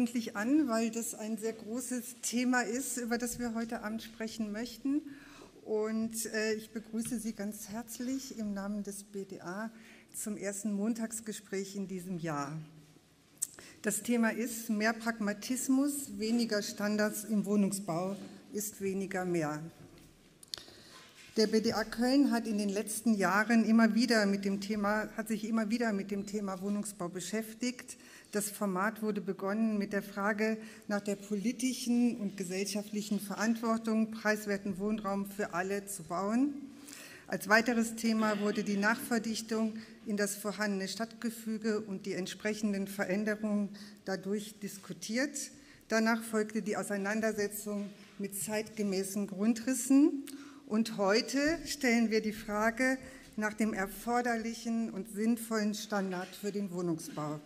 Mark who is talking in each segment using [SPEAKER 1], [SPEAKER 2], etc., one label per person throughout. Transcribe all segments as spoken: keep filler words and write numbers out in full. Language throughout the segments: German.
[SPEAKER 1] ordentlich an, weil das ein sehr großes Thema ist, über das wir heute Abend sprechen möchten. Und äh, ich begrüße Sie ganz herzlich im Namen des B D A zum ersten Montagsgespräch in diesem Jahr. Das Thema ist mehr Pragmatismus, weniger Standards im Wohnungsbau ist weniger mehr. Der B D A Köln hat in den letzten Jahren immer wieder mit dem Thema, hat sich immer wieder mit dem Thema Wohnungsbau beschäftigt. Das Format wurde begonnen mit der Frage nach der politischen und gesellschaftlichen Verantwortung, preiswerten Wohnraum für alle zu bauen. Als weiteres Thema wurde die Nachverdichtung in das vorhandene Stadtgefüge und die entsprechenden Veränderungen dadurch diskutiert. Danach folgte die Auseinandersetzung mit zeitgemäßen Grundrissen. Und heute stellen wir die Frage nach dem erforderlichen und sinnvollen Standard für den Wohnungsbau.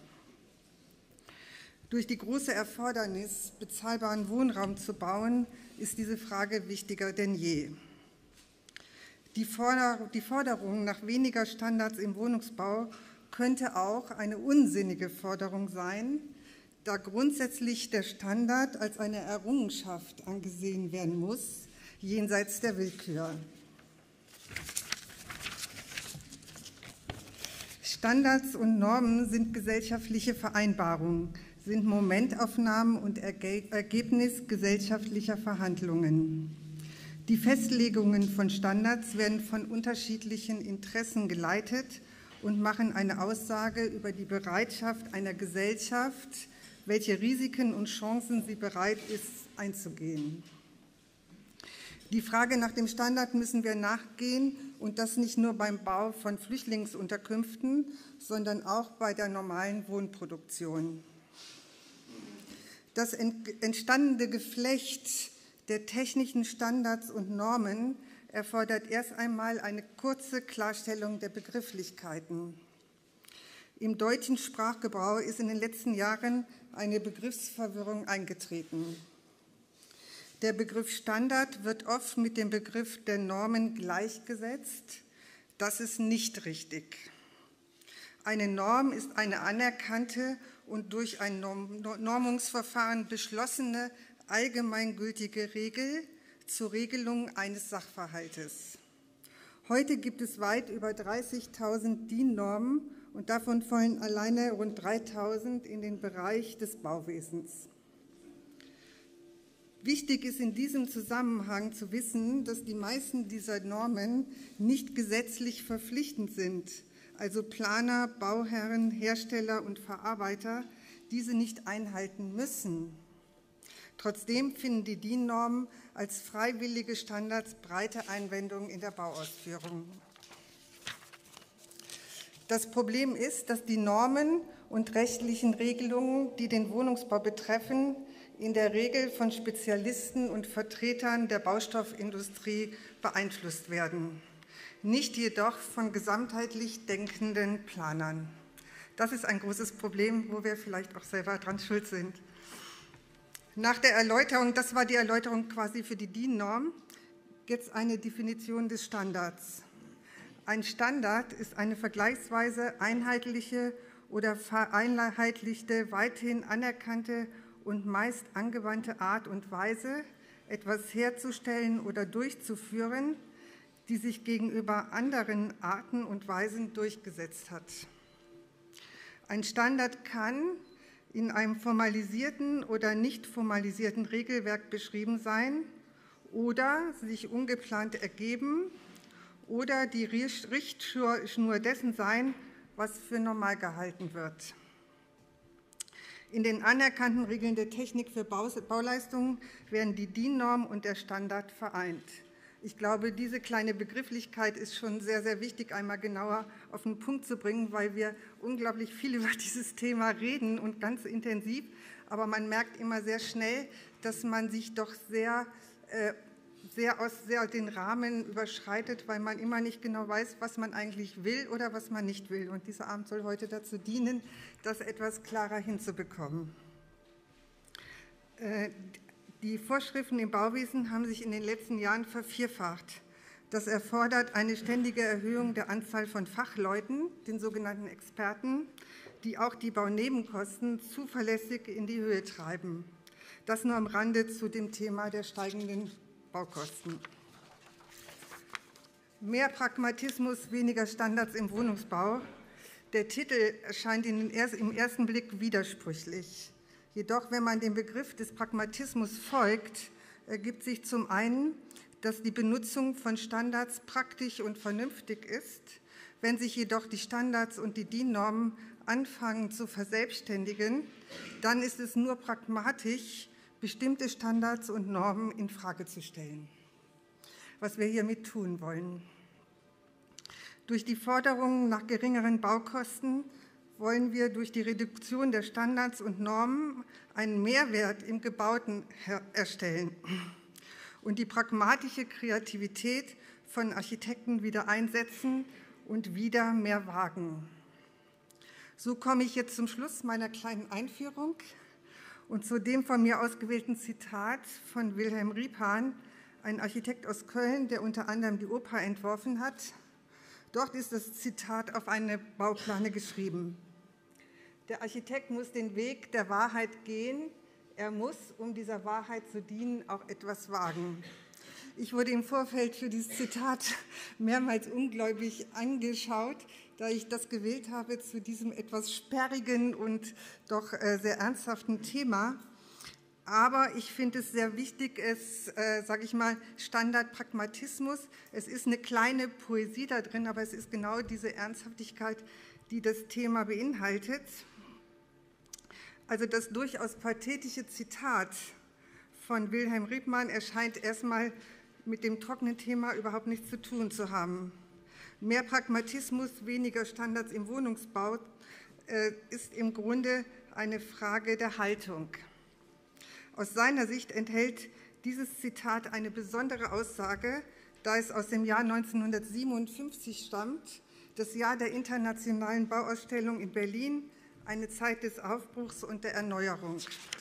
[SPEAKER 1] Durch die große Erfordernis, bezahlbaren Wohnraum zu bauen, ist diese Frage wichtiger denn je. Die Forderung nach weniger Standards im Wohnungsbau könnte auch eine unsinnige Forderung sein, da grundsätzlich der Standard als eine Errungenschaft angesehen werden muss, jenseits der Willkür. Standards und Normen sind gesellschaftliche Vereinbarungen, sind Momentaufnahmen und Ergebnis gesellschaftlicher Verhandlungen. Die Festlegungen von Standards werden von unterschiedlichen Interessen geleitet und machen eine Aussage über die Bereitschaft einer Gesellschaft, welche Risiken und Chancen sie bereit ist, einzugehen. Die Frage nach dem Standard müssen wir nachgehen, und das nicht nur beim Bau von Flüchtlingsunterkünften, sondern auch bei der normalen Wohnproduktion. Das entstandene Geflecht der technischen Standards und Normen erfordert erst einmal eine kurze Klarstellung der Begrifflichkeiten. Im deutschen Sprachgebrauch ist in den letzten Jahren eine Begriffsverwirrung eingetreten. Der Begriff Standard wird oft mit dem Begriff der Normen gleichgesetzt. Das ist nicht richtig. Eine Norm ist eine anerkannte und durch ein Normungsverfahren beschlossene allgemeingültige Regel zur Regelung eines Sachverhaltes. Heute gibt es weit über dreißigtausend D I N-Normen und davon fallen alleine rund dreitausend in den Bereich des Bauwesens. Wichtig ist in diesem Zusammenhang zu wissen, dass die meisten dieser Normen nicht gesetzlich verpflichtend sind, also Planer, Bauherren, Hersteller und Verarbeiter diese nicht einhalten müssen. Trotzdem finden die D I N-Normen als freiwillige Standards breite Anwendung in der Bauausführung. Das Problem ist, dass die Normen und rechtlichen Regelungen, die den Wohnungsbau betreffen, in der Regel von Spezialisten und Vertretern der Baustoffindustrie beeinflusst werden, nicht jedoch von gesamtheitlich denkenden Planern. Das ist ein großes Problem, wo wir vielleicht auch selber dran schuld sind. Nach der Erläuterung, das war die Erläuterung quasi für die D I N-Norm, jetzt eine Definition des Standards. Ein Standard ist eine vergleichsweise einheitliche oder vereinheitlichte, weithin anerkannte und meist angewandte Art und Weise, etwas herzustellen oder durchzuführen, die sich gegenüber anderen Arten und Weisen durchgesetzt hat. Ein Standard kann in einem formalisierten oder nicht formalisierten Regelwerk beschrieben sein oder sich ungeplant ergeben oder die Richtschnur dessen sein, was für normal gehalten wird. In den anerkannten Regeln der Technik für Bauleistungen werden die D I N-Norm und der Standard vereint. Ich glaube, diese kleine Begrifflichkeit ist schon sehr, sehr wichtig, einmal genauer auf den Punkt zu bringen, weil wir unglaublich viel über dieses Thema reden und ganz intensiv. Aber man merkt immer sehr schnell, dass man sich doch sehr, äh, sehr aus sehr den Rahmen überschreitet, weil man immer nicht genau weiß, was man eigentlich will oder was man nicht will. Und dieser Abend soll heute dazu dienen, das etwas klarer hinzubekommen. Äh, Die Vorschriften im Bauwesen haben sich in den letzten Jahren vervierfacht. Das erfordert eine ständige Erhöhung der Anzahl von Fachleuten, den sogenannten Experten, die auch die Baunebenkosten zuverlässig in die Höhe treiben. Das nur am Rande zu dem Thema der steigenden Baukosten. Mehr Pragmatismus, weniger Standards im Wohnungsbau. Der Titel erscheint im ersten Blick widersprüchlich. Jedoch, wenn man dem Begriff des Pragmatismus folgt, ergibt sich zum einen, dass die Benutzung von Standards praktisch und vernünftig ist. Wenn sich jedoch die Standards und die D I N-Normen anfangen zu verselbstständigen, dann ist es nur pragmatisch, bestimmte Standards und Normen infrage zu stellen, was wir hiermit tun wollen. Durch die Forderung nach geringeren Baukosten wollen wir durch die Reduktion der Standards und Normen einen Mehrwert im Gebauten erstellen und die pragmatische Kreativität von Architekten wieder einsetzen und wieder mehr wagen. So komme ich jetzt zum Schluss meiner kleinen Einführung und zu dem von mir ausgewählten Zitat von Wilhelm Riephan, ein Architekt aus Köln, der unter anderem die Oper entworfen hat. Dort ist das Zitat auf eine Bauplane geschrieben. Der Architekt muss den Weg der Wahrheit gehen. Er muss, um dieser Wahrheit zu dienen, auch etwas wagen. Ich wurde im Vorfeld für dieses Zitat mehrmals ungläubig angeschaut, da ich das gewählt habe zu diesem etwas sperrigen und doch sehr ernsthaften Thema. Aber ich finde es sehr wichtig, es, äh, sage ich mal, Standardpragmatismus. Es ist eine kleine Poesie da drin, aber es ist genau diese Ernsthaftigkeit, die das Thema beinhaltet. Also das durchaus pathetische Zitat von Wilhelm Riephan erscheint erstmal mit dem trockenen Thema überhaupt nichts zu tun zu haben. Mehr Pragmatismus, weniger Standards im Wohnungsbau äh, ist im Grunde eine Frage der Haltung. Aus seiner Sicht enthält dieses Zitat eine besondere Aussage, da es aus dem Jahr neunzehnhundertsiebenundfünfzig stammt, das Jahr der Internationalen Bauausstellung in Berlin, eine Zeit des Aufbruchs und der Erneuerung.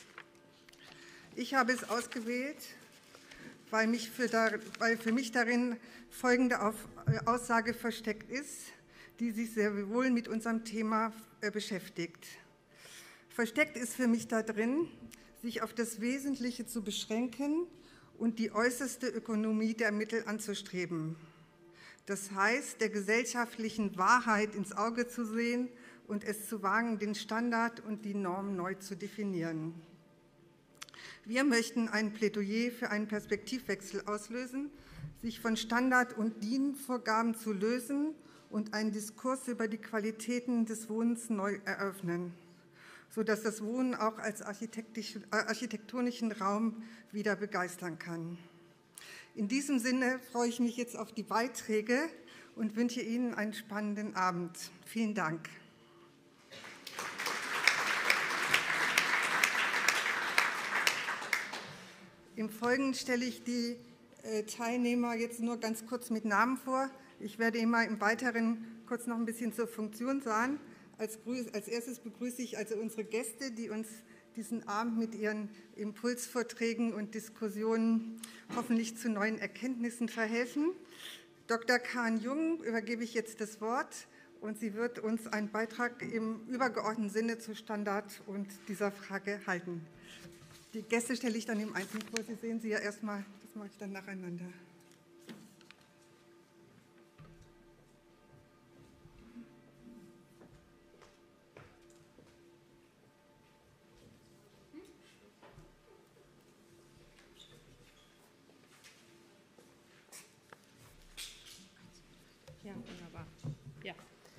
[SPEAKER 1] Ich habe es ausgewählt, weil, mich für, weil für mich darin folgende Aussage versteckt ist, die sich sehr wohl mit unserem Thema beschäftigt. Versteckt ist für mich da drin, sich auf das Wesentliche zu beschränken und die äußerste Ökonomie der Mittel anzustreben. Das heißt, der gesellschaftlichen Wahrheit ins Auge zu sehen und es zu wagen, den Standard und die Norm neu zu definieren. Wir möchten ein Plädoyer für einen Perspektivwechsel auslösen, sich von Standard- und D I N-Vorgaben zu lösen und einen Diskurs über die Qualitäten des Wohnens neu eröffnen, sodass das Wohnen auch als architektonischen Raum wieder begeistern kann. In diesem Sinne freue ich mich jetzt auf die Beiträge und wünsche Ihnen einen spannenden Abend. Vielen Dank. Im Folgenden stelle ich die Teilnehmer jetzt nur ganz kurz mit Namen vor. Ich werde immer im Weiteren kurz noch ein bisschen zur Funktion sagen. Als, als erstes begrüße ich also unsere Gäste, die uns diesen Abend mit ihren Impulsvorträgen und Diskussionen hoffentlich zu neuen Erkenntnissen verhelfen. Doktor Karin Jung übergebe ich jetzt das Wort und sie wird uns einen Beitrag im übergeordneten Sinne zu Standard und dieser Frage halten. Die Gäste stelle ich dann im Einzelnen vor. Sie sehen sie ja erstmal, das mache ich dann nacheinander.
[SPEAKER 2] Ja, wunderbar. Ja.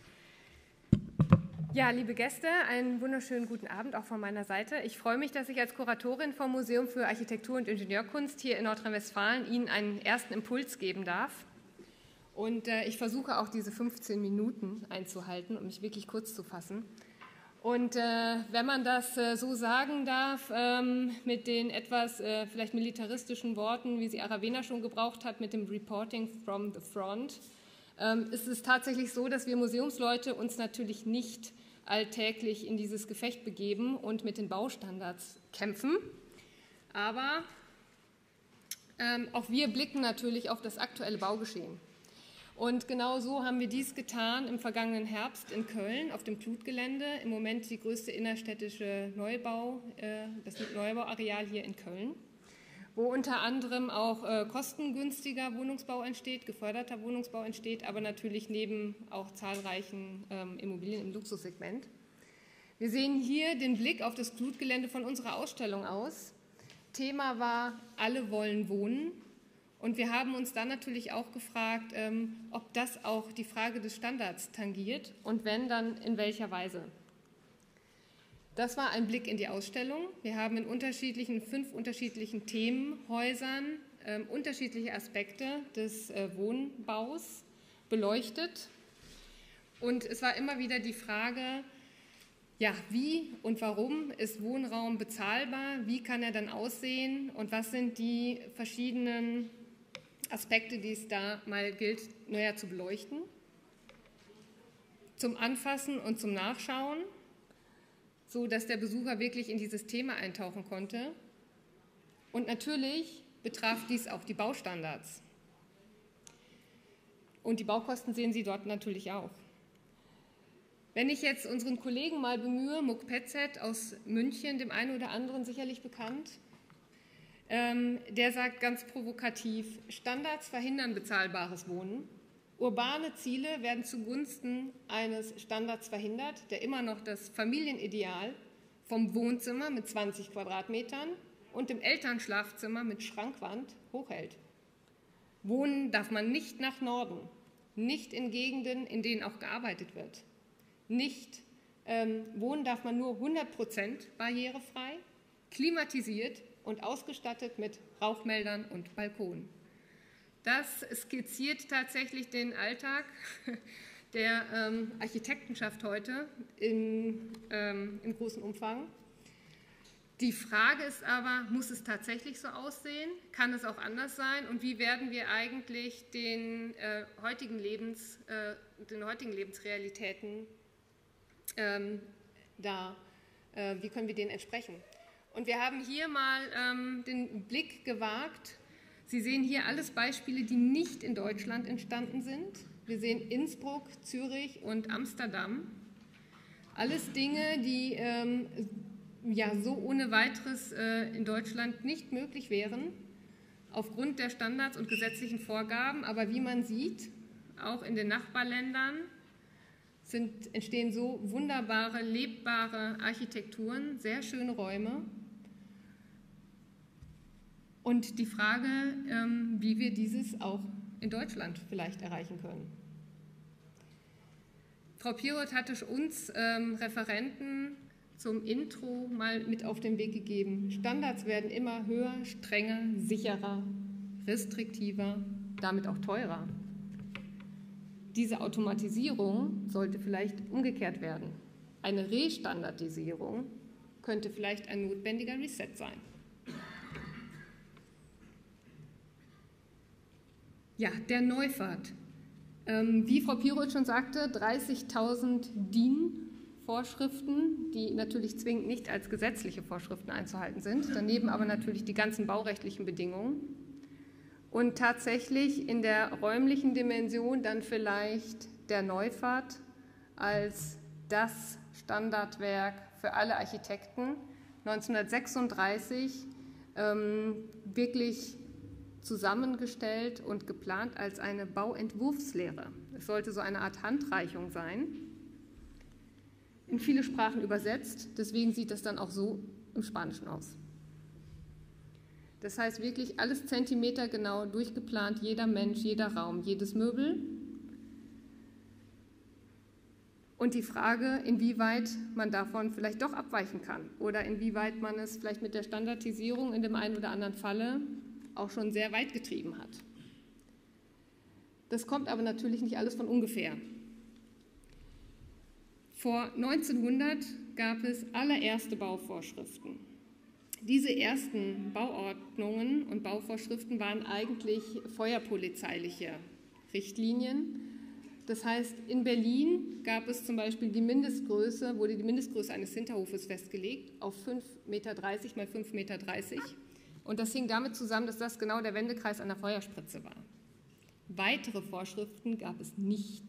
[SPEAKER 2] Ja, liebe Gäste, einen wunderschönen guten Abend auch von meiner Seite. Ich freue mich, dass ich als Kuratorin vom Museum für Architektur und Ingenieurkunst hier in Nordrhein-Westfalen Ihnen einen ersten Impuls geben darf. Und äh, ich versuche auch diese fünfzehn Minuten einzuhalten, um mich wirklich kurz zu fassen. Und äh, wenn man das äh, so sagen darf, ähm, mit den etwas äh, vielleicht militaristischen Worten, wie sie Aravena schon gebraucht hat, mit dem Reporting from the Front, ähm, ist es tatsächlich so, dass wir Museumsleute uns natürlich nicht alltäglich in dieses Gefecht begeben und mit den Baustandards kämpfen. Aber ähm, auch wir blicken natürlich auf das aktuelle Baugeschehen. Und genau so haben wir dies getan im vergangenen Herbst in Köln auf dem Klutgelände. Im Moment die größte innerstädtische Neubau, das Neubauareal hier in Köln, wo unter anderem auch kostengünstiger Wohnungsbau entsteht, geförderter Wohnungsbau entsteht, aber natürlich neben auch zahlreichen Immobilien im Luxussegment. Wir sehen hier den Blick auf das Klutgelände von unserer Ausstellung aus. Thema war Alle wollen wohnen. Und wir haben uns dann natürlich auch gefragt, ähm, ob das auch die Frage des Standards tangiert und wenn, dann in welcher Weise. Das war ein Blick in die Ausstellung. Wir haben in unterschiedlichen, fünf unterschiedlichen Themenhäusern ähm, unterschiedliche Aspekte des äh, Wohnbaus beleuchtet. Und es war immer wieder die Frage, ja, wie und warum ist Wohnraum bezahlbar? Wie kann er dann aussehen? Und was sind die verschiedenen Aspekte, die es da mal gilt, näher zu beleuchten, zum Anfassen und zum Nachschauen, so dass der Besucher wirklich in dieses Thema eintauchen konnte. Und natürlich betraf dies auch die Baustandards. Und die Baukosten sehen Sie dort natürlich auch. Wenn ich jetzt unseren Kollegen mal bemühe, Muck Petzet aus München, dem einen oder anderen sicherlich bekannt, Ähm, der sagt ganz provokativ, Standards verhindern bezahlbares Wohnen. Urbane Ziele werden zugunsten eines Standards verhindert, der immer noch das Familienideal vom Wohnzimmer mit zwanzig Quadratmetern und dem Elternschlafzimmer mit Schrankwand hochhält. Wohnen darf man nicht nach Norden, nicht in Gegenden, in denen auch gearbeitet wird. Nicht ähm, wohnen darf man nur hundert Prozent barrierefrei, klimatisiert und ausgestattet mit Rauchmeldern und Balkonen. Das skizziert tatsächlich den Alltag der ähm, Architektenschaft heute in, ähm, im großen Umfang. Die Frage ist aber, muss es tatsächlich so aussehen? Kann es auch anders sein? Und wie werden wir eigentlich den, äh, heutigen, Lebens, äh, den heutigen Lebensrealitäten ähm, da, äh, wie können wir denen entsprechen? Und wir haben hier mal ähm, den Blick gewagt. Sie sehen hier alles Beispiele, die nicht in Deutschland entstanden sind. Wir sehen Innsbruck, Zürich und Amsterdam. Alles Dinge, die ähm, ja, so ohne weiteres äh, in Deutschland nicht möglich wären, aufgrund der Standards und gesetzlichen Vorgaben. Aber wie man sieht, auch in den Nachbarländern sind, entstehen so wunderbare, lebbare Architekturen, sehr schöne Räume. Und die Frage, ähm, wie wir dieses auch in Deutschland vielleicht erreichen können. Frau Piroth hatte uns ähm, Referenten zum Intro mal mit auf den Weg gegeben. Standards werden immer höher, strenger, sicherer, restriktiver, damit auch teurer. Diese Automatisierung sollte vielleicht umgekehrt werden. Eine Restandardisierung könnte vielleicht ein notwendiger Reset sein. Ja, der Neufahrt. Ähm, wie Frau Piroth schon sagte, dreißigtausend D I N-Vorschriften, die natürlich zwingend nicht als gesetzliche Vorschriften einzuhalten sind, daneben aber natürlich die ganzen baurechtlichen Bedingungen und tatsächlich in der räumlichen Dimension dann vielleicht der Neufahrt als das Standardwerk für alle Architekten neunzehnhundertsechsunddreißig ähm, wirklich zusammengestellt und geplant als eine Bauentwurfslehre. Es sollte so eine Art Handreichung sein, in viele Sprachen übersetzt, deswegen sieht das dann auch so im Spanischen aus. Das heißt wirklich alles zentimetergenau durchgeplant, jeder Mensch, jeder Raum, jedes Möbel. Und die Frage, inwieweit man davon vielleicht doch abweichen kann oder inwieweit man es vielleicht mit der Standardisierung in dem einen oder anderen Falle auch schon sehr weit getrieben hat. Das kommt aber natürlich nicht alles von ungefähr. Vor neunzehnhundert gab es allererste Bauvorschriften. Diese ersten Bauordnungen und Bauvorschriften waren eigentlich feuerpolizeiliche Richtlinien. Das heißt, in Berlin gab es zum Beispiel die Mindestgröße, wurde die Mindestgröße eines Hinterhofes festgelegt auf fünf Meter dreißig mal fünf Meter dreißig. Und das hing damit zusammen, dass das genau der Wendekreis einer Feuerspritze war. Weitere Vorschriften gab es nicht.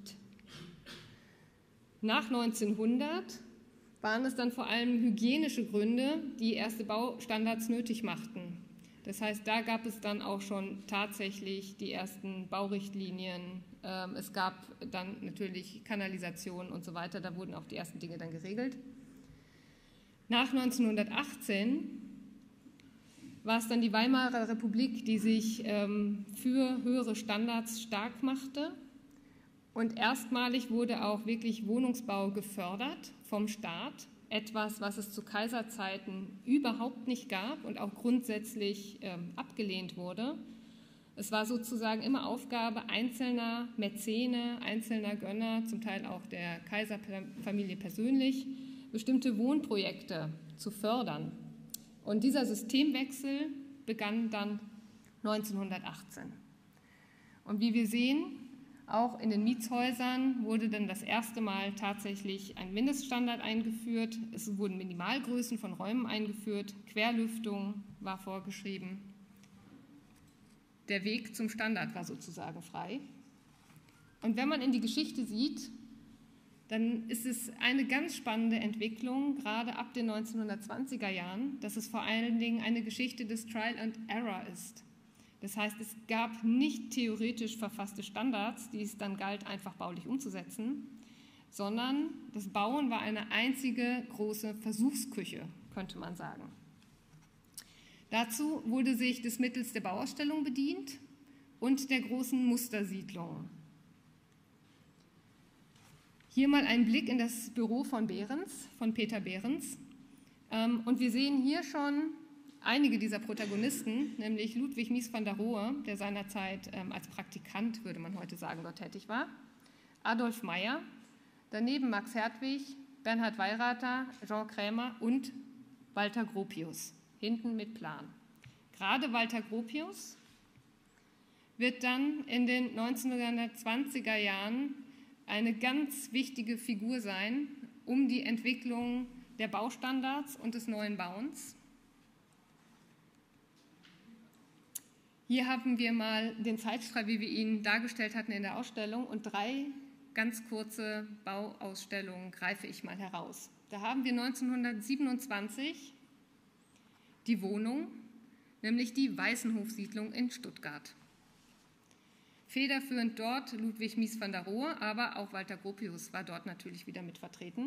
[SPEAKER 2] Nach neunzehnhundert waren es dann vor allem hygienische Gründe, die erste Baustandards nötig machten. Das heißt, da gab es dann auch schon tatsächlich die ersten Baurichtlinien. Es gab dann natürlich Kanalisation und so weiter, da wurden auch die ersten Dinge dann geregelt. Nach neunzehnhundertachtzehn war es dann die Weimarer Republik, die sich für höhere Standards stark machte. Und erstmalig wurde auch wirklich Wohnungsbau gefördert vom Staat, etwas, was es zu Kaiserzeiten überhaupt nicht gab und auch grundsätzlich ähm, abgelehnt wurde. Es war sozusagen immer Aufgabe einzelner Mäzene, einzelner Gönner, zum Teil auch der Kaiserfamilie persönlich, bestimmte Wohnprojekte zu fördern. Und dieser Systemwechsel begann dann neunzehnhundertachtzehn. Und wie wir sehen, auch in den Mietshäusern wurde dann das erste Mal tatsächlich ein Mindeststandard eingeführt. Es wurden Minimalgrößen von Räumen eingeführt, Querlüftung war vorgeschrieben. Der Weg zum Standard war sozusagen frei. Und wenn man in die Geschichte sieht, dann ist es eine ganz spannende Entwicklung, gerade ab den neunzehnhundertzwanziger Jahren, dass es vor allen Dingen eine Geschichte des Trial and Error ist. Das heißt, es gab nicht theoretisch verfasste Standards, die es dann galt, einfach baulich umzusetzen, sondern das Bauen war eine einzige große Versuchsküche, könnte man sagen. Dazu wurde sich des Mittels der Bauausstellung bedient und der großen Mustersiedlungen. Hier mal ein Blick in das Büro von Behrens, von Peter Behrens. Und wir sehen hier schon einige dieser Protagonisten, nämlich Ludwig Mies van der Rohe, der seinerzeit ähm, als Praktikant, würde man heute sagen, dort tätig war, Adolf Meyer, daneben Max Hertwig, Bernhard Weirater, Jean Krämer und Walter Gropius, hinten mit Plan. Gerade Walter Gropius wird dann in den neunzehnhundertzwanziger Jahren eine ganz wichtige Figur sein, um die Entwicklung der Baustandards und des neuen Bauens. Hier haben wir mal den Zeitstrahl, wie wir ihn dargestellt hatten in der Ausstellung, und drei ganz kurze Bauausstellungen greife ich mal heraus. Da haben wir neunzehnhundertsiebenundzwanzig die Wohnung, nämlich die Weißenhofsiedlung in Stuttgart. Federführend dort Ludwig Mies van der Rohe, aber auch Walter Gropius war dort natürlich wieder mit vertreten.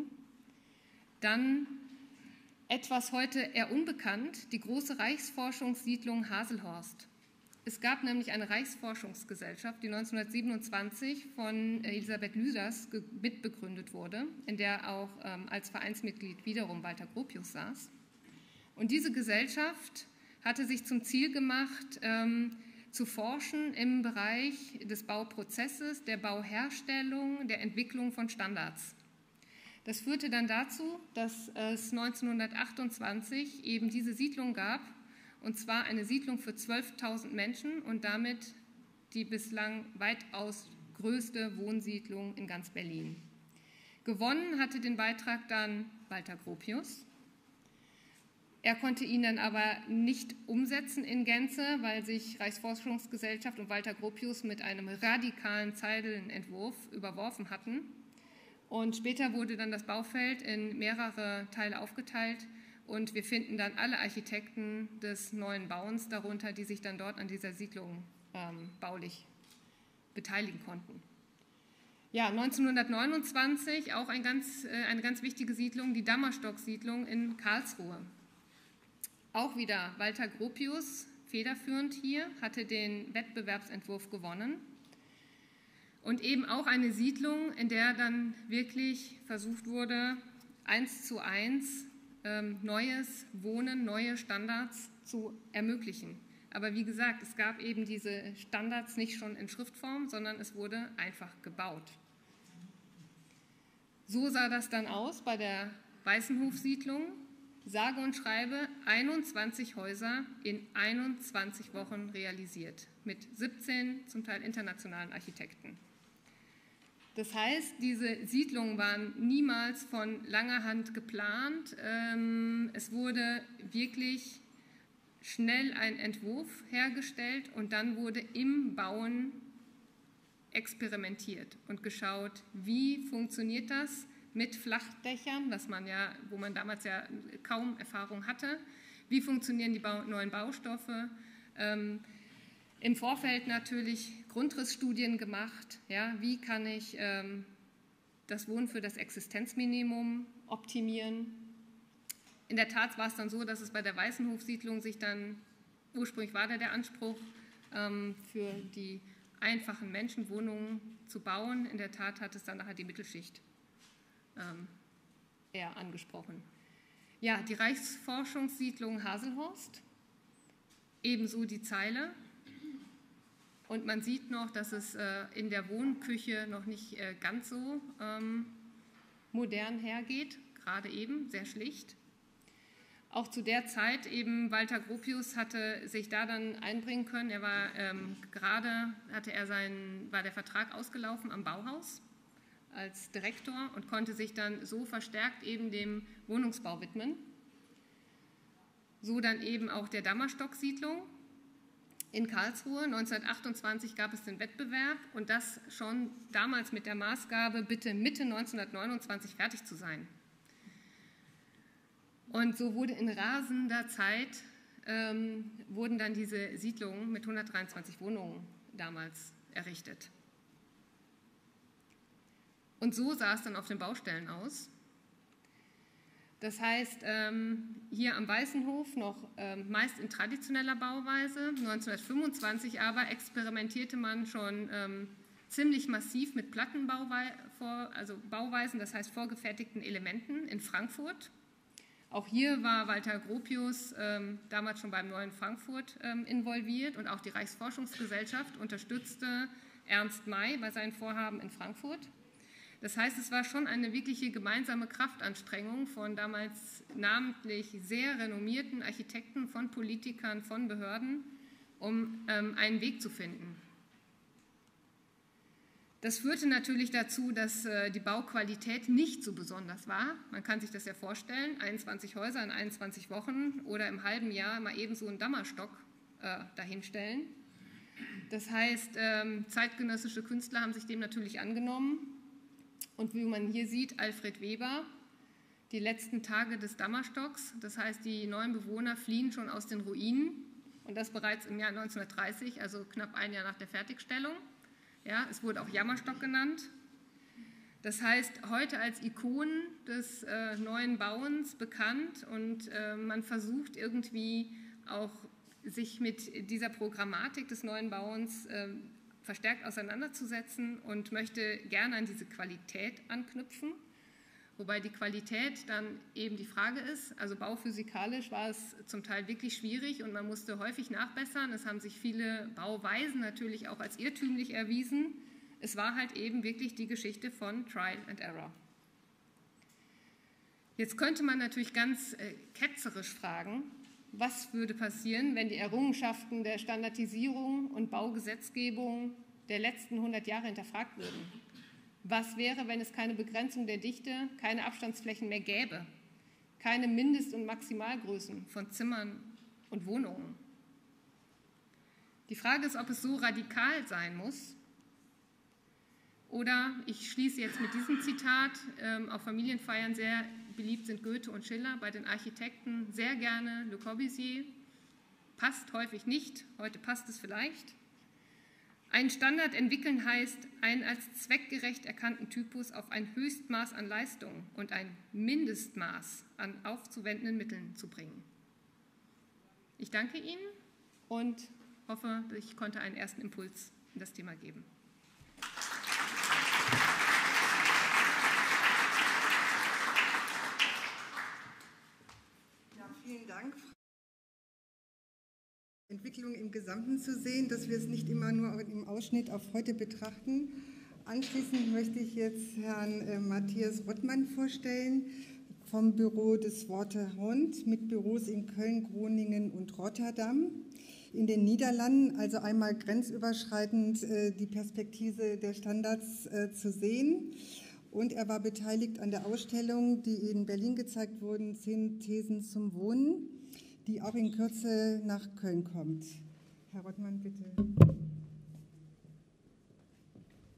[SPEAKER 2] Dann etwas heute eher unbekannt, die große Reichsforschungssiedlung Haselhorst. Es gab nämlich eine Reichsforschungsgesellschaft, die neunzehnhundertsiebenundzwanzig von Elisabeth Lüders mitbegründet wurde, in der auch ähm, als Vereinsmitglied wiederum Walter Gropius saß. Und diese Gesellschaft hatte sich zum Ziel gemacht, ähm, zu forschen im Bereich des Bauprozesses, der Bauherstellung, der Entwicklung von Standards. Das führte dann dazu, dass es neunzehnhundertachtundzwanzig eben diese Siedlung gab, und zwar eine Siedlung für zwölftausend Menschen und damit die bislang weitaus größte Wohnsiedlung in ganz Berlin. Gewonnen hatte den Beitrag dann Walter Gropius. Er konnte ihn dann aber nicht umsetzen in Gänze, weil sich Reichsforschungsgesellschaft und Walter Gropius mit einem radikalen Zeilenentwurf überworfen hatten. Und später wurde dann das Baufeld in mehrere Teile aufgeteilt. Und wir finden dann alle Architekten des neuen Bauens darunter, die sich dann dort an dieser Siedlung ähm, baulich beteiligen konnten. Ja, neunzehnhundertneunundzwanzig auch ein ganz, äh, eine ganz wichtige Siedlung, die Dammerstock-Siedlung in Karlsruhe. Auch wieder Walter Gropius, federführend hier, hatte den Wettbewerbsentwurf gewonnen. Und eben auch eine Siedlung, in der dann wirklich versucht wurde, eins zu eins neues Wohnen, neue Standards zu ermöglichen. Aber wie gesagt, es gab eben diese Standards nicht schon in Schriftform, sondern es wurde einfach gebaut. So sah das dann aus bei der Weißenhofsiedlung. Sage und schreibe einundzwanzig Häuser in einundzwanzig Wochen realisiert, mit siebzehn zum Teil internationalen Architekten. Das heißt, diese Siedlungen waren niemals von langer Hand geplant. Es wurde wirklich schnell ein Entwurf hergestellt und dann wurde im Bauen experimentiert und geschaut, wie funktioniert das mit Flachdächern, was man ja, wo man damals ja kaum Erfahrung hatte. Wie funktionieren die Bau- neuen Baustoffe? Ähm, Im Vorfeld natürlich Grundrissstudien gemacht. Ja, wie kann ich ähm, das Wohnen für das Existenzminimum optimieren? In der Tat war es dann so, dass es bei der Weißenhofsiedlung sich dann, ursprünglich war da der Anspruch, ähm, für die einfachen Menschen Wohnungen zu bauen. In der Tat hat es dann nachher die Mittelschicht ähm, eher angesprochen. Ja, die Reichsforschungssiedlung Haselhorst, ebenso die Zeile. Und man sieht noch, dass es äh, in der Wohnküche noch nicht äh, ganz so ähm, modern hergeht, gerade eben, sehr schlicht. Auch zu der Zeit eben Walter Gropius hatte sich da dann einbringen können. Er war ähm, gerade, hatte er seinen, war der Vertrag ausgelaufen am Bauhaus als Direktor und konnte sich dann so verstärkt eben dem Wohnungsbau widmen. So dann eben auch der Dammerstock-Siedlung in Karlsruhe. neunzehnhundertachtundzwanzig gab es den Wettbewerb und das schon damals mit der Maßgabe, bitte Mitte neunzehnhundertneunundzwanzig fertig zu sein. Und so wurde in rasender Zeit, ähm, wurden dann diese Siedlungen mit hundertdreiundzwanzig Wohnungen damals errichtet. Und so sah es dann auf den Baustellen aus. Das heißt, ähm, hier am Weißenhof noch ähm, meist in traditioneller Bauweise. neunzehnhundertfünfundzwanzig aber experimentierte man schon ähm, ziemlich massiv mit Plattenbauweisen, also Bauweisen, das heißt vorgefertigten Elementen in Frankfurt. Auch hier war Walter Gropius ähm, damals schon beim Neuen Frankfurt ähm, involviert und auch die Reichsforschungsgesellschaft unterstützte Ernst May bei seinen Vorhaben in Frankfurt. Das heißt, es war schon eine wirkliche gemeinsame Kraftanstrengung von damals namentlich sehr renommierten Architekten, von Politikern, von Behörden, um ähm, einen Weg zu finden. Das führte natürlich dazu, dass äh, die Bauqualität nicht so besonders war. Man kann sich das ja vorstellen, einundzwanzig Häuser in einundzwanzig Wochen oder im halben Jahr mal eben so einen Dammerstock äh, dahinstellen. Das heißt, ähm, zeitgenössische Künstler haben sich dem natürlich angenommen. Und wie man hier sieht, Alfred Weber, die letzten Tage des Dammerstocks, das heißt, die neuen Bewohner fliehen schon aus den Ruinen und das bereits im Jahr neunzehnhundertdreißig, also knapp ein Jahr nach der Fertigstellung. Ja, es wurde auch Jammerstock genannt. Das heißt, heute als Ikonen des äh, neuen Bauens bekannt und äh, man versucht irgendwie auch sich mit dieser Programmatik des neuen Bauens äh, verstärkt auseinanderzusetzen und möchte gerne an diese Qualität anknüpfen, wobei die Qualität dann eben die Frage ist, also bauphysikalisch war es zum Teil wirklich schwierig und man musste häufig nachbessern, es haben sich viele Bauweisen natürlich auch als irrtümlich erwiesen, es war halt eben wirklich die Geschichte von Trial and Error. Jetzt könnte man natürlich ganz äh, ketzerisch fragen, was würde passieren, wenn die Errungenschaften der Standardisierung und Baugesetzgebung der letzten hundert Jahre hinterfragt würden? Was wäre, wenn es keine Begrenzung der Dichte, keine Abstandsflächen mehr gäbe, keine Mindest- und Maximalgrößen von Zimmern und Wohnungen? Die Frage ist, ob es so radikal sein muss. Oder, ich schließe jetzt mit diesem Zitat, ähm, auf Familienfeiern sehr beliebt sind Goethe und Schiller, bei den Architekten sehr gerne Le Corbusier, passt häufig nicht, heute passt es vielleicht. Einen Standard entwickeln heißt, einen als zweckgerecht erkannten Typus auf ein Höchstmaß an Leistung und ein Mindestmaß an aufzuwendenden Mitteln zu bringen. Ich danke Ihnen und hoffe, ich konnte einen ersten Impuls in das Thema geben.
[SPEAKER 1] Vielen Dank. Entwicklung im Gesamten zu sehen, dass wir es nicht immer nur im Ausschnitt auf heute betrachten. Anschließend möchte ich jetzt Herrn äh, Matthias Rottmann vorstellen vom Büro des Waterhound mit Büros in Köln, Groningen und Rotterdam in den Niederlanden, also einmal grenzüberschreitend äh, die Perspektive der Standards äh, zu sehen. Und er war beteiligt an der Ausstellung, die in Berlin gezeigt wurde, zehn Thesen zum Wohnen, die auch in Kürze nach Köln kommt. Herr Rottmann, bitte.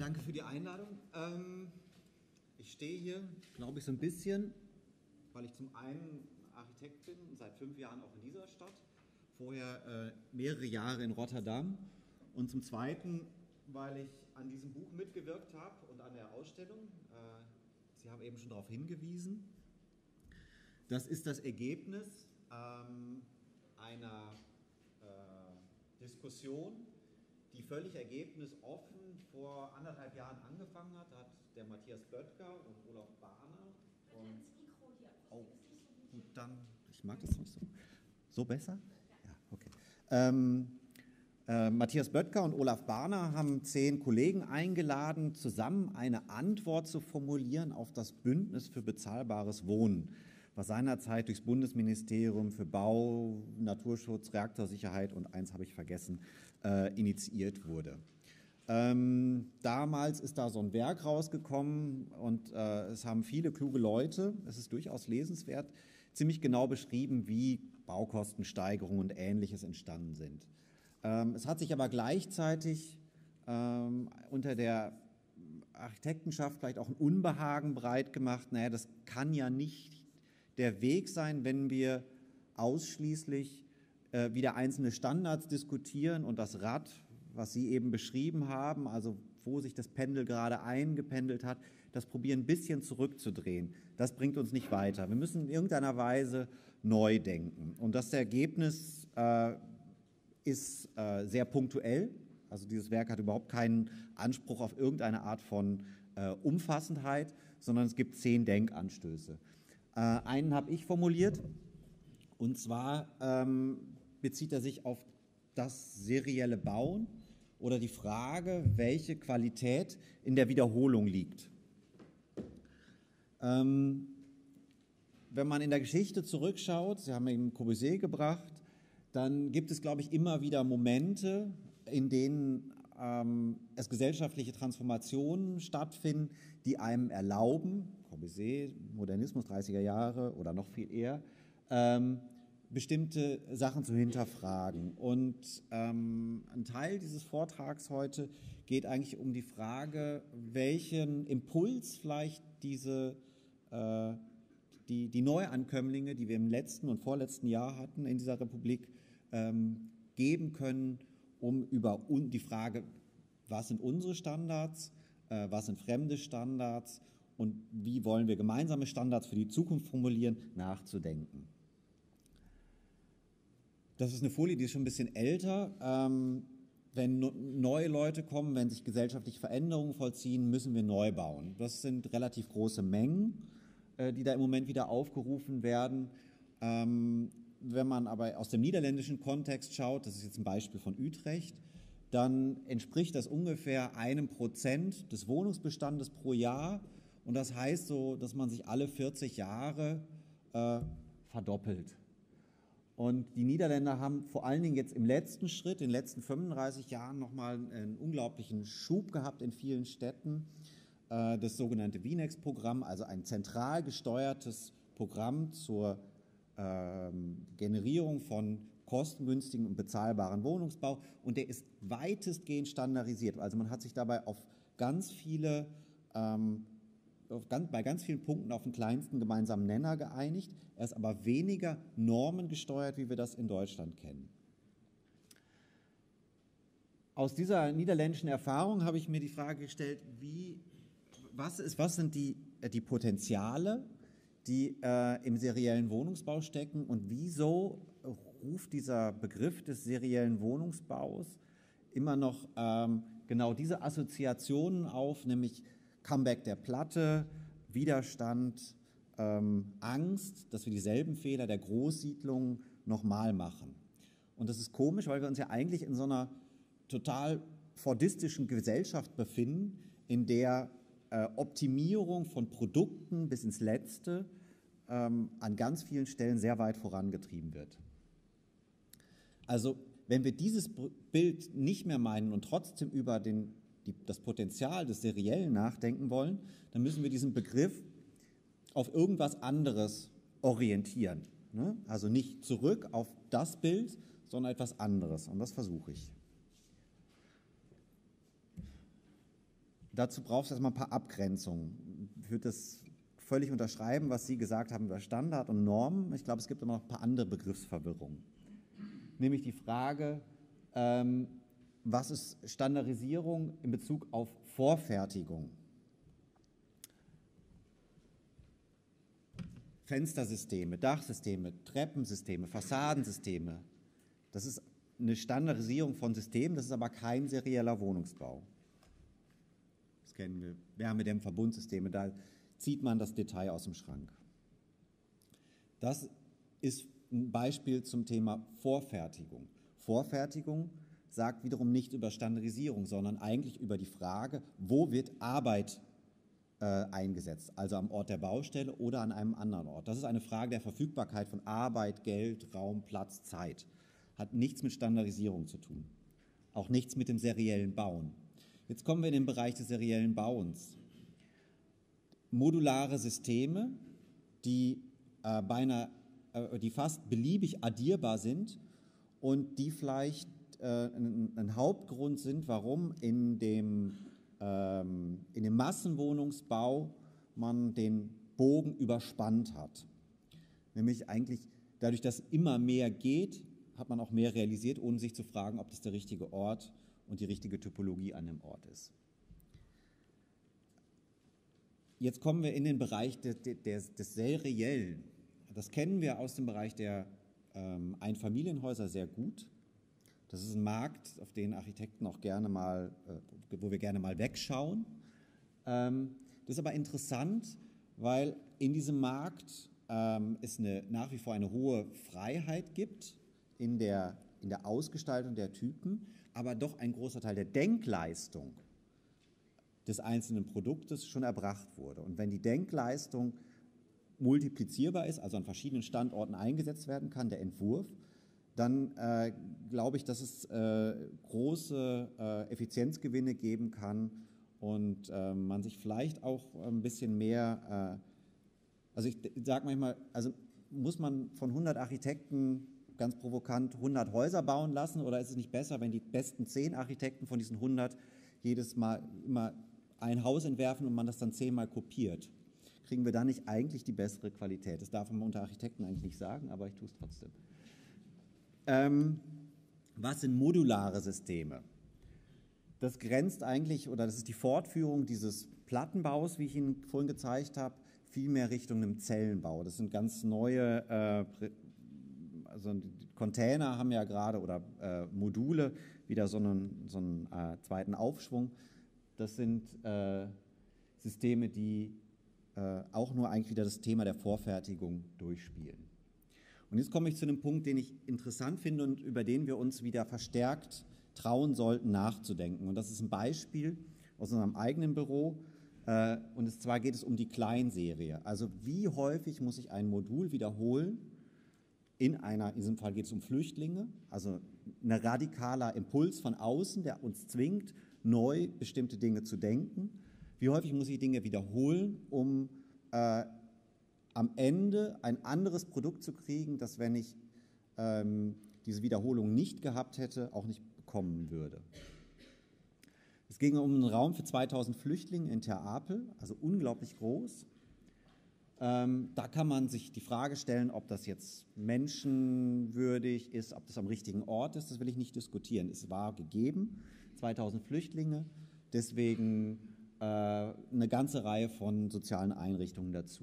[SPEAKER 3] danke für die Einladung. Ähm, ich stehe hier, glaube ich, so ein bisschen, weil ich zum einen Architekt bin, seit fünf Jahren auch in dieser Stadt, vorher äh, mehrere Jahre in Rotterdam und zum zweiten, weil ich an diesem Buch mitgewirkt habe und an der Ausstellung. Äh, Sie haben eben schon darauf hingewiesen. Das ist das Ergebnis ähm, einer äh, Diskussion, die völlig ergebnisoffen vor anderthalb Jahren angefangen hat. Da hat der Matthias Böttger und Olaf Barner und oh, gut, dann, ich mag das nicht so. So besser? Ja, okay. Ähm, äh, Matthias Böttger und Olaf Barner haben zehn Kollegen eingeladen, zusammen eine Antwort zu formulieren auf das Bündnis für bezahlbares Wohnen, was seinerzeit durchs Bundesministerium für Bau, Naturschutz, Reaktorsicherheit und eins habe ich vergessen, äh, initiiert wurde. Ähm, damals ist da so ein Werk rausgekommen und äh, es haben viele kluge Leute, es ist durchaus lesenswert, ziemlich genau beschrieben, wie Baukostensteigerungen und Ähnliches entstanden sind. Ähm, es hat sich aber gleichzeitig ähm, unter der Architektenschaft vielleicht auch ein Unbehagen breit gemacht, naja, das kann ja nicht der Weg sein, wenn wir ausschließlich äh, wieder einzelne Standards diskutieren und das Rad, was Sie eben beschrieben haben, also wo sich das Pendel gerade eingependelt hat, das probieren ein bisschen zurückzudrehen. Das bringt uns nicht weiter. Wir müssen in irgendeiner Weise neu denken. Und das Ergebnis äh, ist äh, sehr punktuell. Also dieses Werk hat überhaupt keinen Anspruch auf irgendeine Art von äh, Umfassendheit, sondern es gibt zehn Denkanstöße. Äh, einen habe ich formuliert, und zwar ähm, bezieht er sich auf das serielle Bauen oder die Frage, welche Qualität in der Wiederholung liegt. Ähm, wenn man in der Geschichte zurückschaut, Sie haben eben Corbusier gebracht, dann gibt es, glaube ich, immer wieder Momente, in denen ähm, es gesellschaftliche Transformationen stattfinden, die einem erlauben, Corbusier, Modernismus, dreißiger Jahre oder noch viel eher, ähm, bestimmte Sachen zu hinterfragen. Und ähm, ein Teil dieses Vortrags heute geht eigentlich um die Frage, welchen Impuls vielleicht diese, äh, die, die Neuankömmlinge, die wir im letzten und vorletzten Jahr hatten in dieser Republik, ähm, geben können, um über un die Frage, was sind unsere Standards, äh, was sind fremde Standards und wie wollen wir gemeinsame Standards für die Zukunft formulieren, nachzudenken. Das ist eine Folie, die ist schon ein bisschen älter. Ähm, wenn no neue Leute kommen, wenn sich gesellschaftliche Veränderungen vollziehen, müssen wir neu bauen. Das sind relativ große Mengen, äh, die da im Moment wieder aufgerufen werden. Ähm, wenn man aber aus dem niederländischen Kontext schaut, das ist jetzt ein Beispiel von Utrecht, dann entspricht das ungefähr einem Prozent des Wohnungsbestandes pro Jahr. Und das heißt so, dass man sich alle vierzig Jahre äh, verdoppelt. Und die Niederländer haben vor allen Dingen jetzt im letzten Schritt, in den letzten fünfunddreißig Jahren, nochmal einen unglaublichen Schub gehabt in vielen Städten. Äh, das sogenannte Vinex-Programm, also ein zentral gesteuertes Programm zur ähm, Generierung von kostengünstigen und bezahlbaren Wohnungsbau. Und der ist weitestgehend standardisiert. Also man hat sich dabei auf ganz viele ähm, Auf ganz, bei ganz vielen Punkten auf den kleinsten gemeinsamen Nenner geeinigt. Er ist aber weniger normengesteuert, wie wir das in Deutschland kennen. Aus dieser niederländischen Erfahrung habe ich mir die Frage gestellt, wie, was, ist, was sind die, die Potenziale, die äh, im seriellen Wohnungsbau stecken und wieso ruft dieser Begriff des seriellen Wohnungsbaus immer noch ähm, genau diese Assoziationen auf, nämlich Comeback der Platte, Widerstand, ähm, Angst, dass wir dieselben Fehler der Großsiedlung nochmal machen. Und das ist komisch, weil wir uns ja eigentlich in so einer total fordistischen Gesellschaft befinden, in der äh, Optimierung von Produkten bis ins Letzte ähm, an ganz vielen Stellen sehr weit vorangetrieben wird. Also wenn wir dieses Bild nicht mehr meinen und trotzdem über den Die, das Potenzial des Seriellen nachdenken wollen, dann müssen wir diesen Begriff auf irgendwas anderes orientieren. Ne? Also nicht zurück auf das Bild, sondern etwas anderes. Und das versuche ich. dazu braucht es erstmal ein paar Abgrenzungen. Ich würde das völlig unterschreiben, was Sie gesagt haben über Standard und Normen. Ich glaube, es gibt immer noch ein paar andere Begriffsverwirrungen. Nämlich die Frage, ähm, was ist Standardisierung in Bezug auf Vorfertigung? Fenstersysteme, Dachsysteme, Treppensysteme, Fassadensysteme. Das ist eine Standardisierung von Systemen, das ist aber kein serieller Wohnungsbau. Das kennen wir, Wärmedämmverbundsysteme, da zieht man das Detail aus dem Schrank. Das ist ein Beispiel zum Thema Vorfertigung. Vorfertigung sagt wiederum nicht über Standardisierung, sondern eigentlich über die Frage, wo wird Arbeit äh, eingesetzt, also am Ort der Baustelle oder an einem anderen Ort. Das ist eine Frage der Verfügbarkeit von Arbeit, Geld, Raum, Platz, Zeit. Hat nichts mit Standardisierung zu tun, auch nichts mit dem seriellen Bauen. Jetzt kommen wir in den Bereich des seriellen Bauens. Modulare Systeme, die, äh, beinahe, äh, die fast beliebig addierbar sind und die vielleicht äh, ein, ein Hauptgrund sind, warum in dem, ähm, in dem Massenwohnungsbau man den Bogen überspannt hat. Nämlich eigentlich dadurch, dass immer mehr geht, hat man auch mehr realisiert, ohne sich zu fragen, ob das der richtige Ort und die richtige Typologie an dem Ort ist. Jetzt kommen wir in den Bereich des, des, des Seriellen. Das kennen wir aus dem Bereich der ähm, Einfamilienhäuser sehr gut. Das ist ein Markt, auf den Architekten auch gerne mal, äh, wo wir gerne mal wegschauen. Ähm, das ist aber interessant, weil in diesem Markt ähm, es eine, nach wie vor eine hohe Freiheit gibt in der, in der Ausgestaltung der Typen, aber doch ein großer Teil der Denkleistung des einzelnen Produktes schon erbracht wurde. Und wenn die Denkleistung multiplizierbar ist, also an verschiedenen Standorten eingesetzt werden kann, der Entwurf, dann äh, glaube ich, dass es äh, große äh, Effizienzgewinne geben kann und äh, man sich vielleicht auch ein bisschen mehr, äh, also ich sage manchmal, also muss man von hundert Architekten ganz provokant hundert Häuser bauen lassen oder ist es nicht besser, wenn die besten zehn Architekten von diesen hundert jedes Mal immer ein Haus entwerfen und man das dann zehnmal kopiert? Kriegen wir da nicht eigentlich die bessere Qualität? Das darf man unter Architekten eigentlich nicht sagen, aber ich tue es trotzdem. Ähm, was sind modulare Systeme? Das grenzt eigentlich, oder das ist die Fortführung dieses Plattenbaus, wie ich Ihnen vorhin gezeigt habe, viel mehr Richtung einem Zellenbau. Das sind ganz neue, äh, also Container haben ja gerade, oder äh, Module, wieder so einen, so einen äh, zweiten Aufschwung. Das sind äh, Systeme, die äh, auch nur eigentlich wieder das Thema der Vorfertigung durchspielen. Und jetzt komme ich zu einem Punkt, den ich interessant finde und über den wir uns wieder verstärkt trauen sollten, nachzudenken. Und das ist ein Beispiel aus unserem eigenen Büro. Äh, und zwar geht es um die Kleinserie. Also wie häufig muss ich ein Modul wiederholen? In einer, in diesem Fall geht es um Flüchtlinge, also ein radikaler Impuls von außen, der uns zwingt, neu bestimmte Dinge zu denken. Wie häufig muss ich Dinge wiederholen, um äh, am Ende ein anderes Produkt zu kriegen, das, wenn ich ähm, diese Wiederholung nicht gehabt hätte, auch nicht bekommen würde. Es ging um einen Raum für zweitausend Flüchtlinge in Ter Apel, also unglaublich groß. Ähm, da kann man sich die Frage stellen, ob das jetzt menschenwürdig ist, ob das am richtigen Ort ist, das will ich nicht diskutieren. Es war gegeben, zweitausend Flüchtlinge, deswegen äh, eine ganze Reihe von sozialen Einrichtungen dazu.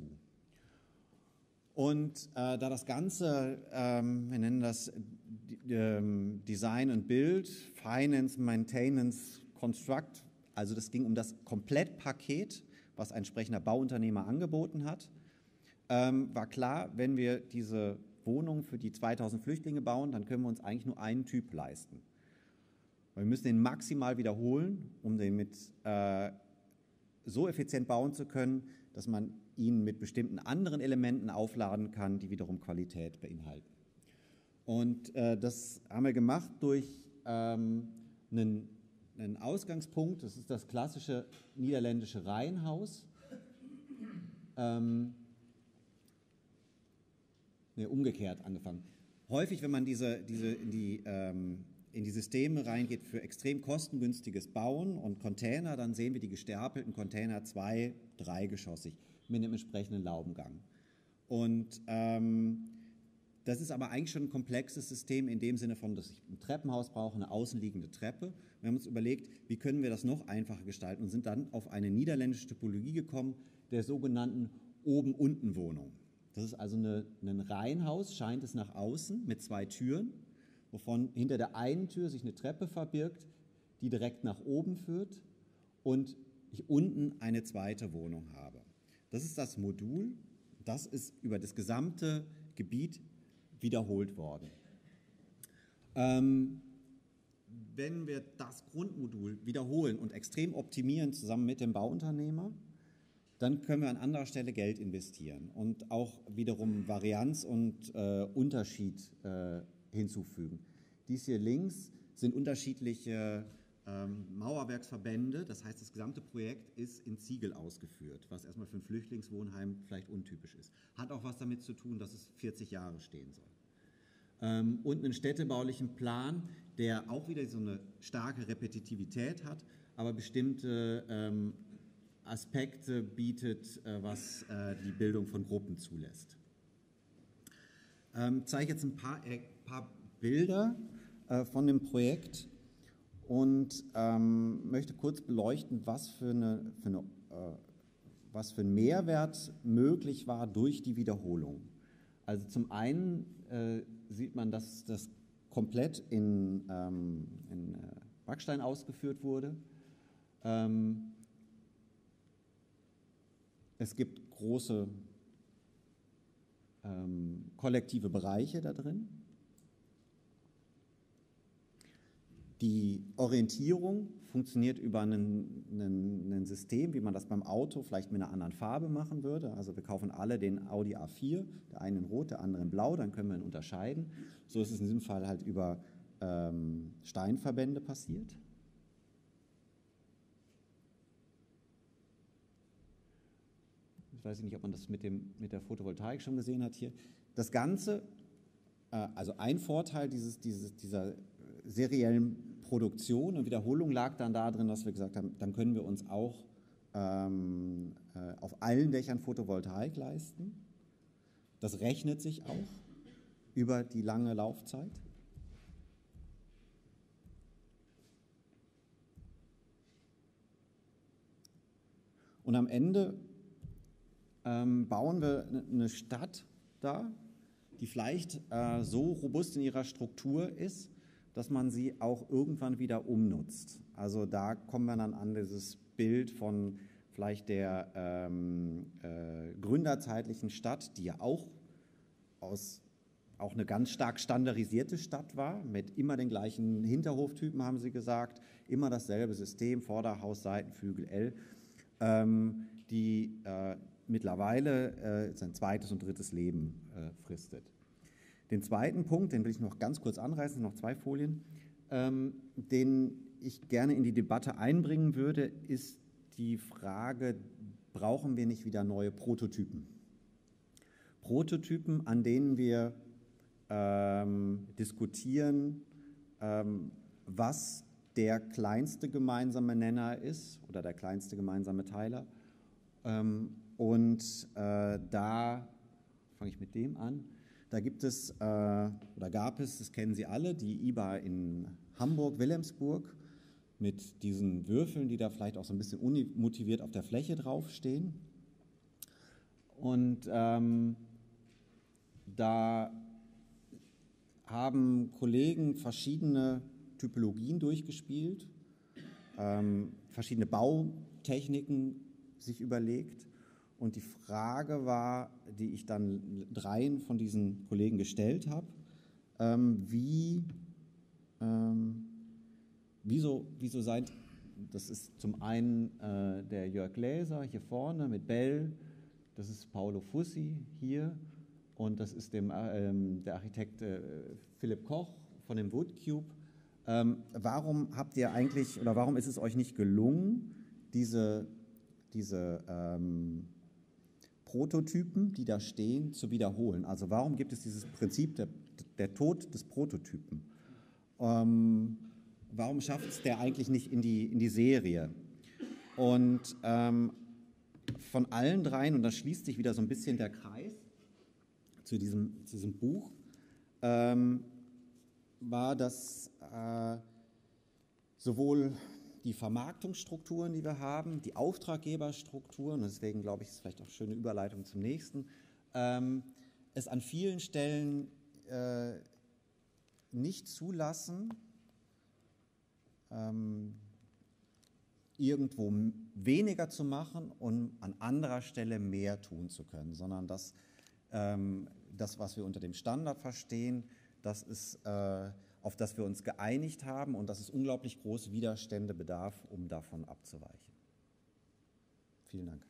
[SPEAKER 3] Und äh, da das Ganze, ähm, wir nennen das ähm, Design und Build, Finance, Maintenance, Construct, also das ging um das Komplettpaket, was ein entsprechender Bauunternehmer angeboten hat, ähm, war klar, wenn wir diese Wohnung für die zweitausend Flüchtlinge bauen, dann können wir uns eigentlich nur einen Typ leisten. Wir müssen den maximal wiederholen, um den mit äh, so effizient bauen zu können, dass man ihn mit bestimmten anderen Elementen aufladen kann, die wiederum Qualität beinhalten. Und äh, das haben wir gemacht durch ähm, einen, einen Ausgangspunkt, das ist das klassische niederländische Reihenhaus. Ähm, ne, umgekehrt angefangen. Häufig, wenn man diese, diese, die, ähm, in die Systeme reingeht für extrem kostengünstiges Bauen und Container, dann sehen wir die gestapelten Container zwei-, dreigeschossig mit einem entsprechenden Laubengang. Und ähm, das ist aber eigentlich schon ein komplexes System in dem Sinne von, dass ich ein Treppenhaus brauche, eine außenliegende Treppe. Wir haben uns überlegt, wie können wir das noch einfacher gestalten und sind dann auf eine niederländische Typologie gekommen, der sogenannten Oben-Unten-Wohnung. Das ist also eine, ein Reihenhaus, scheint es nach außen, mit zwei Türen, wovon hinter der einen Tür sich eine Treppe verbirgt, die direkt nach oben führt und ich unten eine zweite Wohnung habe. Das ist das Modul, das ist über das gesamte Gebiet wiederholt worden. Ähm, wenn wir das Grundmodul wiederholen und extrem optimieren zusammen mit dem Bauunternehmer, dann können wir an anderer Stelle Geld investieren und auch wiederum Varianz und äh, Unterschied äh, hinzufügen. Dies hier links sind unterschiedliche ähm, Mauerwerksverbände, das heißt, das gesamte Projekt ist in Ziegel ausgeführt, was erstmal für ein Flüchtlingswohnheim vielleicht untypisch ist. Hat auch was damit zu tun, dass es vierzig Jahre stehen soll. Ähm, und einen städtebaulichen Plan, der auch wieder so eine starke Repetitivität hat, aber bestimmte ähm, Aspekte bietet, äh, was äh, die Bildung von Gruppen zulässt. Ähm, ich zeige jetzt ein paar, äh, paar Bilder äh, von dem Projekt und ähm, möchte kurz beleuchten, was für, eine, für, eine, äh, was für ein Mehrwert möglich war durch die Wiederholung. Also zum einen äh, sieht man, dass das komplett in, ähm, in äh, Backstein ausgeführt wurde. Ähm, es gibt große ähm, kollektive Bereiche da drin. Die Orientierung funktioniert über ein System, wie man das beim Auto vielleicht mit einer anderen Farbe machen würde. Also wir kaufen alle den Audi A vier, der eine in Rot, der andere in Blau, dann können wir ihn unterscheiden. So ist es in diesem Fall halt über ähm, Steinverbände passiert. Ich weiß nicht, ob man das mit, dem, mit der Photovoltaik schon gesehen hat hier. Das Ganze, äh, also ein Vorteil dieses, dieses, dieser seriellen Produktion und Wiederholung lag dann darin, dass wir gesagt haben, dann können wir uns auch ähm, äh, auf allen Dächern Photovoltaik leisten. Das rechnet sich auch über die lange Laufzeit. Und am Ende ähm, bauen wir eine Stadt da, die vielleicht äh, so robust in ihrer Struktur ist, dass man sie auch irgendwann wieder umnutzt. Also da kommen wir dann an dieses Bild von vielleicht der ähm, äh, gründerzeitlichen Stadt, die ja auch, aus, auch eine ganz stark standardisierte Stadt war, mit immer den gleichen Hinterhoftypen, haben sie gesagt, immer dasselbe System, Vorderhaus, Seitenflügel, L, ähm, die äh, mittlerweile äh, sein zweites und drittes Leben äh, fristet. Den zweiten Punkt, den will ich noch ganz kurz anreißen, noch zwei Folien, ähm, den ich gerne in die Debatte einbringen würde, ist die Frage, brauchen wir nicht wieder neue Prototypen? Prototypen, an denen wir ähm, diskutieren, ähm, was der kleinste gemeinsame Nenner ist oder der kleinste gemeinsame Teiler. Ähm, und äh, da fange ich mit dem an. Da gibt es, äh, oder gab es, das kennen Sie alle, die I B A in Hamburg, Wilhelmsburg, mit diesen Würfeln, die da vielleicht auch so ein bisschen unmotiviert auf der Fläche draufstehen. Und ähm, da haben Kollegen verschiedene Typologien durchgespielt, ähm, verschiedene Bautechniken sich überlegt. Und die Frage war, die ich dann dreien von diesen Kollegen gestellt habe, ähm, wie, ähm, wieso, wieso seid, das ist zum einen äh, der Jörg Gläser hier vorne mit Bell, das ist Paolo Fussi hier und das ist dem, ähm, der Architekt äh, Philipp Koch von dem Woodcube. Ähm, warum habt ihr eigentlich, oder warum ist es euch nicht gelungen, diese, diese ähm, Prototypen, die da stehen, zu wiederholen? Also warum gibt es dieses Prinzip der, der Tod des Prototypen? ähm, warum schafft es der eigentlich nicht in die, in die Serie? Und ähm, von allen dreien, und da schließt sich wieder so ein bisschen der Kreis zu diesem, zu diesem Buch, ähm, war das äh, sowohl die Vermarktungsstrukturen, die wir haben, die Auftraggeberstrukturen, und deswegen glaube ich, ist vielleicht auch eine schöne Überleitung zum nächsten, ähm, es an vielen Stellen äh, nicht zulassen, ähm, irgendwo weniger zu machen und an anderer Stelle mehr tun zu können, sondern dass ähm, das, was wir unter dem Standard verstehen, das ist, äh, auf das wir uns geeinigt haben und dass es unglaublich große Widerstände bedarf, um davon abzuweichen. Vielen Dank.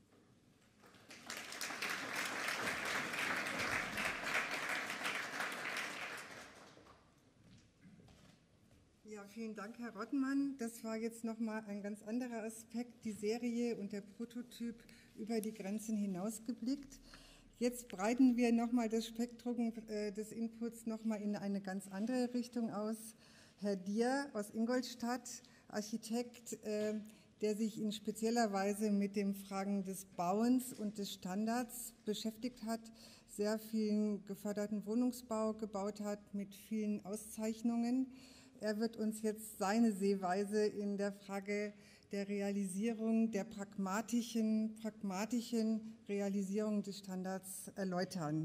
[SPEAKER 1] Ja, vielen Dank, Herr Rottmann. Das war jetzt nochmal ein ganz anderer Aspekt, die Serie und der Prototyp über die Grenzen hinausgeblickt. Jetzt breiten wir nochmal das Spektrum äh, des Inputs nochmal in eine ganz andere Richtung aus. Herr Dier aus Ingolstadt, Architekt, äh, der sich in spezieller Weise mit den Fragen des Bauens und des Standards beschäftigt hat, sehr vielen geförderten Wohnungsbau gebaut hat mit vielen Auszeichnungen. Er wird uns jetzt seine Sehweise in der Frage der Realisierung, der pragmatischen, pragmatischen Realisierung des Standards erläutern.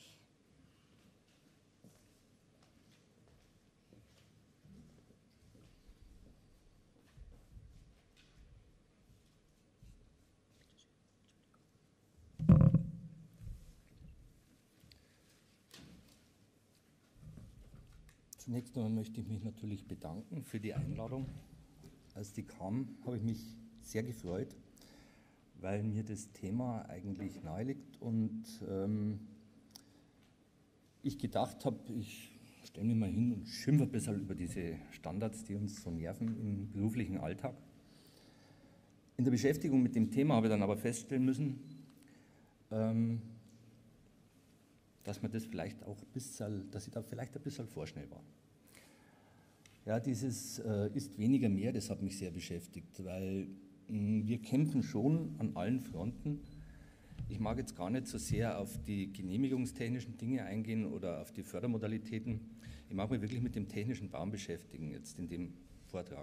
[SPEAKER 4] Zunächst einmal möchte ich mich natürlich bedanken für die Einladung. Als die kam, habe ich mich sehr gefreut, weil mir das Thema eigentlich nahe liegt und ähm, ich gedacht habe, ich stelle mich mal hin und schimpfe ein bisschen über diese Standards, die uns so nerven im beruflichen Alltag. In der Beschäftigung mit dem Thema habe ich dann aber feststellen müssen, ähm, dass man das vielleicht auch ein bisschen, dass ich da vielleicht ein bisschen vorschnell war. Ja, dieses äh, ist weniger mehr, das hat mich sehr beschäftigt, weil mh, wir kämpfen schon an allen Fronten. Ich mag jetzt gar nicht so sehr auf die genehmigungstechnischen Dinge eingehen oder auf die Fördermodalitäten. Ich mag mich wirklich mit dem technischen Bauen beschäftigen, jetzt in dem Vortrag.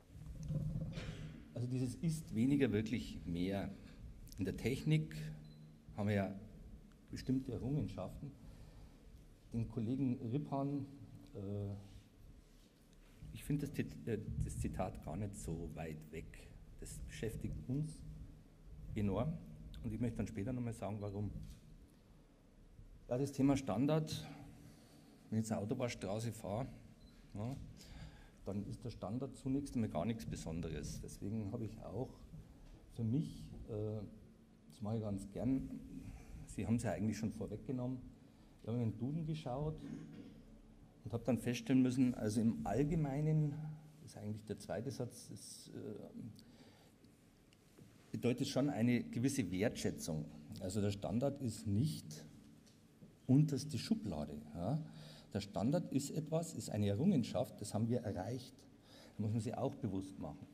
[SPEAKER 4] Also dieses ist weniger wirklich mehr. In der Technik haben wir ja bestimmte Errungenschaften. Den Kollegen Rippahn, äh, ich finde das, äh, das Zitat gar nicht so weit weg. Das beschäftigt uns enorm und ich möchte dann später nochmal sagen, warum. Ja, das Thema Standard, wenn ich jetzt eine Autobahnstraße fahre, ja, dann ist der Standard zunächst einmal gar nichts Besonderes. Deswegen habe ich auch für mich, äh, das mache ich ganz gern, Sie haben es ja eigentlich schon vorweggenommen, ich habe in den Duden geschaut und habe dann feststellen müssen, also im Allgemeinen, das ist eigentlich der zweite Satz, das äh, bedeutet schon eine gewisse Wertschätzung. Also der Standard ist nicht unterste Schublade. Ja. Der Standard ist etwas, ist eine Errungenschaft, das haben wir erreicht. Da muss man sich auch bewusst machen.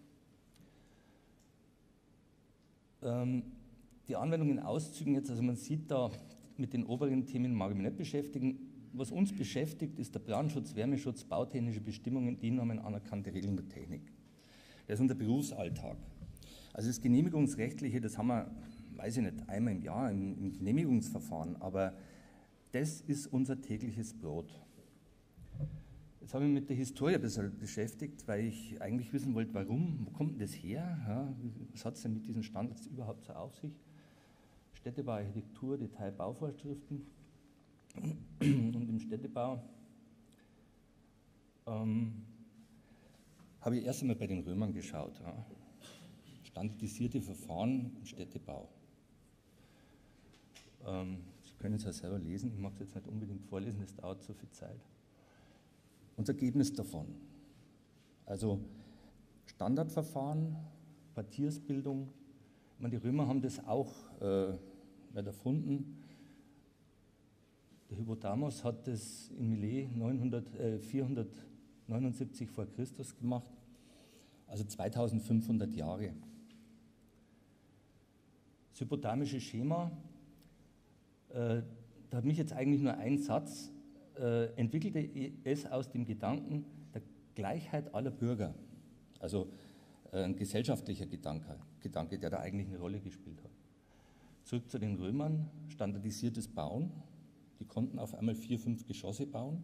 [SPEAKER 4] Ähm, die Anwendung in Auszügen jetzt, also man sieht da, mit den oberen Themen mag ich mich nicht beschäftigen. Was uns beschäftigt, ist der Brandschutz, Wärmeschutz, bautechnische Bestimmungen, die Normen, anerkannte Regeln der Technik. Das ist unser Berufsalltag. Also das Genehmigungsrechtliche, das haben wir, weiß ich nicht, einmal im Jahr im, im Genehmigungsverfahren, aber das ist unser tägliches Brot. Jetzt habe ich mich mit der Historie ein bisschen beschäftigt, weil ich eigentlich wissen wollte, warum, wo kommt denn das her? Ja, was hat es denn mit diesen Standards überhaupt so auf sich? Städtebau, Architektur, Detail, Bauvorschriften. Und im Städtebau ähm, habe ich erst einmal bei den Römern geschaut. Ja. Standardisierte Verfahren im Städtebau. Ähm, Sie können es ja selber lesen, ich mag es jetzt nicht unbedingt vorlesen, das dauert so viel Zeit. Und das Ergebnis davon, also Standardverfahren, Quartiersbildung, ich meine, die Römer haben das auch äh, nicht erfunden. Der Hypodamus hat das in Milet neunhundert, äh, vierhundert neunundsiebzig vor Christus gemacht, also zweitausendfünfhundert Jahre. Das hypothermische Schema, äh, da hat mich jetzt eigentlich nur ein Satz, äh, entwickelte es aus dem Gedanken der Gleichheit aller Bürger, also äh, ein gesellschaftlicher Gedanke, Gedanke, der da eigentlich eine Rolle gespielt hat. Zurück zu den Römern, standardisiertes Bauen, die konnten auf einmal vier, fünf Geschosse bauen.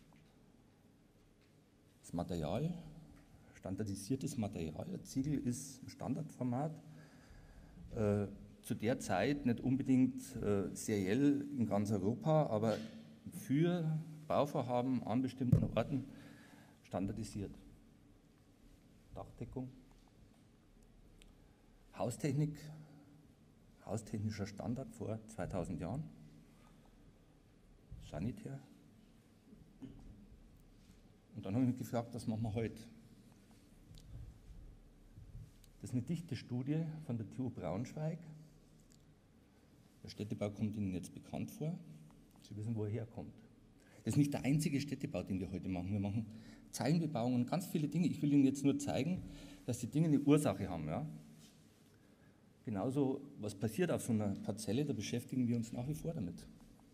[SPEAKER 4] Das Material, standardisiertes Material, Ziegel ist ein Standardformat, äh, zu der Zeit nicht unbedingt äh, seriell in ganz Europa, aber für Bauvorhaben an bestimmten Orten standardisiert. Dachdeckung, Haustechnik, haustechnischer Standard vor zweitausend Jahren, Sanitär. Und dann habe ich mich gefragt, was machen wir heute? Das ist eine dichte Studie von der T U Braunschweig. Der Städtebau kommt Ihnen jetzt bekannt vor. Sie wissen, wo er herkommt. Das ist nicht der einzige Städtebau, den wir heute machen. Wir machen Zeilenbebauung und ganz viele Dinge. Ich will Ihnen jetzt nur zeigen, dass die Dinge eine Ursache haben. Ja? Genauso, was passiert auf so einer Parzelle, da beschäftigen wir uns nach wie vor damit.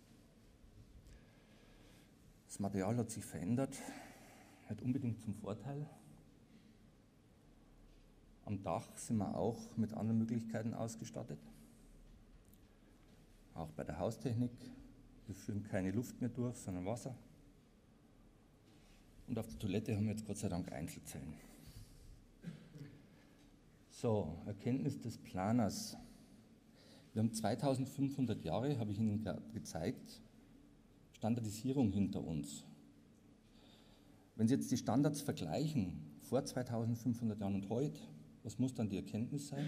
[SPEAKER 4] Das Material hat sich verändert, nicht unbedingt zum Vorteil. Am Dach sind wir auch mit anderen Möglichkeiten ausgestattet. Auch bei der Haustechnik. Wir führen keine Luft mehr durch, sondern Wasser. Und auf der Toilette haben wir jetzt Gott sei Dank Einzelzellen. So, Erkenntnis des Planers. Wir haben zweitausendfünfhundert Jahre, habe ich Ihnen gerade gezeigt, Standardisierung hinter uns. Wenn Sie jetzt die Standards vergleichen, vor zweitausendfünfhundert Jahren und heute, was muss dann die Erkenntnis sein?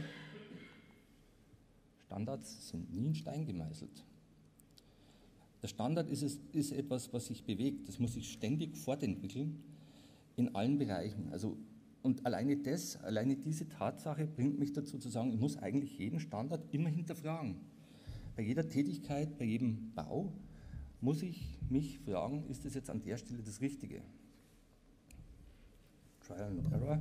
[SPEAKER 4] Standards sind nie in Stein gemeißelt. Der Standard ist, es, ist etwas, was sich bewegt. Das muss sich ständig fortentwickeln in allen Bereichen. Also, und alleine das, alleine diese Tatsache bringt mich dazu zu sagen, ich muss eigentlich jeden Standard immer hinterfragen. Bei jeder Tätigkeit, bei jedem Bau muss ich mich fragen, ist das jetzt an der Stelle das Richtige? Trial and Error.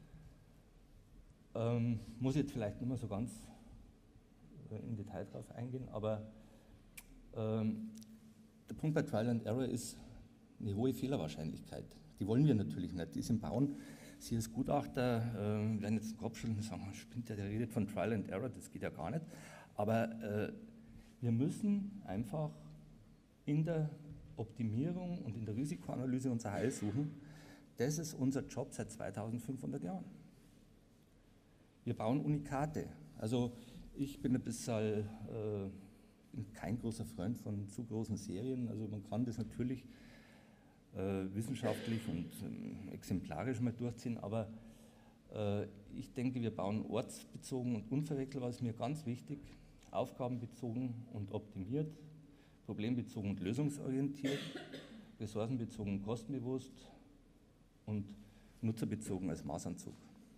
[SPEAKER 4] Ähm, muss ich jetzt vielleicht nicht mehr so ganz äh, im Detail drauf eingehen, aber ähm, der Punkt bei Trial and Error ist eine hohe Fehlerwahrscheinlichkeit. Die wollen wir natürlich nicht. Die ist im Bauen. Sie als Gutachter äh, werden jetzt den Kopf schütteln und sagen, spinnt der, der redet von Trial and Error, das geht ja gar nicht. Aber äh, wir müssen einfach in der Optimierung und in der Risikoanalyse unser Heil suchen. Das ist unser Job seit zweitausendfünfhundert Jahren. Wir bauen Unikate. Also ich bin ein bisschen äh, bin kein großer Freund von zu großen Serien. Also man kann das natürlich äh, wissenschaftlich und äh, exemplarisch mal durchziehen, aber äh, ich denke, wir bauen ortsbezogen und unverwechselbar, ist mir ganz wichtig, aufgabenbezogen und optimiert, problembezogen und lösungsorientiert, ressourcenbezogen und kostenbewusst und nutzerbezogen als Maßanzug.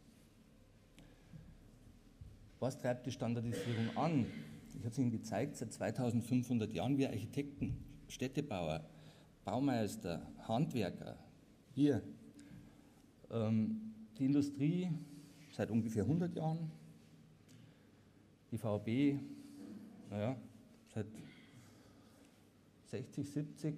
[SPEAKER 4] Was treibt die Standardisierung an? Ich habe es Ihnen gezeigt, seit zweitausendfünfhundert Jahren wir Architekten, Städtebauer, Baumeister, Handwerker, wir, ähm, die Industrie seit ungefähr hundert Jahren, die V A B, naja, seit sechzig, siebzig,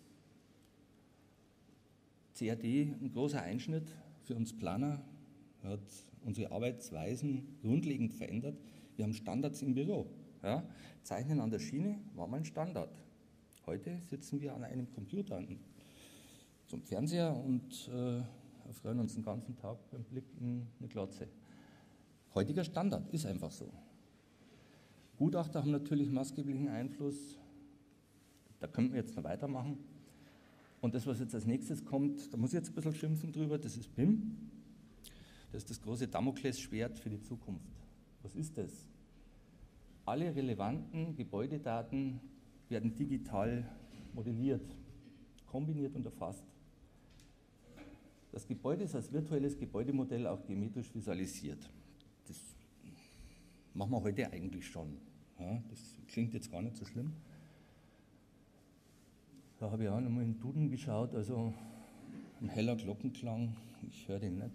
[SPEAKER 4] C A D, ein großer Einschnitt für uns Planer, hat unsere Arbeitsweisen grundlegend verändert. Wir haben Standards im Büro. Ja. Zeichnen an der Schiene war mal ein Standard. Heute sitzen wir an einem Computer zum Fernseher und äh, erfreuen uns den ganzen Tag beim Blick in eine Glotze. Heutiger Standard, ist einfach so. Gutachter haben natürlich maßgeblichen Einfluss. Da könnten wir jetzt noch weitermachen. Und das, was jetzt als nächstes kommt, da muss ich jetzt ein bisschen schimpfen drüber, das ist B I M. Das ist das große Damoklesschwert für die Zukunft. Was ist das? Alle relevanten Gebäudedaten werden digital modelliert, kombiniert und erfasst. Das Gebäude ist als virtuelles Gebäudemodell auch geometrisch visualisiert. Das machen wir heute eigentlich schon. Ja, das klingt jetzt gar nicht so schlimm. Da habe ich auch nochmal in den Duden geschaut, also ein heller Glockenklang, ich höre den nicht.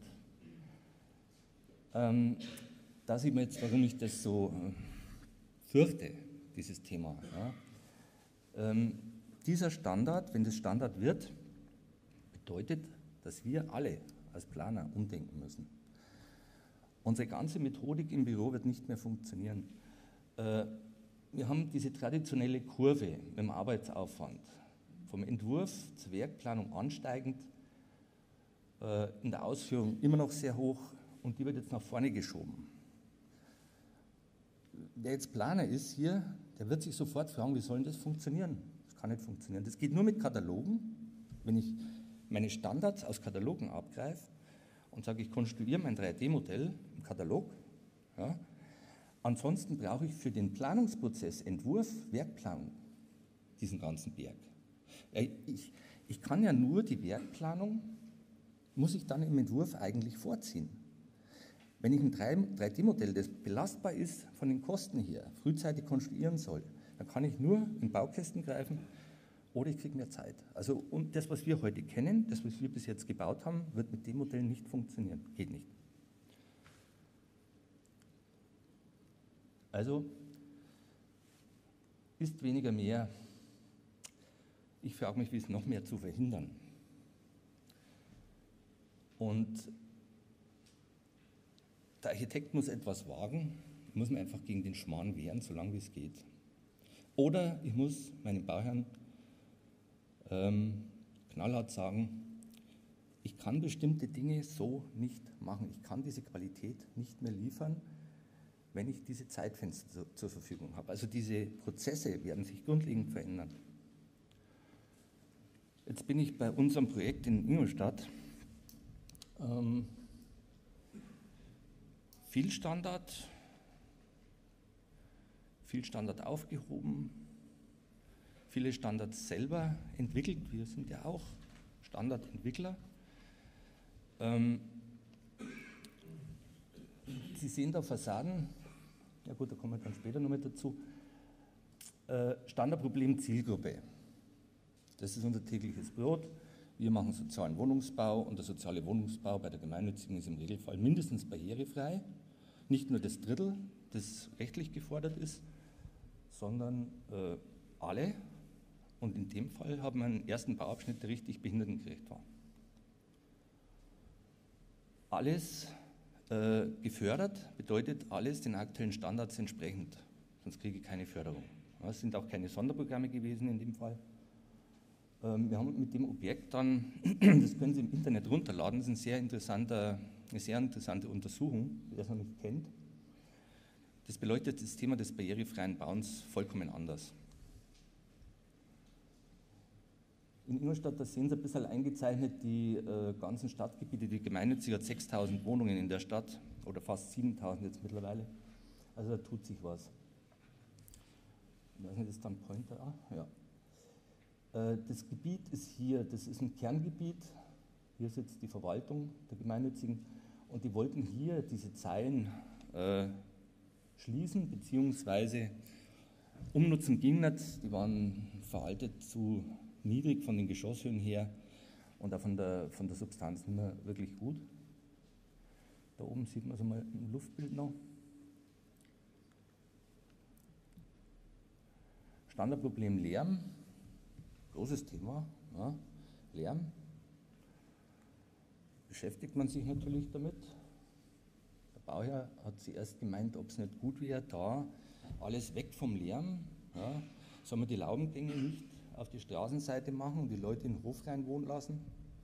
[SPEAKER 4] Ähm, da sieht man jetzt, warum ich das so äh, fürchte, dieses Thema. Ja. Ähm, dieser Standard, wenn das Standard wird, bedeutet, dass wir alle als Planer umdenken müssen. Unsere ganze Methodik im Büro wird nicht mehr funktionieren. Äh, wir haben diese traditionelle Kurve mit dem Arbeitsaufwand, vom Entwurf zur Werkplanung ansteigend, äh, in der Ausführung immer noch sehr hoch und die wird jetzt nach vorne geschoben. Wer jetzt Planer ist hier, der wird sich sofort fragen, wie soll denn das funktionieren? Das kann nicht funktionieren. Das geht nur mit Katalogen. Wenn ich meine Standards aus Katalogen abgreife und sage, ich konstruiere mein drei D Modell im Katalog, ja, ansonsten brauche ich für den Planungsprozess, Entwurf, Werkplanung, diesen ganzen Berg. Ich, ich kann ja nur die Werkplanung, muss ich dann im Entwurf eigentlich vorziehen. Wenn ich ein drei D Modell, das belastbar ist von den Kosten her, frühzeitig konstruieren soll, dann kann ich nur in Baukästen greifen oder ich kriege mehr Zeit. Also und das, was wir heute kennen, das, was wir bis jetzt gebaut haben, wird mit dem Modell nicht funktionieren. Geht nicht. Also ist weniger mehr. Ich frage mich, wie es noch mehr zu verhindern. Und der Architekt muss etwas wagen, ich muss mir einfach gegen den Schmarrn wehren, solange wie es geht. Oder ich muss meinem Bauherrn ähm, knallhart sagen, ich kann bestimmte Dinge so nicht machen. Ich kann diese Qualität nicht mehr liefern, wenn ich diese Zeitfenster zu, zur Verfügung habe. Also diese Prozesse werden sich grundlegend verändern. Jetzt bin ich bei unserem Projekt in Ingolstadt. Ähm, viel Standard, viel Standard aufgehoben, viele Standards selber entwickelt. Wir sind ja auch Standardentwickler. Ähm, Sie sehen da Fassaden, ja gut, da kommen wir dann später noch mit dazu. Äh, Standardproblem Zielgruppe. Das ist unser tägliches Brot. Wir machen sozialen Wohnungsbau und der soziale Wohnungsbau bei der Gemeinnützigen ist im Regelfall mindestens barrierefrei. Nicht nur das Drittel, das rechtlich gefordert ist, sondern äh, alle. Und in dem Fall haben wir einen ersten Bauabschnitt, der richtig behindertengerecht war. Alles äh, gefördert bedeutet alles den aktuellen Standards entsprechend. Sonst kriege ich keine Förderung. Ja, es sind auch keine Sonderprogramme gewesen in dem Fall. Ähm, wir haben mit dem Objekt dann, das können Sie im Internet runterladen, das ist ein sehr interessanter, eine sehr interessante Untersuchung, wer es noch nicht kennt. Das beleuchtet das Thema des barrierefreien Bauens vollkommen anders. In Ingolstadt, da sehen Sie ein bisschen eingezeichnet die äh, ganzen Stadtgebiete. Die Gemeinnützige hat sechstausend Wohnungen in der Stadt oder fast siebentausend jetzt mittlerweile. Also da tut sich was. Ich weiß nicht, ist da ein Pointer? Ah, ja. Äh, das Gebiet ist hier, das ist ein Kerngebiet. Hier sitzt die Verwaltung der Gemeinnützigen und die wollten hier diese Zeilen äh, schließen, beziehungsweise umnutzen ging nicht. Die waren veraltet zu niedrig von den Geschosshöhen her und auch von der, von der Substanz nicht mehr wirklich gut. Da oben sieht man es einmal im Luftbild noch. Standardproblem Lärm, großes Thema, ja, Lärm. Beschäftigt man sich natürlich damit. Der Bauherr hat zuerst gemeint, ob es nicht gut wäre, da alles weg vom Lärm. Ja, soll man die Laubengänge nicht auf die Straßenseite machen und die Leute in den Hof rein wohnen lassen.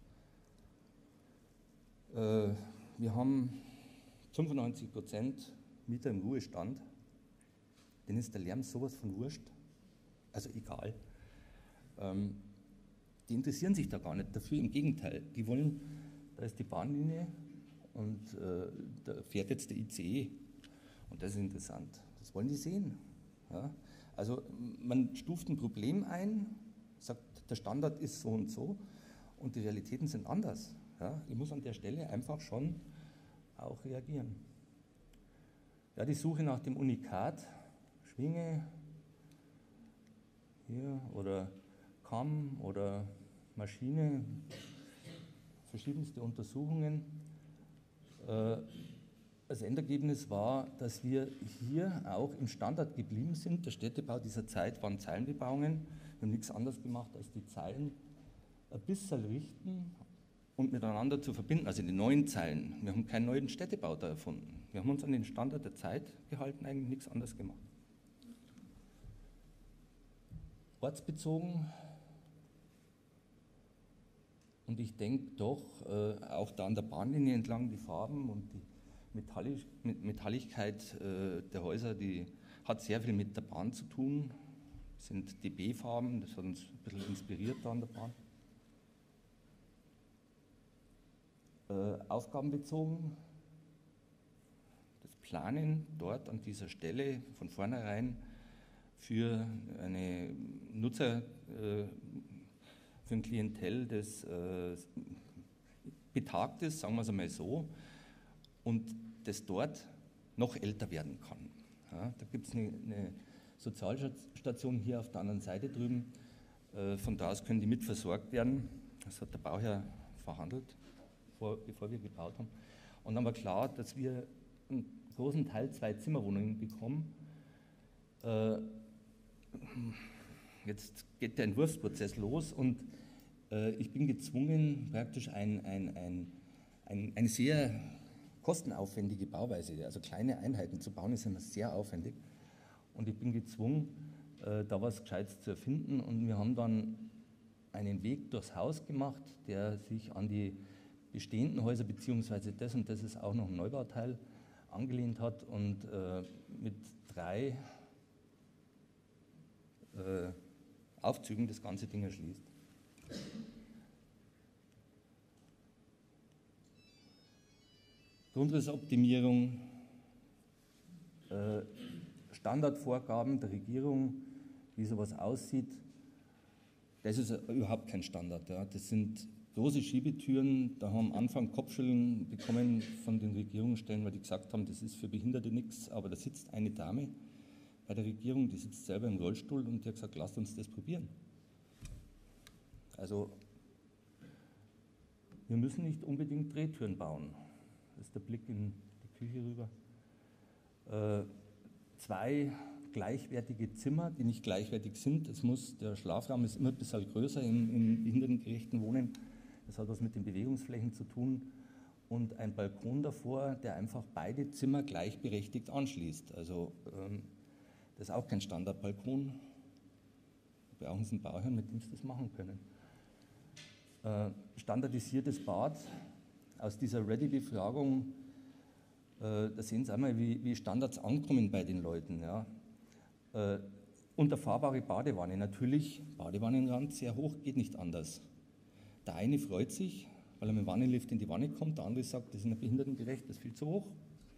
[SPEAKER 4] Äh, wir haben fünfundneunzig Prozent Mieter im Ruhestand, denen ist der Lärm sowas von wurscht, also egal. Ähm, die interessieren sich da gar nicht dafür, im Gegenteil, die wollen, da ist die Bahnlinie und äh, da fährt jetzt der I C E und das ist interessant, das wollen die sehen. Ja? Also man stuft ein Problem ein, sagt, der Standard ist so und so und die Realitäten sind anders. Ja? Ich muss an der Stelle einfach schon auch reagieren. Ja, die Suche nach dem Unikat, Schwinge hier oder Kamm oder Maschine, verschiedenste Untersuchungen. Das Endergebnis war, dass wir hier auch im Standard geblieben sind. Der Städtebau dieser Zeit waren Zeilenbebauungen. Wir haben nichts anderes gemacht, als die Zeilen ein bisschen richten und miteinander zu verbinden, also die neuen Zeilen. Wir haben keinen neuen Städtebau da erfunden. Wir haben uns an den Standard der Zeit gehalten, eigentlich nichts anderes gemacht. Ortsbezogen. Und ich denke doch, äh, auch da an der Bahnlinie entlang, die Farben und die Metallisch, mit Metalligkeit äh, der Häuser, die hat sehr viel mit der Bahn zu tun. Das sind D B-Farben, das hat uns ein bisschen inspiriert da an der Bahn. Äh, aufgabenbezogen. Das Planen dort an dieser Stelle von vornherein für eine Nutzer, äh, für ein Klientel, das äh, betagt ist, sagen wir es einmal so, und das dort noch älter werden kann. Ja, da gibt es eine, eine Sozialstation hier auf der anderen Seite drüben, äh, von da aus können die mitversorgt werden. Das hat der Bauherr verhandelt, vor, bevor wir gebaut haben. Und dann war klar, dass wir einen großen Teil Zwei-Zimmer-Wohnungen bekommen. Äh, jetzt geht der Entwurfsprozess los und äh, ich bin gezwungen, praktisch ein, ein, ein, ein, eine sehr kostenaufwendige Bauweise, also kleine Einheiten zu bauen, ist immer sehr aufwendig. Und ich bin gezwungen, äh, da was Gescheites zu erfinden. Und wir haben dann einen Weg durchs Haus gemacht, der sich an die bestehenden Häuser, beziehungsweise das und das ist auch noch ein Neubauteil, angelehnt hat und äh, mit drei äh, Aufzügen das ganze Ding erschließt. Grundrissoptimierung, äh, Standardvorgaben der Regierung, wie sowas aussieht, das ist überhaupt kein Standard. Ja. Das sind große Schiebetüren, da haben am Anfang Kopfschütteln bekommen von den Regierungsstellen, weil die gesagt haben, das ist für Behinderte nichts, aber da sitzt eine Dame bei der Regierung, die sitzt selber im Rollstuhl und die hat gesagt, lasst uns das probieren. Also wir müssen nicht unbedingt Drehtüren bauen. Das ist der Blick in die Küche rüber. Äh, zwei gleichwertige Zimmer, die nicht gleichwertig sind. Es muss, der Schlafraum ist immer ein bisschen größer im, im behindertengerechten Wohnen. Das hat was mit den Bewegungsflächen zu tun. Und ein Balkon davor, der einfach beide Zimmer gleichberechtigt anschließt. Also ähm, das ist auch kein Standardbalkon. Wir brauchen einen Bauherrn, mit dem sie das machen können. Äh, standardisiertes Bad. Aus dieser Ready-Befragung, äh, da sehen Sie einmal, wie, wie Standards ankommen bei den Leuten. Ja. Äh, unterfahrbare Badewanne, natürlich, Badewannenrand sehr hoch, geht nicht anders. Der eine freut sich, weil er mit dem Wannenlift in die Wanne kommt, der andere sagt, das ist nicht behindertengerecht, das ist viel zu hoch.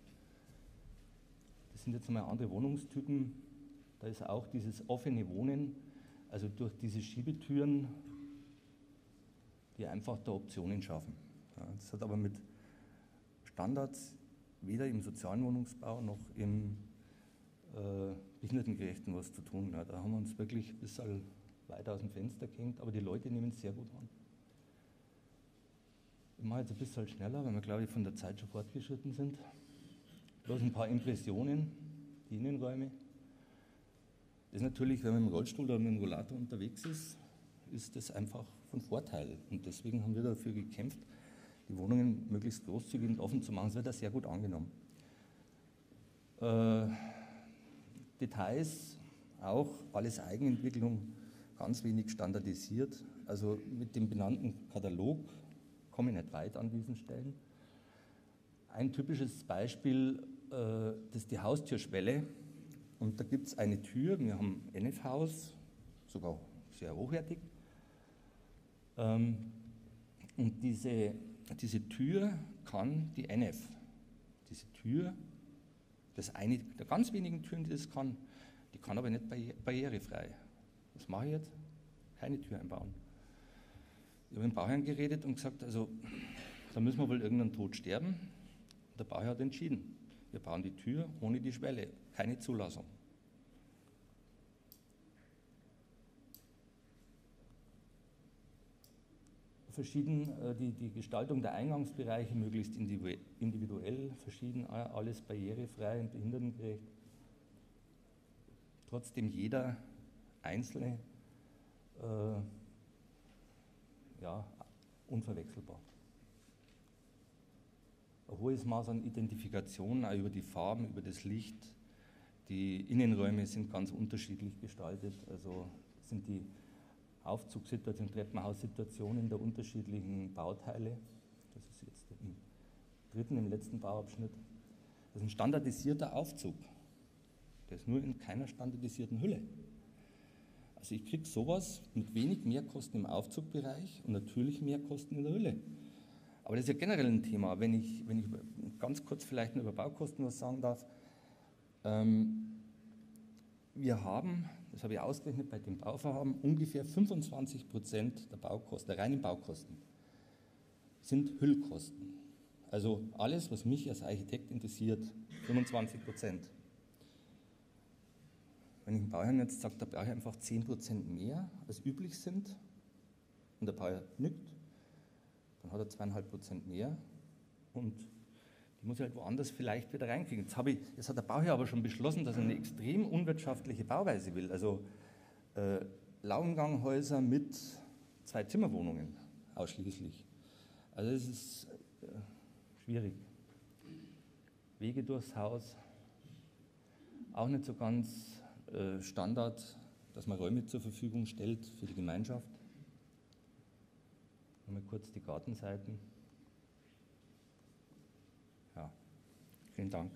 [SPEAKER 4] Das sind jetzt mal andere Wohnungstypen, da ist auch dieses offene Wohnen, also durch diese Schiebetüren, die einfach da Optionen schaffen. Ja, das hat aber mit Standards weder im sozialen Wohnungsbau noch im äh, behindertengerechten was zu tun. Ja, da haben wir uns wirklich ein bisschen weit aus dem Fenster gehängt, aber die Leute nehmen es sehr gut an. Ich mache jetzt ein bisschen schneller, weil wir, glaube ich, von der Zeit schon fortgeschritten sind. Bloß ein paar Impressionen, die Innenräume. Das ist natürlich, wenn man im Rollstuhl oder mit dem Rollator unterwegs ist, ist das einfach von Vorteil. Und deswegen haben wir dafür gekämpft, die Wohnungen möglichst großzügig und offen zu machen. Es wird auch sehr gut angenommen. Äh, Details, auch alles Eigenentwicklung, ganz wenig standardisiert. Also mit dem benannten Katalog komme ich nicht weit an diesen Stellen. Ein typisches Beispiel, äh, das ist die Haustürschwelle. Und da gibt es eine Tür, wir haben N F-Haus, sogar sehr hochwertig. Ähm, und diese, diese Tür kann die N F. Diese Tür, das ist eine der ganz wenigen Türen, die das kann, die kann aber nicht barri barrierefrei. Was mache ich jetzt? Keine Tür einbauen. Ich habe mit dem Bauherrn geredet und gesagt, also da müssen wir wohl irgendeinen Tod sterben. Und der Bauherr hat entschieden, wir bauen die Tür ohne die Schwelle, keine Zulassung. verschieden, äh, die, die Gestaltung der Eingangsbereiche möglichst individuell, verschieden, alles barrierefrei und behindertengerecht. Trotzdem jeder Einzelne äh, ja, unverwechselbar. Ein hohes Maß an Identifikation, auch über die Farben, über das Licht. Die Innenräume sind ganz unterschiedlich gestaltet, also sind die Aufzugssituationen, Treppenhaussituationen der unterschiedlichen Bauteile. Das ist jetzt im dritten, im letzten Bauabschnitt. Das ist ein standardisierter Aufzug. Der ist nur in keiner standardisierten Hülle. Also ich kriege sowas mit wenig Mehrkosten im Aufzugbereich und natürlich Mehrkosten in der Hülle. Aber das ist ja generell ein Thema. Wenn ich, wenn ich ganz kurz vielleicht nur über Baukosten was sagen darf. Ähm, wir haben, das habe ich ausgerechnet bei dem Bauvorhaben, ungefähr fünfundzwanzig Prozent der Baukosten, der reinen Baukosten, sind Hüllkosten. Also alles, was mich als Architekt interessiert, fünfundzwanzig Prozent. Wenn ich dem Bauherrn jetzt sage, da brauche ich einfach zehn Prozent mehr, als üblich sind, und der Bauherr nickt, dann hat er zweieinhalb Prozent mehr und die muss ich halt woanders vielleicht wieder reinkriegen. Jetzt, habe ich, jetzt hat der Bauherr aber schon beschlossen, dass er eine extrem unwirtschaftliche Bauweise will. Also äh, Laubenganghäuser mit zwei Zimmerwohnungen ausschließlich. Also es ist äh, schwierig. Wege durchs Haus, auch nicht so ganz äh, Standard, dass man Räume zur Verfügung stellt für die Gemeinschaft. Mal kurz die Gartenseiten. Ja, vielen Dank.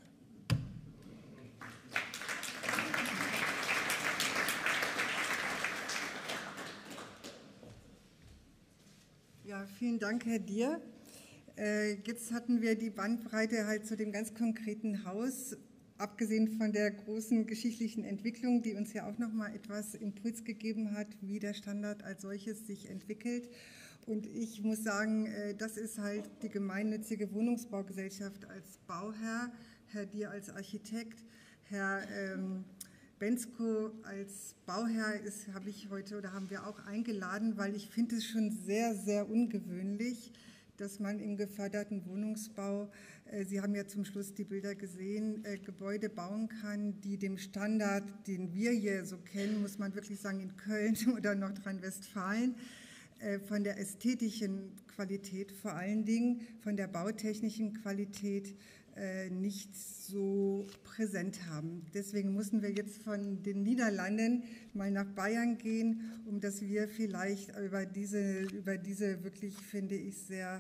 [SPEAKER 1] Ja, vielen Dank, Herr Dier. Äh, jetzt hatten wir die Bandbreite halt zu dem ganz konkreten Haus, abgesehen von der großen geschichtlichen Entwicklung, die uns ja auch noch mal etwas Impuls gegeben hat, wie der Standard als solches sich entwickelt. Und ich muss sagen, das ist halt die gemeinnützige Wohnungsbaugesellschaft als Bauherr, Herr Dier als Architekt, Herr ähm, Bensko als Bauherr ist, habe ich heute oder haben wir auch eingeladen, weil ich finde es schon sehr, sehr ungewöhnlich, dass man im geförderten Wohnungsbau, äh, Sie haben ja zum Schluss die Bilder gesehen, äh, Gebäude bauen kann, die dem Standard, den wir hier so kennen, muss man wirklich sagen, in Köln oder Nordrhein-Westfalen, von der ästhetischen Qualität, vor allen Dingen von der bautechnischen Qualität äh, nicht so präsent haben. Deswegen müssen wir jetzt von den Niederlanden mal nach Bayern gehen, um dass wir vielleicht über diese, über diese wirklich, finde ich, sehr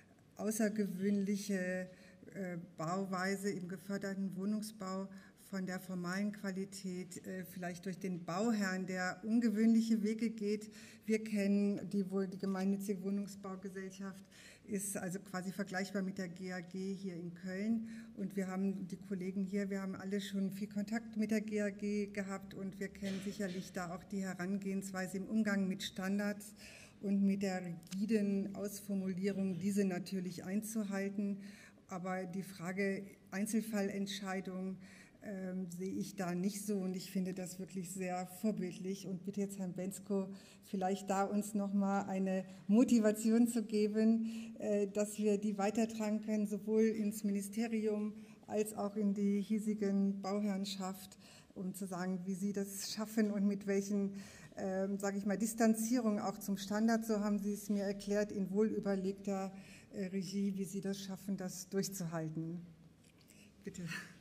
[SPEAKER 1] außergewöhnliche äh, Bauweise im geförderten Wohnungsbau von der formalen Qualität, äh, vielleicht durch den Bauherrn, der ungewöhnliche Wege geht. Wir kennen die, wohl die gemeinnützige Wohnungsbaugesellschaft, ist also quasi vergleichbar mit der G A G hier in Köln. Und wir haben die Kollegen hier, wir haben alle schon viel Kontakt mit der G A G gehabt und wir kennen sicherlich da auch die Herangehensweise im Umgang mit Standards und mit der rigiden Ausformulierung, diese natürlich einzuhalten. Aber die Frage Einzelfallentscheidung Ähm, sehe ich da nicht so und ich finde das wirklich sehr vorbildlich und bitte jetzt Herrn Bensko vielleicht da uns nochmal eine Motivation zu geben, äh, dass wir die weitertragen können, sowohl ins Ministerium als auch in die hiesigen Bauherrenschaft, um zu sagen, wie Sie das schaffen und mit welchen, äh, sage ich mal, Distanzierung auch zum Standard, so haben Sie es mir erklärt, in wohlüberlegter äh, Regie, wie Sie das schaffen, das durchzuhalten. Bitte.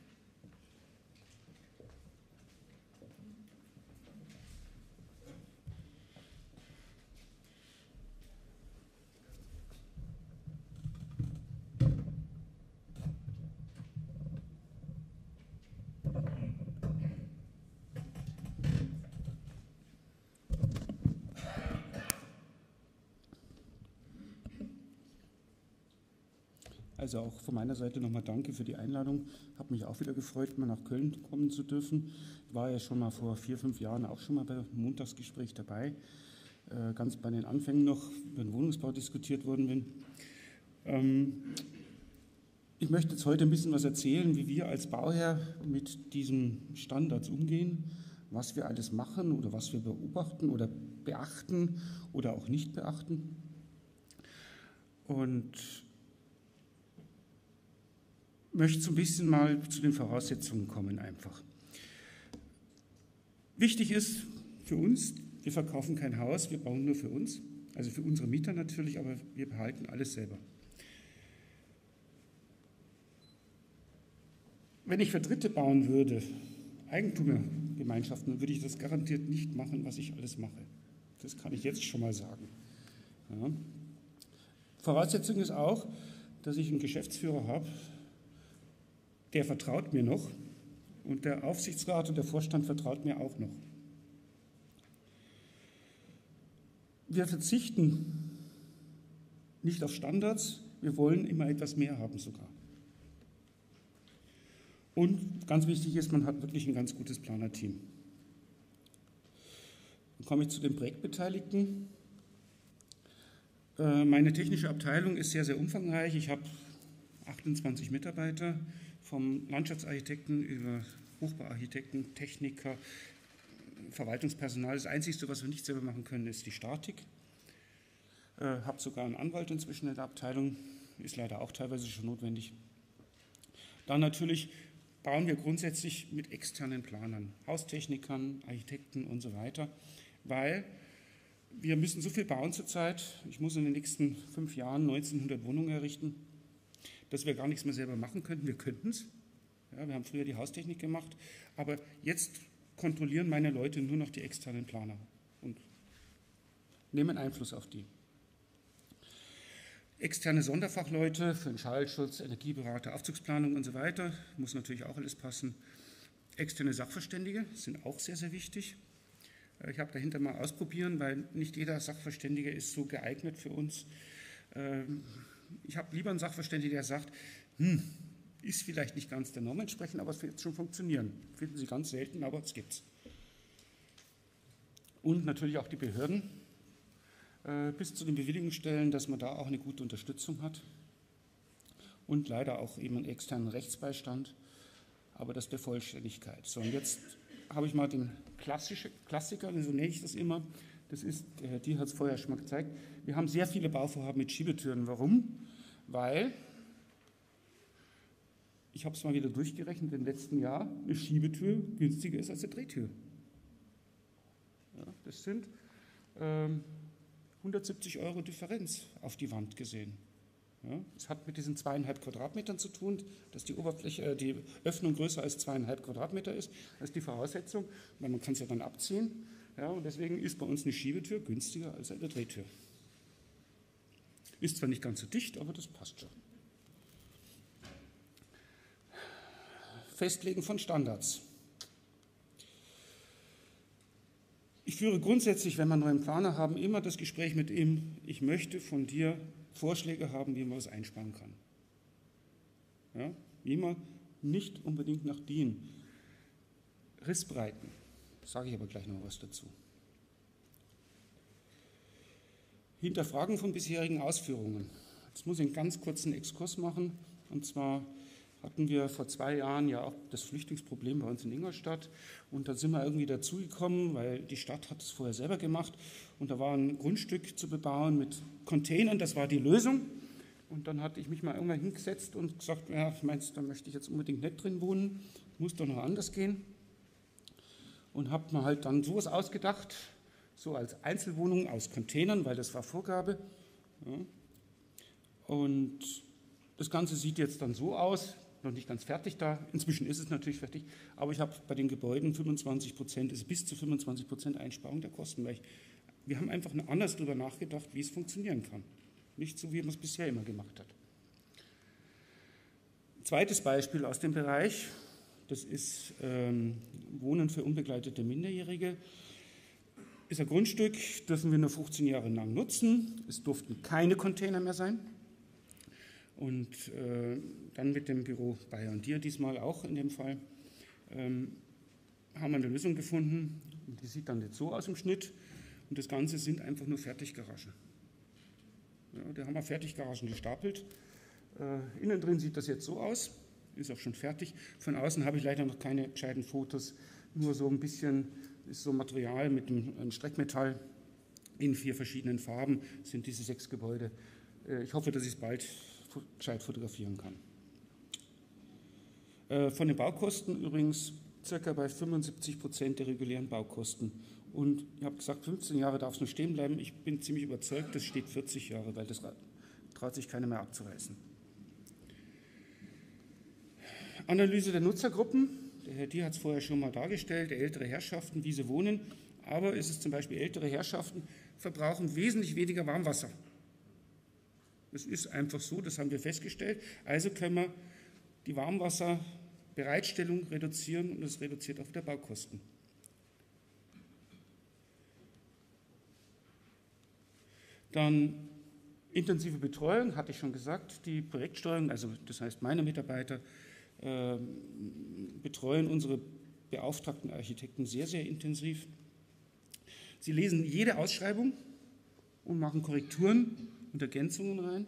[SPEAKER 5] Also auch von meiner Seite nochmal danke für die Einladung. Ich habe mich auch wieder gefreut, mal nach Köln kommen zu dürfen. Ich war ja schon mal vor vier, fünf Jahren auch schon mal beim Montagsgespräch dabei, äh, ganz bei den Anfängen noch, wenn Wohnungsbau diskutiert worden bin. Ähm, ich möchte jetzt heute ein bisschen was erzählen, wie wir als Bauherr mit diesen Standards umgehen, was wir alles machen oder was wir beobachten oder beachten oder auch nicht beachten. und möchte so ein bisschen mal zu den Voraussetzungen kommen einfach. Wichtig ist für uns, wir verkaufen kein Haus, wir bauen nur für uns, also für unsere Mieter natürlich, aber wir behalten alles selber. Wenn ich für Dritte bauen würde, Eigentumsgemeinschaften, dann würde ich das garantiert nicht machen, was ich alles mache. Das kann ich jetzt schon mal sagen. Ja. Voraussetzung ist auch, dass ich einen Geschäftsführer habe, der vertraut mir noch und der Aufsichtsrat und der Vorstand vertraut mir auch noch. Wir verzichten nicht auf Standards, wir wollen immer etwas mehr haben sogar. Und ganz wichtig ist, man hat wirklich ein ganz gutes Planerteam. Dann komme ich zu den Projektbeteiligten. Meine technische Abteilung ist sehr, sehr umfangreich. Ich habe achtundzwanzig Mitarbeiter, vom Landschaftsarchitekten über Hochbauarchitekten, Techniker, Verwaltungspersonal. Das Einzige, was wir nicht selber machen können, ist die Statik. Ich habe sogar einen Anwalt inzwischen in der Abteilung, ist leider auch teilweise schon notwendig. Dann natürlich bauen wir grundsätzlich mit externen Planern, Haustechnikern, Architekten und so weiter, weil wir müssen so viel bauen zurzeit. Ich muss in den nächsten fünf Jahren neunzehnhundert Wohnungen errichten, dass wir gar nichts mehr selber machen könnten. Wir könnten es. Ja, wir haben früher die Haustechnik gemacht, aber jetzt kontrollieren meine Leute nur noch die externen Planer und nehmen Einfluss auf die. Externe Sonderfachleute für den Schallschutz, Energieberater, Aufzugsplanung und so weiter, muss natürlich auch alles passen. Externe Sachverständige sind auch sehr, sehr wichtig. Ich habe dahinter mal ausprobieren, weil nicht jeder Sachverständige ist so geeignet für uns. Ich habe lieber einen Sachverständigen, der sagt, hm, ist vielleicht nicht ganz der Norm entsprechend, aber es wird schon funktionieren. Finden Sie ganz selten, aber es gibt's. Und natürlich auch die Behörden, äh, bis zu den Bewilligungsstellen, dass man da auch eine gute Unterstützung hat. Und leider auch eben einen externen Rechtsbeistand, aber das der Vollständigkeit. So, und jetzt habe ich mal den klassische, Klassiker, so nenne ich das immer. Das ist, der Herr Dier hat es vorher schon mal gezeigt, wir haben sehr viele Bauvorhaben mit Schiebetüren. Warum? Weil, ich habe es mal wieder durchgerechnet, im letzten Jahr eine Schiebetür günstiger ist als eine Drehtür. Ja, das sind ähm, hundertsiebzig Euro Differenz auf die Wand gesehen. Ja, das hat mit diesen zweieinhalb Quadratmetern zu tun, dass die Oberfläche, äh, die Öffnung größer als zweieinhalb Quadratmeter ist. Das ist die Voraussetzung, weil man kann es ja dann abziehen. Ja, und deswegen ist bei uns eine Schiebetür günstiger als eine Drehtür. Ist zwar nicht ganz so dicht, aber das passt schon. Festlegen von Standards. Ich führe grundsätzlich, wenn wir einen neuen Planer haben, immer das Gespräch mit ihm, ich möchte von dir Vorschläge haben, wie man was einsparen kann. Ja, wie man nicht unbedingt nach D I N. Rissbreiten, sage ich aber gleich noch was dazu. Hinterfragen von bisherigen Ausführungen. Jetzt muss ich einen ganz kurzen Exkurs machen, und zwar hatten wir vor zwei Jahren ja auch das Flüchtlingsproblem bei uns in Ingolstadt und da sind wir irgendwie dazugekommen, weil die Stadt hat es vorher selber gemacht und da war ein Grundstück zu bebauen mit Containern, das war die Lösung und dann hatte ich mich mal irgendwann hingesetzt und gesagt, ja, meinst du, da möchte ich jetzt unbedingt nicht drin wohnen, muss doch noch anders gehen und habe mir halt dann sowas ausgedacht, so als Einzelwohnung aus Containern, weil das war Vorgabe, ja. Und das Ganze sieht jetzt dann so aus, noch nicht ganz fertig da, inzwischen ist es natürlich fertig, aber ich habe bei den Gebäuden fünfundzwanzig Prozent, ist bis zu fünfundzwanzig Prozent Einsparung der Kosten, weil ich, wir haben einfach anders darüber nachgedacht, wie es funktionieren kann. Nicht so, wie man es bisher immer gemacht hat. Zweites Beispiel aus dem Bereich, das ist ähm, Wohnen für unbegleitete Minderjährige. Ist ein Grundstück, dürfen wir nur fünfzehn Jahre lang nutzen, es durften keine Container mehr sein. Und äh, dann mit dem Büro Bayer und Dier diesmal auch in dem Fall, ähm, haben wir eine Lösung gefunden. Und die sieht dann jetzt so aus im Schnitt. Und das Ganze sind einfach nur Fertiggaragen. Ja, da haben wir Fertiggaragen gestapelt. Äh, innen drin sieht das jetzt so aus, ist auch schon fertig. Von außen habe ich leider noch keine gescheiten Fotos, nur so ein bisschen ist so Material mit dem Streckmetall in vier verschiedenen Farben sind diese sechs Gebäude Ich hoffe, dass ich es bald gescheit fotografieren kann. Von den Baukosten übrigens circa bei fünfundsiebzig Prozent der regulären Baukosten. Und ich habe gesagt, fünfzehn Jahre darf es nur stehen bleiben. Ich bin ziemlich überzeugt, das steht vierzig Jahre, weil das traut sich keiner mehr abzureißen. Analyse der Nutzergruppen. Der Herr Dier hat es vorher schon mal dargestellt, ältere Herrschaften, wie sie wohnen. Aber es ist zum Beispiel, ältere Herrschaften verbrauchen wesentlich weniger Warmwasser. Das ist einfach so, das haben wir festgestellt. Also können wir die Warmwasserbereitstellung reduzieren und das reduziert auch wieder Baukosten. Dann intensive Betreuung, hatte ich schon gesagt, die Projektsteuerung, also das heißt meine Mitarbeiter äh, betreuen unsere beauftragten Architekten sehr, sehr intensiv. Sie lesen jede Ausschreibung und machen Korrekturen und Ergänzungen rein.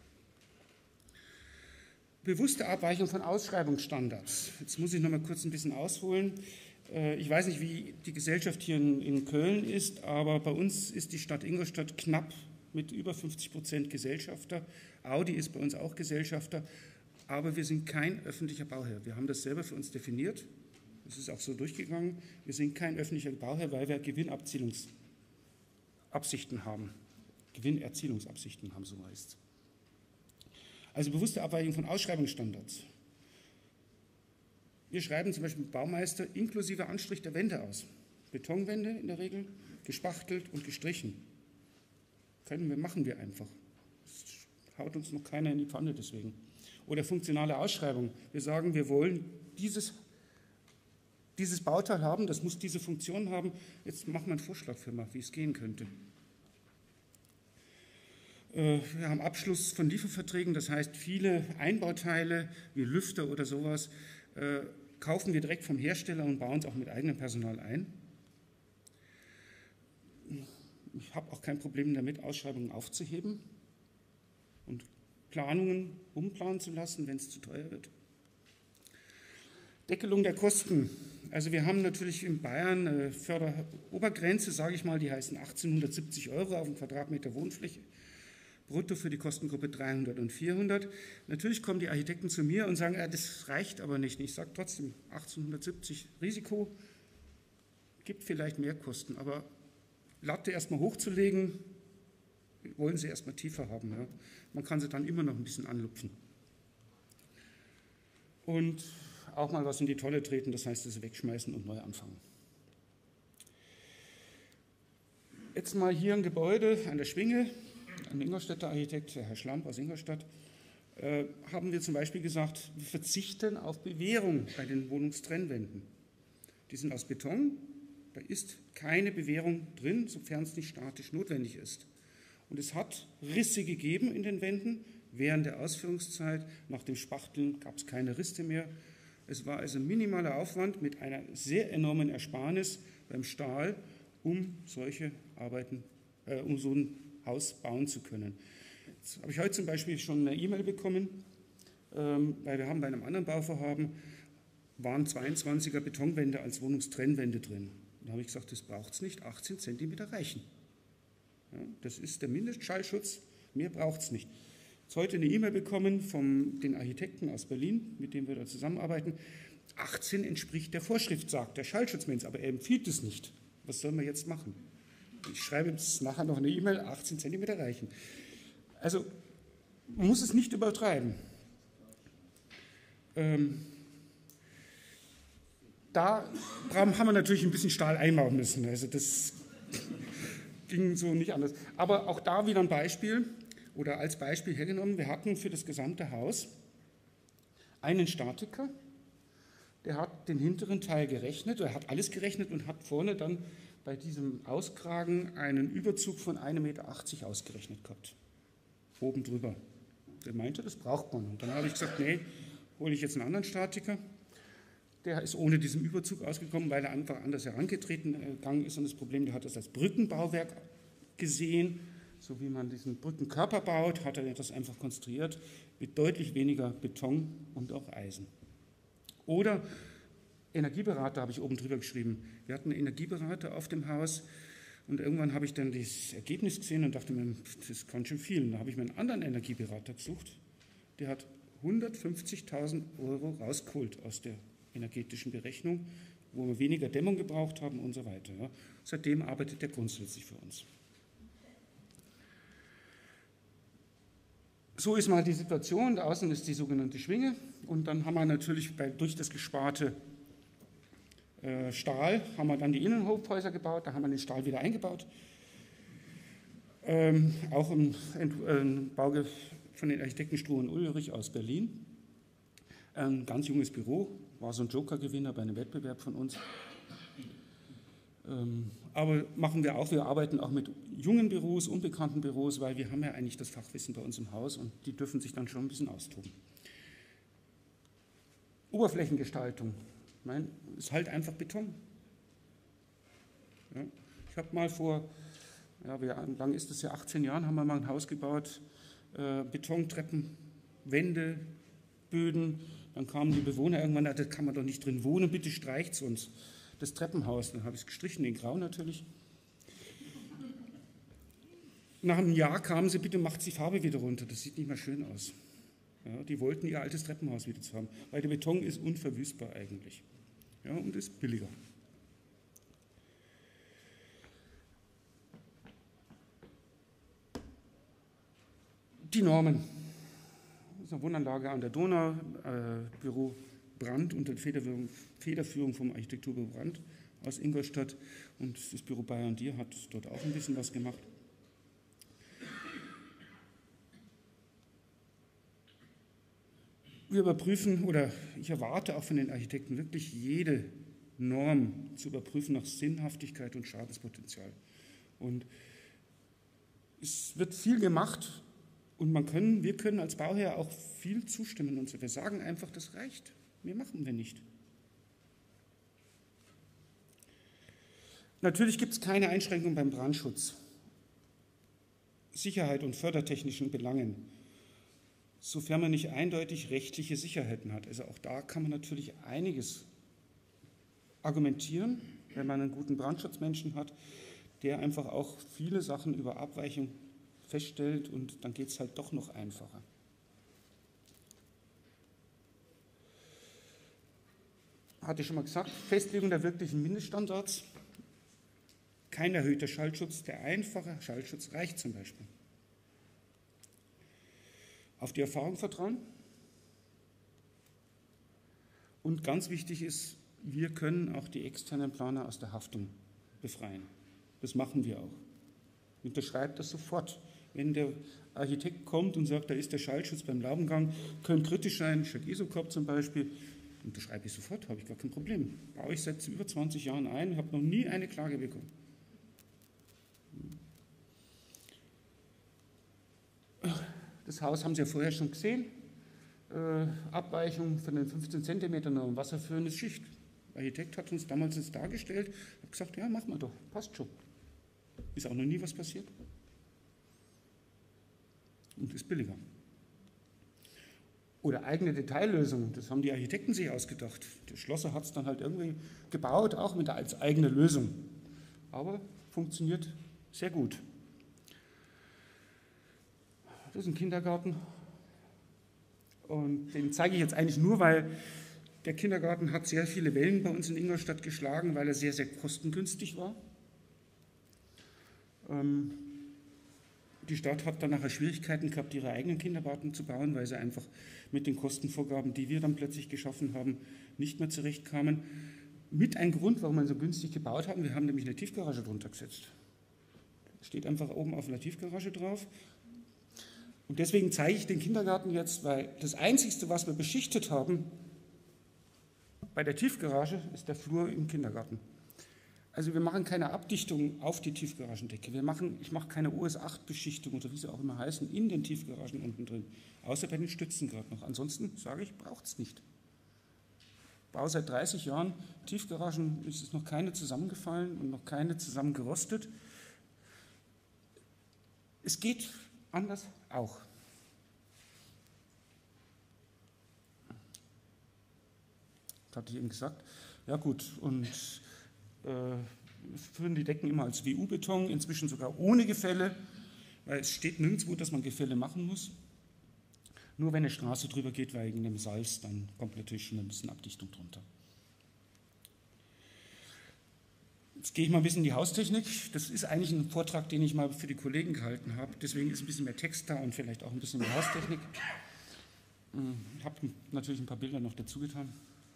[SPEAKER 5] Bewusste Abweichung von Ausschreibungsstandards. Jetzt muss ich noch mal kurz ein bisschen ausholen. Ich weiß nicht, wie die Gesellschaft hier in, in Köln ist, aber bei uns ist die Stadt Ingolstadt knapp mit über fünfzig Prozent Gesellschafter. Audi ist bei uns auch Gesellschafter, aber wir sind kein öffentlicher Bauherr. Wir haben das selber für uns definiert. Das ist auch so durchgegangen. Wir sind kein öffentlicher Bauherr, weil wir Gewinnabzielungsabsichten haben. Gewinnerzielungsabsichten haben, so heißt es. Also bewusste Abweichung von Ausschreibungsstandards. Wir schreiben zum Beispiel Baumeister inklusive Anstrich der Wände aus. Betonwände in der Regel, gespachtelt und gestrichen. Können wir, machen wir einfach. Das haut uns noch keiner in die Pfanne deswegen. Oder funktionale Ausschreibung. Wir sagen, wir wollen dieses, dieses Bauteil haben, das muss diese Funktion haben. Jetzt machen wir einen Vorschlag für mal, wie es gehen könnte. Wir haben Abschluss von Lieferverträgen, das heißt, viele Einbauteile wie Lüfter oder sowas äh, kaufen wir direkt vom Hersteller und bauen es auch mit eigenem Personal ein. Ich habe auch kein Problem damit, Ausschreibungen aufzuheben und Planungen umplanen zu lassen, wenn es zu teuer wird. Deckelung der Kosten. Also wir haben natürlich in Bayern eine Förderobergrenze, sage ich mal, die heißen achtzehnhundertsiebzig Euro auf den Quadratmeter Wohnfläche. Brutto für die Kostengruppe dreihundert und vierhundert. Natürlich kommen die Architekten zu mir und sagen, ja, das reicht aber nicht. Ich sage trotzdem, achtzehnhundertsiebzig Risiko, gibt vielleicht mehr Kosten, aber Latte erstmal hochzulegen, wollen sie erstmal tiefer haben. Ja. Man kann sie dann immer noch ein bisschen anlupfen. Und auch mal was in die Tonne treten, das heißt, das wegschmeißen und neu anfangen. Jetzt mal hier ein Gebäude an der Schwinge. Ein Ingolstädter Architekt, Herr Schlamp aus Ingolstadt, äh, haben wir zum Beispiel gesagt, wir verzichten auf Bewehrung bei den Wohnungstrennwänden. Die sind aus Beton, da ist keine Bewehrung drin, sofern es nicht statisch notwendig ist. Und es hat Risse gegeben in den Wänden während der Ausführungszeit. Nach dem Spachteln gab es keine Risse mehr. Es war also minimaler Aufwand mit einer sehr enormen Ersparnis beim Stahl, um solche Arbeiten, äh, um so ein Haus bauen zu können. Jetzt habe ich heute zum Beispiel schon eine E-Mail bekommen, ähm, weil wir haben bei einem anderen Bauvorhaben, waren zweiundzwanziger Betonwände als Wohnungstrennwände drin. Da habe ich gesagt, das braucht es nicht, achtzehn Zentimeter reichen. Ja, das ist der Mindestschallschutz, mehr braucht es nicht. Jetzt heute eine E-Mail bekommen von den Architekten aus Berlin, mit denen wir da zusammenarbeiten. achtzehn entspricht der Vorschrift, sagt der Schallschutzmensch, aber er empfiehlt es nicht. Was sollen wir jetzt machen? Ich schreibe jetzt nachher noch eine E-Mail, achtzehn Zentimeter reichen. Also man muss es nicht übertreiben. Ähm, da haben wir natürlich ein bisschen Stahl einbauen müssen. Also das ging so nicht anders. Aber auch da wieder ein Beispiel oder als Beispiel hergenommen. Wir hatten für das gesamte Haus einen Statiker, der hat den hinteren Teil gerechnet, er hat alles gerechnet und hat vorne dann bei diesem Auskragen einen Überzug von einem Meter achtzig ausgerechnet gehabt. Oben drüber. Der meinte, das braucht man. Und dann habe ich gesagt, nee, hole ich jetzt einen anderen Statiker. Der ist ohne diesen Überzug ausgekommen, weil er einfach anders herangetreten gegangen ist. Und das Problem, der hat das als Brückenbauwerk gesehen. So wie man diesen Brückenkörper baut, hat er das einfach konstruiert mit deutlich weniger Beton und auch Eisen. Oder Energieberater habe ich oben drüber geschrieben. Wir hatten einen Energieberater auf dem Haus Und irgendwann habe ich dann das Ergebnis gesehen und dachte mir, das kann schon viel. Und da habe ich mir einen anderen Energieberater gesucht, der hat hundertfünfzigtausend Euro rausgeholt aus der energetischen Berechnung, wo wir weniger Dämmung gebraucht haben und so weiter. Ja. Seitdem arbeitet der grundsätzlich für uns. So ist mal die Situation, da außen ist die sogenannte Schwinge und dann haben wir natürlich bei, durch das gesparte äh, Stahl, haben wir dann die Innenhofhäuser gebaut, da haben wir den Stahl wieder eingebaut. Ähm, auch ein, ein Bau von den Architekten Struh und Ulrich aus Berlin. Ein ganz junges Büro, war so ein Joker-Gewinner bei einem Wettbewerb von uns. Ähm, aber machen wir auch, wir arbeiten auch mit jungen Büros, unbekannten Büros, weil wir haben ja eigentlich das Fachwissen bei uns im Haus und die dürfen sich dann schon ein bisschen austoben. Oberflächengestaltung, nein, ist halt einfach Beton. Ja, ich habe mal vor, ja, wie lang ist das ja, achtzehn Jahren haben wir mal ein Haus gebaut, äh, Betontreppen, Wände, Böden, dann kamen die Bewohner irgendwann, da kann man doch nicht drin wohnen, bitte streicht es uns. Das Treppenhaus, dann habe ich es gestrichen, in Grau natürlich. Nach einem Jahr kamen sie, bitte macht die Farbe wieder runter, das sieht nicht mehr schön aus. Ja, die wollten ihr altes Treppenhaus wieder zu haben, weil der Beton ist unverwüstbar eigentlich. Ja, und ist billiger. Die Normen. Das ist eine Wohnanlage an der Donau, äh, Büro Brandt unter Federführung, Federführung vom Architekturbüro Brandt aus Ingolstadt und das Büro Bayer und Dier hat dort auch ein bisschen was gemacht. Wir überprüfen oder ich erwarte auch von den Architekten wirklich jede Norm zu überprüfen nach Sinnhaftigkeit und Schadenspotenzial. Und es wird viel gemacht und man können, wir können als Bauherr auch viel zustimmen und so. Wir sagen einfach, das reicht. Mehr machen wir nicht. Natürlich gibt es keine Einschränkung beim Brandschutz, Sicherheit und fördertechnischen Belangen, sofern man nicht eindeutig rechtliche Sicherheiten hat. Also auch da kann man natürlich einiges argumentieren, wenn man einen guten Brandschutzmenschen hat, der einfach auch viele Sachen über Abweichung feststellt und dann geht es halt doch noch einfacher. Hatte ich schon mal gesagt, Festlegung der wirklichen Mindeststandards, kein erhöhter Schallschutz, der einfache Schallschutz reicht zum Beispiel. Auf die Erfahrung vertrauen und ganz wichtig ist, wir können auch die externen Planer aus der Haftung befreien. Das machen wir auch. Unterschreibt das sofort. Wenn der Architekt kommt und sagt, da ist der Schallschutz beim Laubengang, könnte kritisch sein, Schag-Isokop zum Beispiel, unterschreibe ich sofort, habe ich gar kein Problem. Baue ich seit über zwanzig Jahren ein, habe noch nie eine Klage bekommen. Das Haus haben Sie ja vorher schon gesehen. Äh, Abweichung von den fünfzehn Zentimetern noch wasserführende Schicht. Der Architekt hat uns damals das dargestellt, hat gesagt, ja, machen wir doch, passt schon. Ist auch noch nie was passiert. Und ist billiger. Oder eigene Detaillösungen, das haben die Architekten sich ausgedacht. Der Schlosser hat es dann halt irgendwie gebaut, auch mit der, als eigene Lösung. Aber funktioniert sehr gut. Das ist ein Kindergarten und den zeige ich jetzt eigentlich nur, weil der Kindergarten hat sehr viele Wellen bei uns in Ingolstadt geschlagen, weil er sehr, sehr kostengünstig war. Ähm, Die Stadt hat dann nachher Schwierigkeiten gehabt, ihre eigenen Kindergärten zu bauen, weil sie einfach mit den Kostenvorgaben, die wir dann plötzlich geschaffen haben, nicht mehr zurechtkamen. Mit ein Grund, warum wir so günstig gebaut haben, wir haben nämlich eine Tiefgarage drunter gesetzt. Steht einfach oben auf einer Tiefgarage drauf. Und deswegen zeige ich den Kindergarten jetzt, weil das Einzige, was wir beschichtet haben bei der Tiefgarage, ist der Flur im Kindergarten. Also wir machen keine Abdichtung auf die Tiefgaragendecke. Wir machen, ich mache keine O S acht Beschichtung oder wie sie auch immer heißen, in den Tiefgaragen unten drin. Außer bei den Stützen gerade noch. Ansonsten sage ich, braucht es nicht. Ich baue seit dreißig Jahren Tiefgaragen, ist es noch keine zusammengefallen und noch keine zusammengerostet. Es geht anders auch. Das hatte ich eben gesagt. Ja gut, und äh, führen die Decken immer als W U-Beton, inzwischen sogar ohne Gefälle, weil es steht nirgendwo, dass man Gefälle machen muss. Nur wenn eine Straße drüber geht, wegen dem Salz, dann kommt natürlich schon ein bisschen Abdichtung drunter. Jetzt gehe ich mal ein bisschen in die Haustechnik. Das ist eigentlich ein Vortrag, den ich mal für die Kollegen gehalten habe. Deswegen ist ein bisschen mehr Text da und vielleicht auch ein bisschen mehr Haustechnik. Ich habe natürlich ein paar Bilder noch dazu getan.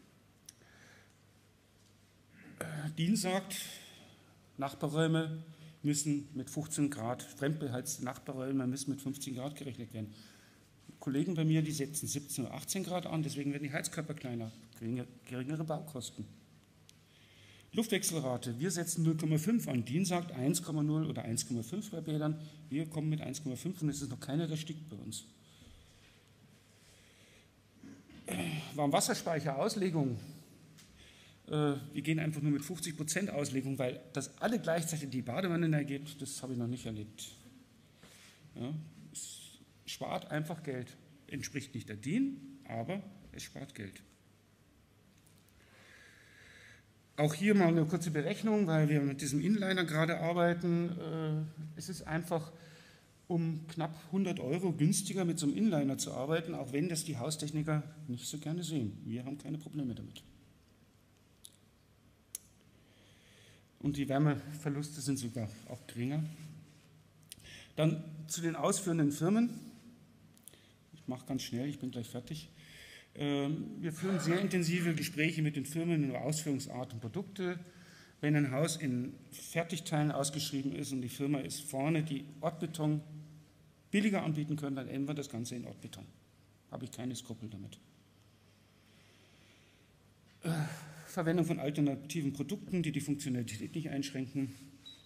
[SPEAKER 5] DIN sagt, Nachbarräume müssen mit fünfzehn Grad, fremdbeheizte Nachbarräume müssen mit fünfzehn Grad gerechnet werden. Kollegen bei mir, die setzen siebzehn oder achtzehn Grad an, deswegen werden die Heizkörper kleiner, geringere Baukosten. Luftwechselrate, wir setzen null Komma fünf an, DIN sagt eins Komma null oder eins Komma fünf bei Bädern, wir kommen mit eins Komma fünf und es ist noch keiner, der stickt bei uns. Warmwasserspeicherauslegung, äh, wir gehen einfach nur mit fünfzig Prozent Auslegung, weil das alle gleichzeitig in die Badewanne hineingeht, das habe ich noch nicht erlebt. Ja, es spart einfach Geld, entspricht nicht der DIN, aber es spart Geld. Auch hier mal eine kurze Berechnung, weil wir mit diesem Inliner gerade arbeiten. Es ist einfach um knapp hundert Euro günstiger mit so einem Inliner zu arbeiten, auch wenn das die Haustechniker nicht so gerne sehen. Wir haben keine Probleme damit. Und die Wärmeverluste sind sogar auch geringer. Dann zu den ausführenden Firmen. Ich mache ganz schnell, ich bin gleich fertig. Wir führen sehr intensive Gespräche mit den Firmen über Ausführungsart und Produkte. Wenn ein Haus in Fertigteilen ausgeschrieben ist und die Firma ist vorne, die Ortbeton billiger anbieten können, dann ändern wir das Ganze in Ortbeton. Habe ich keine Skrupel damit. Verwendung von alternativen Produkten, die die Funktionalität nicht einschränken.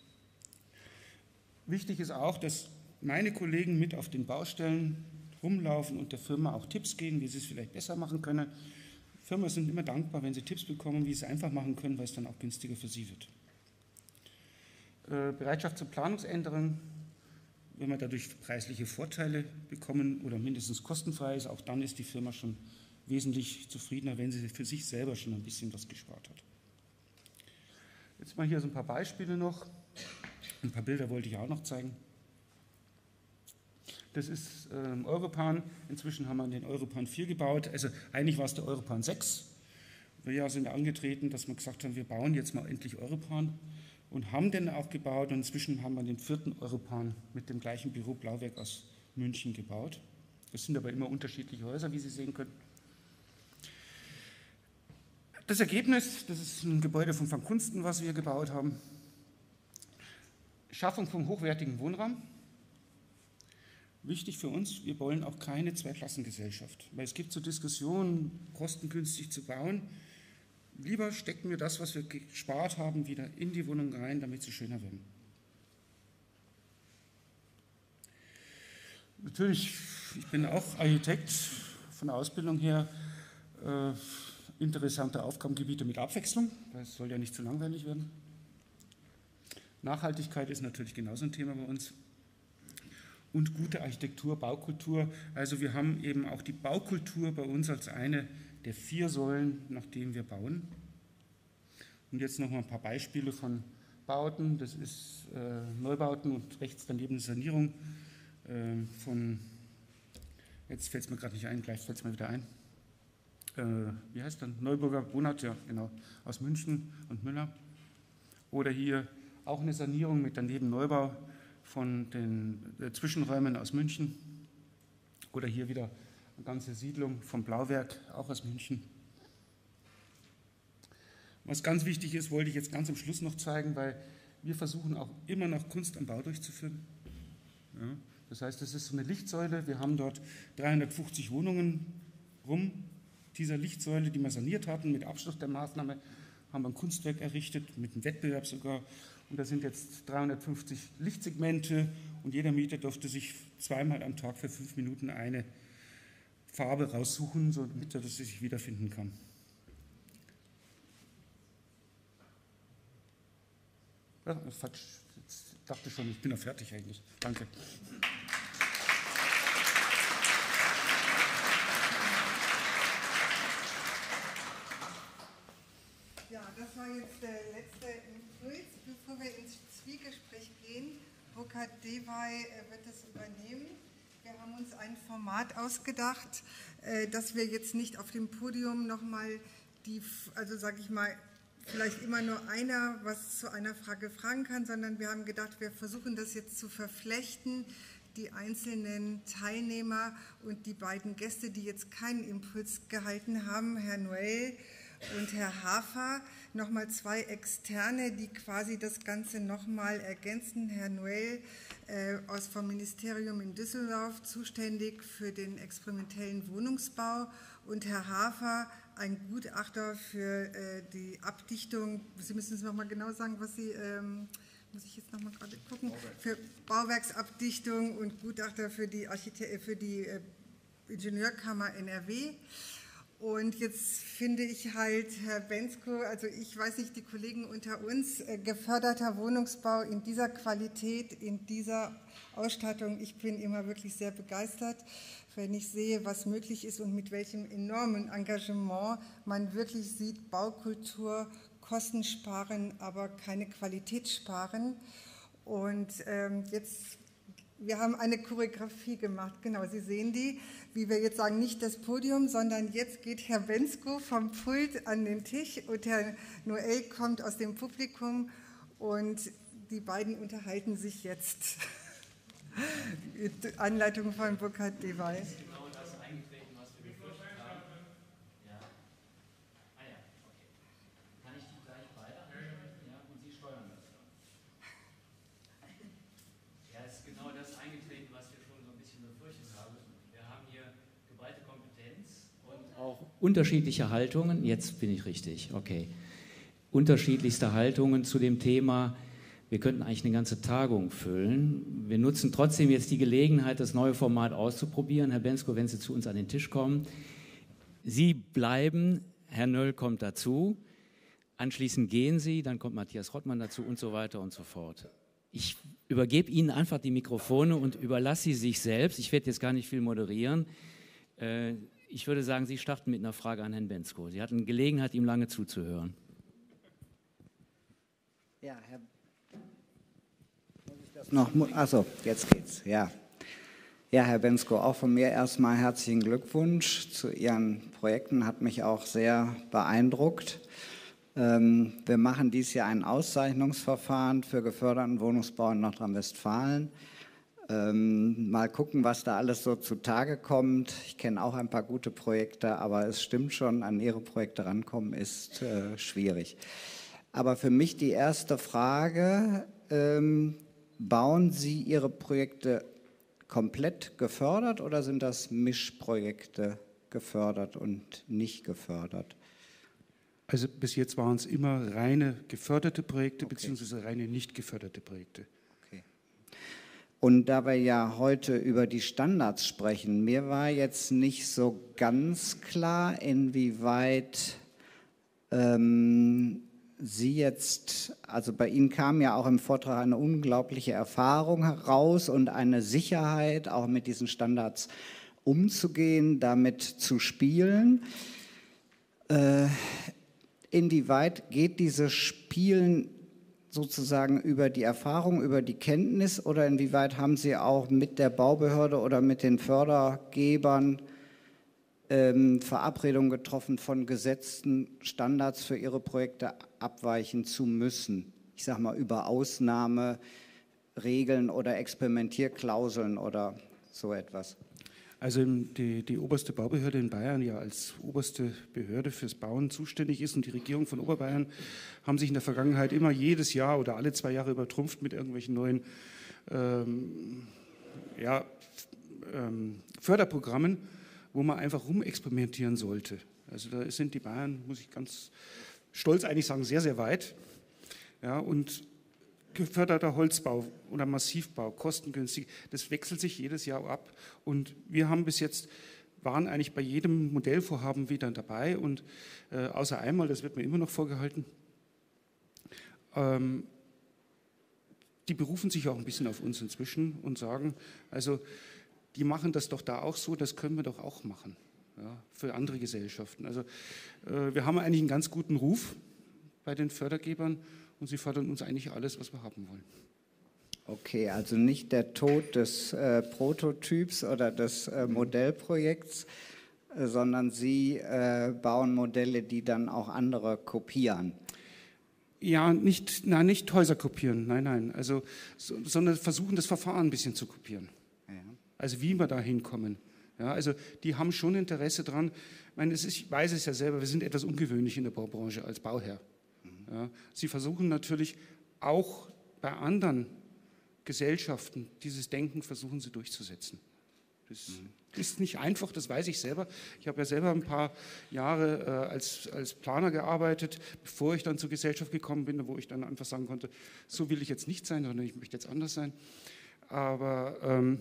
[SPEAKER 5] Wichtig ist auch, dass meine Kollegen mit auf den Baustellen rumlaufen und der Firma auch Tipps geben, wie sie es vielleicht besser machen können. Firmen sind immer dankbar, wenn sie Tipps bekommen, wie sie es einfach machen können, weil es dann auch günstiger für sie wird. Äh, Bereitschaft zur Planungsänderung, wenn wir dadurch preisliche Vorteile bekommen oder mindestens kostenfrei ist, auch dann ist die Firma schon wesentlich zufriedener, wenn sie für sich selber schon ein bisschen was gespart hat. Jetzt mal hier so ein paar Beispiele noch. Ein paar Bilder wollte ich auch noch zeigen. Das ist ähm, Europan. Inzwischen haben wir den Europan vier gebaut. Also eigentlich war es der Europan sechs. Wir sind angetreten, dass wir gesagt haben, wir bauen jetzt mal endlich Europan und haben den auch gebaut. Und inzwischen haben wir den vierten Europan mit dem gleichen Büro Blauwerk aus München gebaut. Das sind aber immer unterschiedliche Häuser, wie Sie sehen können. Das Ergebnis, das ist ein Gebäude von Van Kunsten, was wir gebaut haben. Schaffung von hochwertigem Wohnraum. Wichtig für uns, wir wollen auch keine Zweiklassengesellschaft, weil es gibt so Diskussionen, kostengünstig zu bauen. Lieber stecken wir das, was wir gespart haben, wieder in die Wohnung rein, damit sie schöner werden. Natürlich, ich bin auch Architekt von der Ausbildung her, äh, interessante Aufgabengebiete mit Abwechslung, das soll ja nicht zu langweilig werden. Nachhaltigkeit ist natürlich genauso ein Thema bei uns. Und gute Architektur, Baukultur. Also wir haben eben auch die Baukultur bei uns als eine der vier Säulen, nach denen wir bauen. Und jetzt noch mal ein paar Beispiele von Bauten. Das ist äh, Neubauten und rechts daneben Sanierung äh, von, jetzt fällt es mir gerade nicht ein, gleich fällt es mir wieder ein. Äh, wie heißt der? Neuburger Wohnart, ja genau, aus München und Müller. Oder hier auch eine Sanierung mit daneben Neubau von den äh, Zwischenräumen aus München. Oder hier wieder eine ganze Siedlung vom Blauwerk, auch aus München. Was ganz wichtig ist, wollte ich jetzt ganz am Schluss noch zeigen, weil wir versuchen auch immer noch Kunst am Bau durchzuführen. Ja, das heißt, das ist so eine Lichtsäule. Wir haben dort dreihundertfünfzig Wohnungen rum. Dieser Lichtsäule, die wir saniert hatten, mit Abschluss der Maßnahme, haben wir ein Kunstwerk errichtet, mit einem Wettbewerb sogar. Und da sind jetzt dreihundertfünfzig Lichtsegmente und jeder Mieter durfte sich zweimal am Tag für fünf Minuten eine Farbe raussuchen, damit er das sich wiederfinden kann. Ja, falsch. Ich dachte schon, ich bin ja fertig eigentlich. Danke.
[SPEAKER 1] Ja, das war jetzt der letzte Impuls. Debye wird es übernehmen. Wir haben uns ein Format ausgedacht, dass wir jetzt nicht auf dem Podium nochmal die, also sage ich mal, vielleicht immer nur einer was zu einer Frage fragen kann, sondern wir haben gedacht, wir versuchen das jetzt zu verflechten, die einzelnen Teilnehmer und die beiden Gäste, die jetzt keinen Impuls gehalten haben, Herr Noel und Herr Hafer, nochmal zwei Externe, die quasi das Ganze nochmal ergänzen. Herr Noel äh, aus vom Ministerium in Düsseldorf, zuständig für den experimentellen Wohnungsbau, und Herr Hafer, ein Gutachter für äh, die Abdichtung. Sie müssen es nochmal genau sagen, was Sie, ähm, muss ich jetzt nochmal gerade gucken, für Bauwerksabdichtung und Gutachter für die, Archite- für die äh, Ingenieurkammer N R W. Und jetzt finde ich halt, Herr Bensko, also ich weiß nicht, die Kollegen unter uns, äh, geförderter Wohnungsbau in dieser Qualität, in dieser Ausstattung, ich bin immer wirklich sehr begeistert, wenn ich sehe, was möglich ist und mit welchem enormen Engagement man wirklich sieht, Baukultur, Kosten sparen, aber keine Qualität sparen. Und ähm, jetzt, wir haben eine Choreografie gemacht, genau, Sie sehen die, wie wir jetzt sagen, nicht das Podium, sondern jetzt geht Herr Bensko vom Pult an den Tisch und Herr Noel kommt aus dem Publikum und die beiden unterhalten sich jetzt. Anleitung von Burkhard Debye.
[SPEAKER 6] Genau das eingetreten, was wir befürchtet haben. Ja. Ah ja, okay. Kann ich die gleich weiter? Ja, und Sie steuern das dann. Ja, es ist genau das eingetreten, was wir schon so ein bisschen befürchtet haben. Wir haben hier geballte Kompetenz und auch unterschiedliche Haltungen. Jetzt bin ich richtig, okay. Unterschiedlichste Haltungen zu dem Thema. Wir könnten eigentlich eine ganze Tagung füllen. Wir nutzen trotzdem jetzt die Gelegenheit, das neue Format auszuprobieren. Herr Bensko, wenn Sie zu uns an den Tisch kommen. Sie bleiben, Herr Nöll kommt dazu, anschließend gehen Sie, dann kommt Matthias Rottmann dazu und so weiter und so fort. Ich übergebe Ihnen einfach die Mikrofone und überlasse Sie sich selbst. Ich werde jetzt gar nicht viel moderieren. Ich würde sagen, Sie starten mit einer Frage an Herrn Bensko. Sie hatten Gelegenheit, ihm lange zuzuhören.
[SPEAKER 7] Ja, Herr Noch, also jetzt geht's, ja. Ja, Herr Bensko, auch von mir erstmal herzlichen Glückwunsch zu Ihren Projekten, hat mich auch sehr beeindruckt. Ähm, wir machen dieses Jahr ein Auszeichnungsverfahren für geförderten Wohnungsbau in Nordrhein-Westfalen. Ähm, mal gucken, was da alles so zutage kommt. Ich kenne auch ein paar gute Projekte, aber es stimmt schon, an Ihre Projekte rankommen ist äh, schwierig. Aber für mich die erste Frage, ähm, bauen Sie Ihre Projekte komplett gefördert oder sind das Mischprojekte gefördert und nicht gefördert?
[SPEAKER 5] Also bis jetzt waren es immer reine geförderte Projekte, okay, beziehungsweise reine nicht geförderte Projekte.
[SPEAKER 7] Okay. Und da wir ja heute über die Standards sprechen, mir war jetzt nicht so ganz klar, inwieweit ähm, Sie jetzt, also bei Ihnen kam ja auch im Vortrag eine unglaubliche Erfahrung heraus und eine Sicherheit, auch mit diesen Standards umzugehen, damit zu spielen. Äh, inwieweit geht dieses Spielen sozusagen über die Erfahrung, über die Kenntnis oder inwieweit haben Sie auch mit der Baubehörde oder mit den Fördergebern Ähm, Verabredungen getroffen, von gesetzten Standards für Ihre Projekte abweichen zu müssen? Ich sage mal über Ausnahmeregeln oder Experimentierklauseln oder so etwas.
[SPEAKER 5] Also die, die oberste Baubehörde in Bayern ja als oberste Behörde fürs Bauen zuständig ist und die Regierung von Oberbayern haben sich in der Vergangenheit immer jedes Jahr oder alle zwei Jahre übertrumpft mit irgendwelchen neuen ähm, ja, ähm, Förderprogrammen, wo man einfach rumexperimentieren sollte. Also da sind die Bayern, muss ich ganz stolz eigentlich sagen, sehr, sehr weit. Ja, und geförderter Holzbau oder Massivbau, kostengünstig, das wechselt sich jedes Jahr ab. Und wir haben bis jetzt, waren eigentlich bei jedem Modellvorhaben wieder dabei und äh, außer einmal, das wird mir immer noch vorgehalten, ähm, die berufen sich auch ein bisschen auf uns inzwischen und sagen, also die machen das doch da auch so, das können wir doch auch machen, ja, für andere Gesellschaften. Also äh, wir haben eigentlich einen ganz guten Ruf bei den Fördergebern und sie fördern uns eigentlich alles, was wir haben wollen.
[SPEAKER 7] Okay, also nicht der Tod des äh, Prototyps oder des äh, Modellprojekts, äh, sondern Sie äh, bauen Modelle, die dann auch andere kopieren.
[SPEAKER 5] Ja, nicht, nein, nicht Häuser kopieren, nein, nein, also, so, sondern versuchen, das Verfahren ein bisschen zu kopieren. Ja. Also wie wir da hinkommen. Ja, also die haben schon Interesse dran. Ich meine, es ist, ich weiß es ja selber, wir sind etwas ungewöhnlich in der Baubranche als Bauherr. Mhm. Ja, sie versuchen natürlich auch bei anderen Gesellschaften, dieses Denken versuchen sie durchzusetzen. Das mhm. ist nicht einfach, das weiß ich selber. Ich habe ja selber ein paar Jahre äh, als, als Planer gearbeitet, bevor ich dann zur Gesellschaft gekommen bin, wo ich dann einfach sagen konnte, so will ich jetzt nicht sein, sondern ich möchte jetzt anders sein. Aber ähm,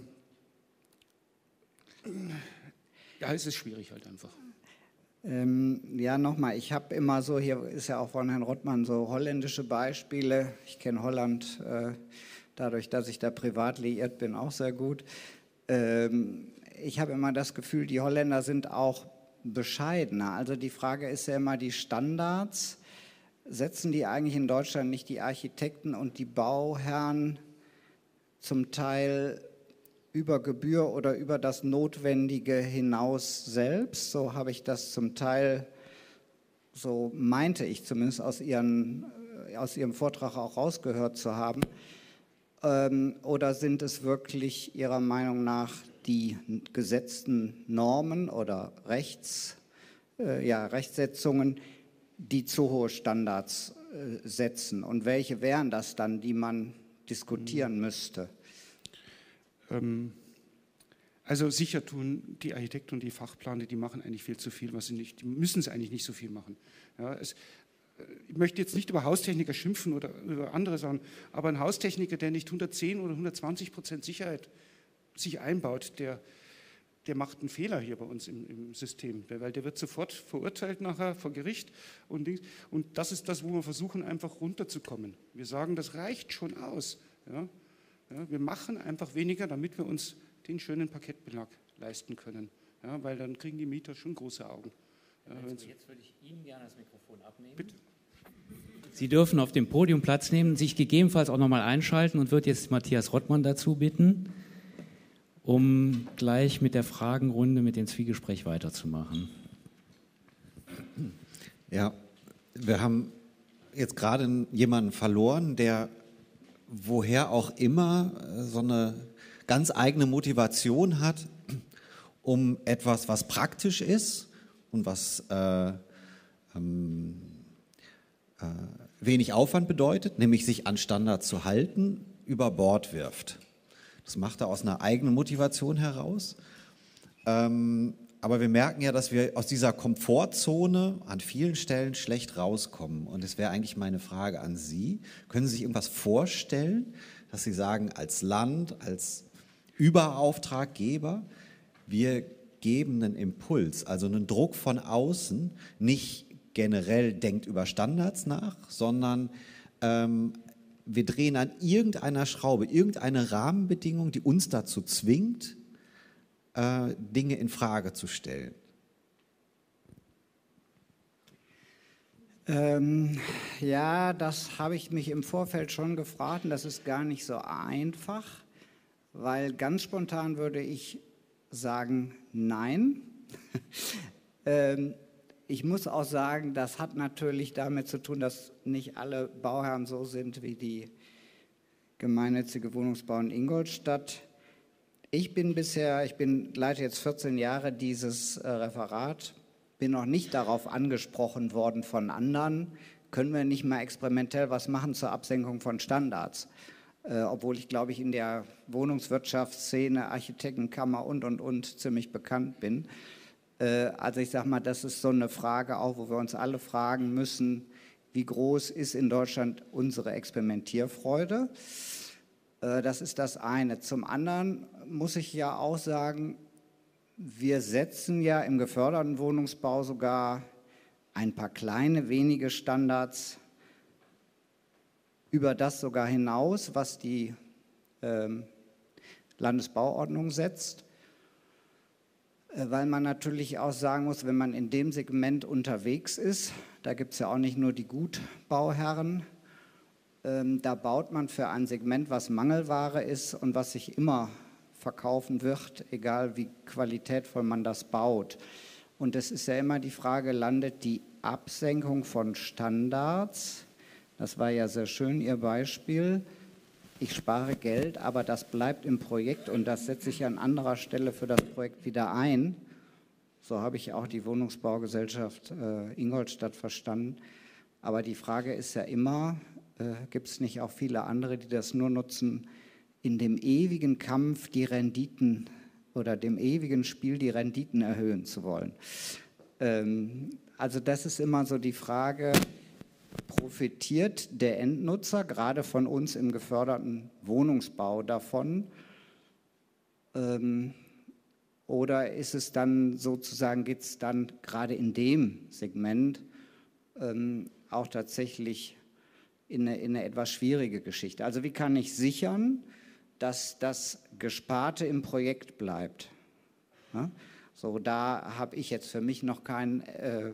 [SPEAKER 5] ja, es ist schwierig halt einfach.
[SPEAKER 7] Ähm, ja, nochmal, ich habe immer so, hier ist ja auch von Herrn Rottmann so holländische Beispiele. Ich kenne Holland äh, dadurch, dass ich da privat liiert bin, auch sehr gut. Ähm, ich habe immer das Gefühl, die Holländer sind auch bescheidener. Also die Frage ist ja immer, die Standards, setzen die eigentlich in Deutschland nicht die Architekten und die Bauherren zum Teil über Gebühr oder über das Notwendige hinaus selbst? So habe ich das zum Teil, so meinte ich zumindest aus, ihren, aus Ihrem Vortrag auch rausgehört zu haben. Ähm, oder sind es wirklich Ihrer Meinung nach die gesetzten Normen oder Rechts, äh, ja, Rechtsetzungen, die zu hohe Standards äh, setzen? Und welche wären das dann, die man diskutieren müsste?
[SPEAKER 5] Also sicher tun die Architekten und die Fachplaner, die machen eigentlich viel zu viel, was sie nicht, die müssen es eigentlich nicht so viel machen. Ja, es, ich möchte jetzt nicht über Haustechniker schimpfen oder über andere Sachen, aber ein Haustechniker, der nicht hundertzehn oder hundertzwanzig Prozent Sicherheit sich einbaut, der, der macht einen Fehler hier bei uns im, im System, weil der wird sofort verurteilt nachher vor Gericht und, und das ist das, wo wir versuchen, einfach runterzukommen. Wir sagen, das reicht schon aus. Ja? Ja, wir machen einfach weniger, damit wir uns den schönen Parkettbelag leisten können, ja, weil dann kriegen die Mieter schon große Augen. Ja,
[SPEAKER 6] jetzt, jetzt würde ich Ihnen gerne das Mikrofon abnehmen.
[SPEAKER 5] Bitte.
[SPEAKER 6] Sie dürfen auf dem Podium Platz nehmen, sich gegebenenfalls auch nochmal einschalten und würde jetzt Matthias Rottmann dazu bitten, um gleich mit der Fragenrunde, mit dem Zwiegespräch weiterzumachen.
[SPEAKER 3] Ja, wir haben jetzt gerade jemanden verloren, der woher auch immer so eine ganz eigene Motivation hat, um etwas, was praktisch ist und was äh, ähm, äh, wenig Aufwand bedeutet, nämlich sich an Standards zu halten, über Bord wirft. Das macht er aus einer eigenen Motivation heraus. Ähm, aber wir merken ja, dass wir aus dieser Komfortzone an vielen Stellen schlecht rauskommen. Und es wäre eigentlich meine Frage an Sie. Können Sie sich irgendwas vorstellen, dass Sie sagen, als Land, als Überauftraggeber, wir geben einen Impuls, also einen Druck von außen, nicht generell denkt über Standards nach, sondern ähm, wir drehen an irgendeiner Schraube, irgendeine Rahmenbedingung, die uns dazu zwingt, Dinge in Frage zu stellen?
[SPEAKER 7] Ähm, ja, das habe ich mich im Vorfeld schon gefragt und das ist gar nicht so einfach, weil ganz spontan würde ich sagen, nein. ähm, ich muss auch sagen, das hat natürlich damit zu tun, dass nicht alle Bauherren so sind wie die gemeinnützige Wohnungsbau in Ingolstadt. Ich bin bisher, ich bin, leite jetzt vierzehn Jahre dieses äh, Referat, bin noch nicht darauf angesprochen worden von anderen, können wir nicht mal experimentell was machen zur Absenkung von Standards. Äh, obwohl ich, glaube ich, in der Wohnungswirtschaftsszene, Architektenkammer und, und, und ziemlich bekannt bin. Äh, also ich sage mal, das ist so eine Frage auch, wo wir uns alle fragen müssen, wie groß ist in Deutschland unsere Experimentierfreude? Das ist das eine. Zum anderen muss ich ja auch sagen, wir setzen ja im geförderten Wohnungsbau sogar ein paar kleine, wenige Standards über das sogar hinaus, was die ähm, Landesbauordnung setzt. Weil man natürlich auch sagen muss, wenn man in dem Segment unterwegs ist, da gibt es ja auch nicht nur die Gutbauherren, Ähm, da baut man für ein Segment, was Mangelware ist und was sich immer verkaufen wird, egal wie qualitätvoll man das baut. Und es ist ja immer die Frage, landet die Absenkung von Standards, das war ja sehr schön Ihr Beispiel, ich spare Geld, aber das bleibt im Projekt und das setze ich an anderer Stelle für das Projekt wieder ein. So habe ich auch die Wohnungsbaugesellschaft äh, Ingolstadt verstanden. Aber die Frage ist ja immer, äh, gibt es nicht auch viele andere, die das nur nutzen, in dem ewigen Kampf die Renditen oder dem ewigen Spiel die Renditen erhöhen zu wollen? Ähm, also das ist immer so die Frage, profitiert der Endnutzer, gerade von uns im geförderten Wohnungsbau, davon? Ähm, oder ist es dann sozusagen, geht es dann gerade in dem Segment ähm, auch tatsächlich in eine, in eine etwas schwierige Geschichte? Also wie kann ich sichern, dass das Gesparte im Projekt bleibt? Ja? So, da habe ich jetzt für mich noch kein, äh,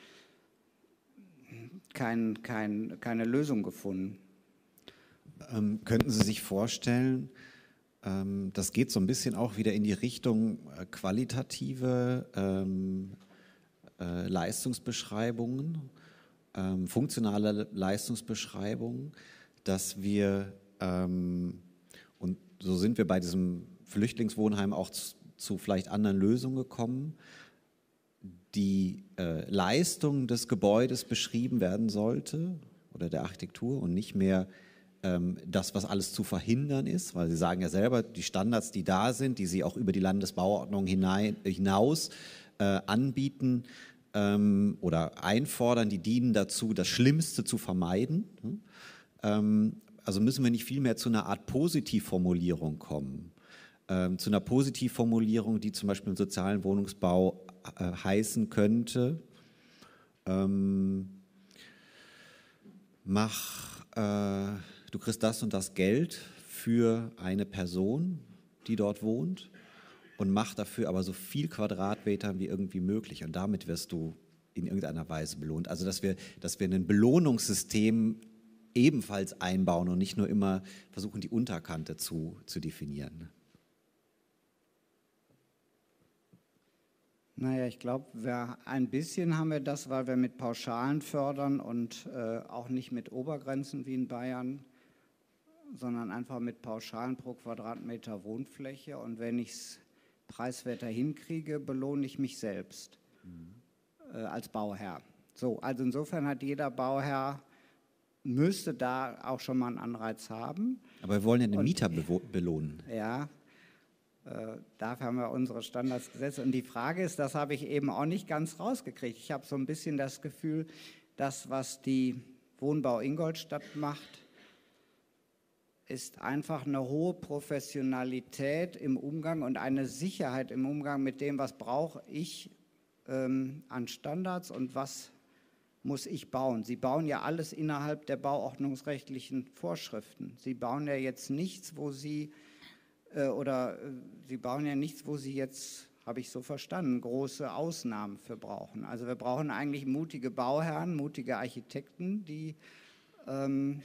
[SPEAKER 7] kein, kein, keine Lösung gefunden.
[SPEAKER 3] Ähm, könnten Sie sich vorstellen, ähm, das geht so ein bisschen auch wieder in die Richtung äh, qualitative ähm, äh, Leistungsbeschreibungen, ähm, funktionale Leistungsbeschreibungen, dass wir, ähm, und so sind wir bei diesem Flüchtlingswohnheim auch zu, zu vielleicht anderen Lösungen gekommen, die äh, Leistung des Gebäudes beschrieben werden sollte oder der Architektur und nicht mehr ähm, das, was alles zu verhindern ist, weil Sie sagen ja selber, die Standards, die da sind, die Sie auch über die Landesbauordnung hinein, hinaus äh, anbieten ähm, oder einfordern, die dienen dazu, das Schlimmste zu vermeiden. Ähm, also müssen wir nicht vielmehr zu einer Art Positivformulierung kommen, ähm, zu einer Positivformulierung, die zum Beispiel im sozialen Wohnungsbau heißen könnte, ähm, mach, äh, du kriegst das und das Geld für eine Person, die dort wohnt und mach dafür aber so viel Quadratmeter wie irgendwie möglich und damit wirst du in irgendeiner Weise belohnt. Also dass wir, dass wir ein Belohnungssystem ebenfalls einbauen und nicht nur immer versuchen, die Unterkante zu, zu definieren.
[SPEAKER 7] Naja, ich glaube, ein bisschen haben wir das, weil wir mit Pauschalen fördern und äh, auch nicht mit Obergrenzen wie in Bayern, sondern einfach mit Pauschalen pro Quadratmeter Wohnfläche. Und wenn ich es preiswerter hinkriege, belohne ich mich selbst mhm. äh, als Bauherr. So, also insofern hat jeder Bauherr, müsste da auch schon mal einen Anreiz haben.
[SPEAKER 3] Aber wir wollen ja den und, Mieter belohnen.
[SPEAKER 7] Ja. Äh, dafür haben wir unsere Standards gesetzt. Und die Frage ist, das habe ich eben auch nicht ganz rausgekriegt. Ich habe so ein bisschen das Gefühl, das, was die Wohnbau Ingolstadt macht, ist einfach eine hohe Professionalität im Umgang und eine Sicherheit im Umgang mit dem, was brauche ich ähm, an Standards und was muss ich bauen. Sie bauen ja alles innerhalb der bauordnungsrechtlichen Vorschriften. Sie bauen ja jetzt nichts, wo Sie Oder Sie bauen ja nichts, wo Sie jetzt, habe ich so verstanden, große Ausnahmen für brauchen. Also wir brauchen eigentlich mutige Bauherren, mutige Architekten, die, ähm,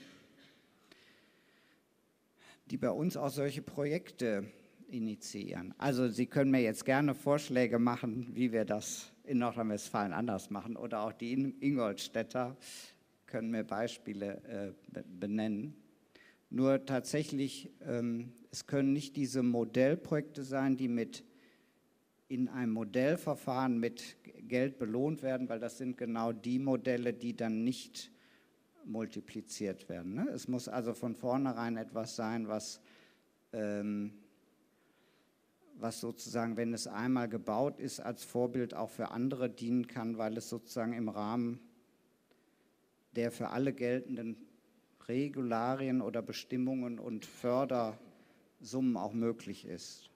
[SPEAKER 7] die bei uns auch solche Projekte initiieren. Also Sie können mir jetzt gerne Vorschläge machen, wie wir das in Nordrhein-Westfalen anders machen. Oder auch die Ingolstädter können mir Beispiele äh, benennen. Nur tatsächlich, ähm, es können nicht diese Modellprojekte sein, die mit in einem Modellverfahren mit Geld belohnt werden, weil das sind genau die Modelle, die dann nicht multipliziert werden. Ne? Es muss also von vornherein etwas sein, was, ähm, was sozusagen, wenn es einmal gebaut ist, als Vorbild auch für andere dienen kann, weil es sozusagen im Rahmen der für alle geltenden Regularien oder Bestimmungen und Fördersummen auch möglich ist.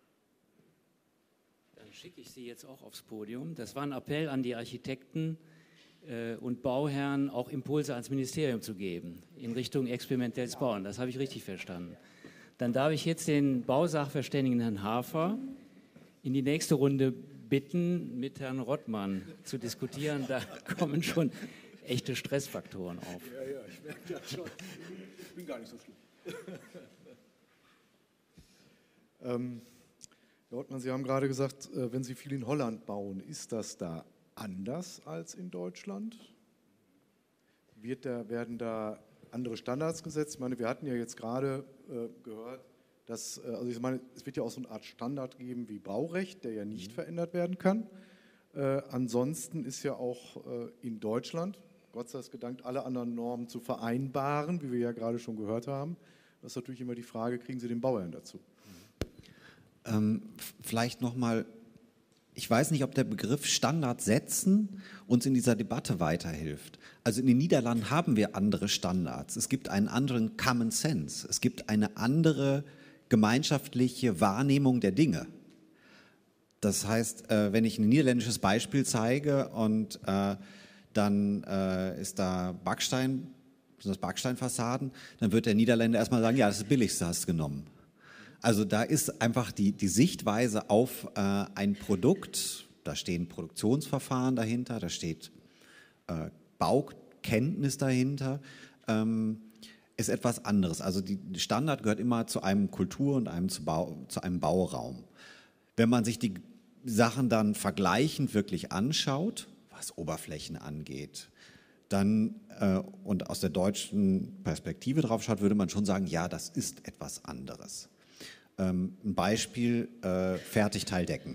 [SPEAKER 6] Dann schicke ich Sie jetzt auch aufs Podium. Das war ein Appell an die Architekten äh, und Bauherren, auch Impulse ans Ministerium zu geben in Richtung experimentelles Bauen. Das habe ich richtig verstanden. Dann darf ich jetzt den Bausachverständigen Herrn Hafer in die nächste Runde bitten, mit Herrn Rottmann zu diskutieren. Da kommen schon echte Stressfaktoren auf.
[SPEAKER 8] Ja, ja, ich merke das schon. Ich bin gar nicht so schlimm. ähm, Herr Ortmann, Sie haben gerade gesagt, wenn Sie viel in Holland bauen, ist das da anders als in Deutschland? Wird da, werden da andere Standards gesetzt? Ich meine, wir hatten ja jetzt gerade äh, gehört, dass, äh, also ich meine, es wird ja auch so eine Art Standard geben wie Baurecht, der ja nicht mhm. verändert werden kann. Äh, ansonsten ist ja auch äh, in Deutschland, Gott sei Dank, alle anderen Normen zu vereinbaren, wie wir ja gerade schon gehört haben. Das ist natürlich immer die Frage, kriegen Sie den Bauherrn dazu?
[SPEAKER 3] Mhm. Ähm, vielleicht nochmal, ich weiß nicht, ob der Begriff Standard setzen uns in dieser Debatte weiterhilft. Also in den Niederlanden haben wir andere Standards. Es gibt einen anderen Common Sense. Es gibt eine andere gemeinschaftliche Wahrnehmung der Dinge. Das heißt, wenn ich ein niederländisches Beispiel zeige und dann ist da Backstein, sind das Backsteinfassaden, dann wird der Niederländer erstmal sagen, ja, das ist das Billigste, hast du genommen. Also da ist einfach die, die Sichtweise auf äh, ein Produkt, da stehen Produktionsverfahren dahinter, da steht äh, Baukenntnis dahinter, ähm, ist etwas anderes. Also die Standard gehört immer zu einem Kultur- und einem zu, Bau, zu einem Bauraum. Wenn man sich die Sachen dann vergleichend wirklich anschaut, was Oberflächen angeht, dann äh, und aus der deutschen Perspektive drauf schaut, würde man schon sagen, ja, das ist etwas anderes. Ein Beispiel, äh, Fertigteildecken.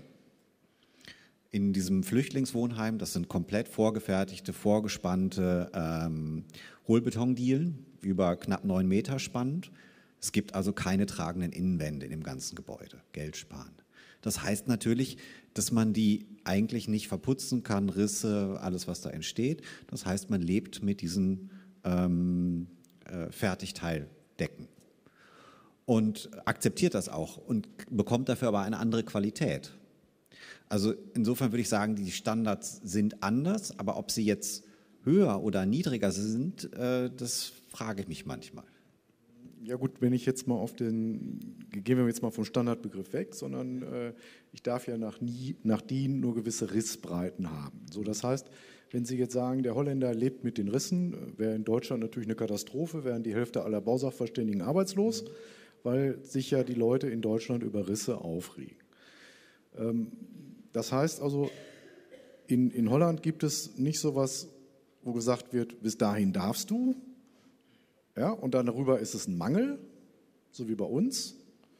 [SPEAKER 3] In diesem Flüchtlingswohnheim, das sind komplett vorgefertigte, vorgespannte ähm, Hohlbetondielen, über knapp neun Meter spannend. Es gibt also keine tragenden Innenwände in dem ganzen Gebäude, Geld sparen. Das heißt natürlich, dass man die eigentlich nicht verputzen kann, Risse, alles was da entsteht. Das heißt, man lebt mit diesen ähm, äh, Fertigteildecken. Und akzeptiert das auch und bekommt dafür aber eine andere Qualität. Also insofern würde ich sagen, die Standards sind anders, aber ob sie jetzt höher oder niedriger sind, äh, das frage ich mich manchmal.
[SPEAKER 8] Ja gut, wenn ich jetzt mal auf den, gehen wir jetzt mal vom Standardbegriff weg, sondern äh, ich darf ja nach, nie, nach D I N nur gewisse Rissbreiten haben. So, das heißt, wenn Sie jetzt sagen, der Holländer lebt mit den Rissen, wäre in Deutschland natürlich eine Katastrophe, wären die Hälfte aller Bausachverständigen arbeitslos, weil sich ja die Leute in Deutschland über Risse aufregen. Das heißt also, in, in Holland gibt es nicht so was, wo gesagt wird, bis dahin darfst du, ja, und dann darüber ist es ein Mangel, so wie bei uns.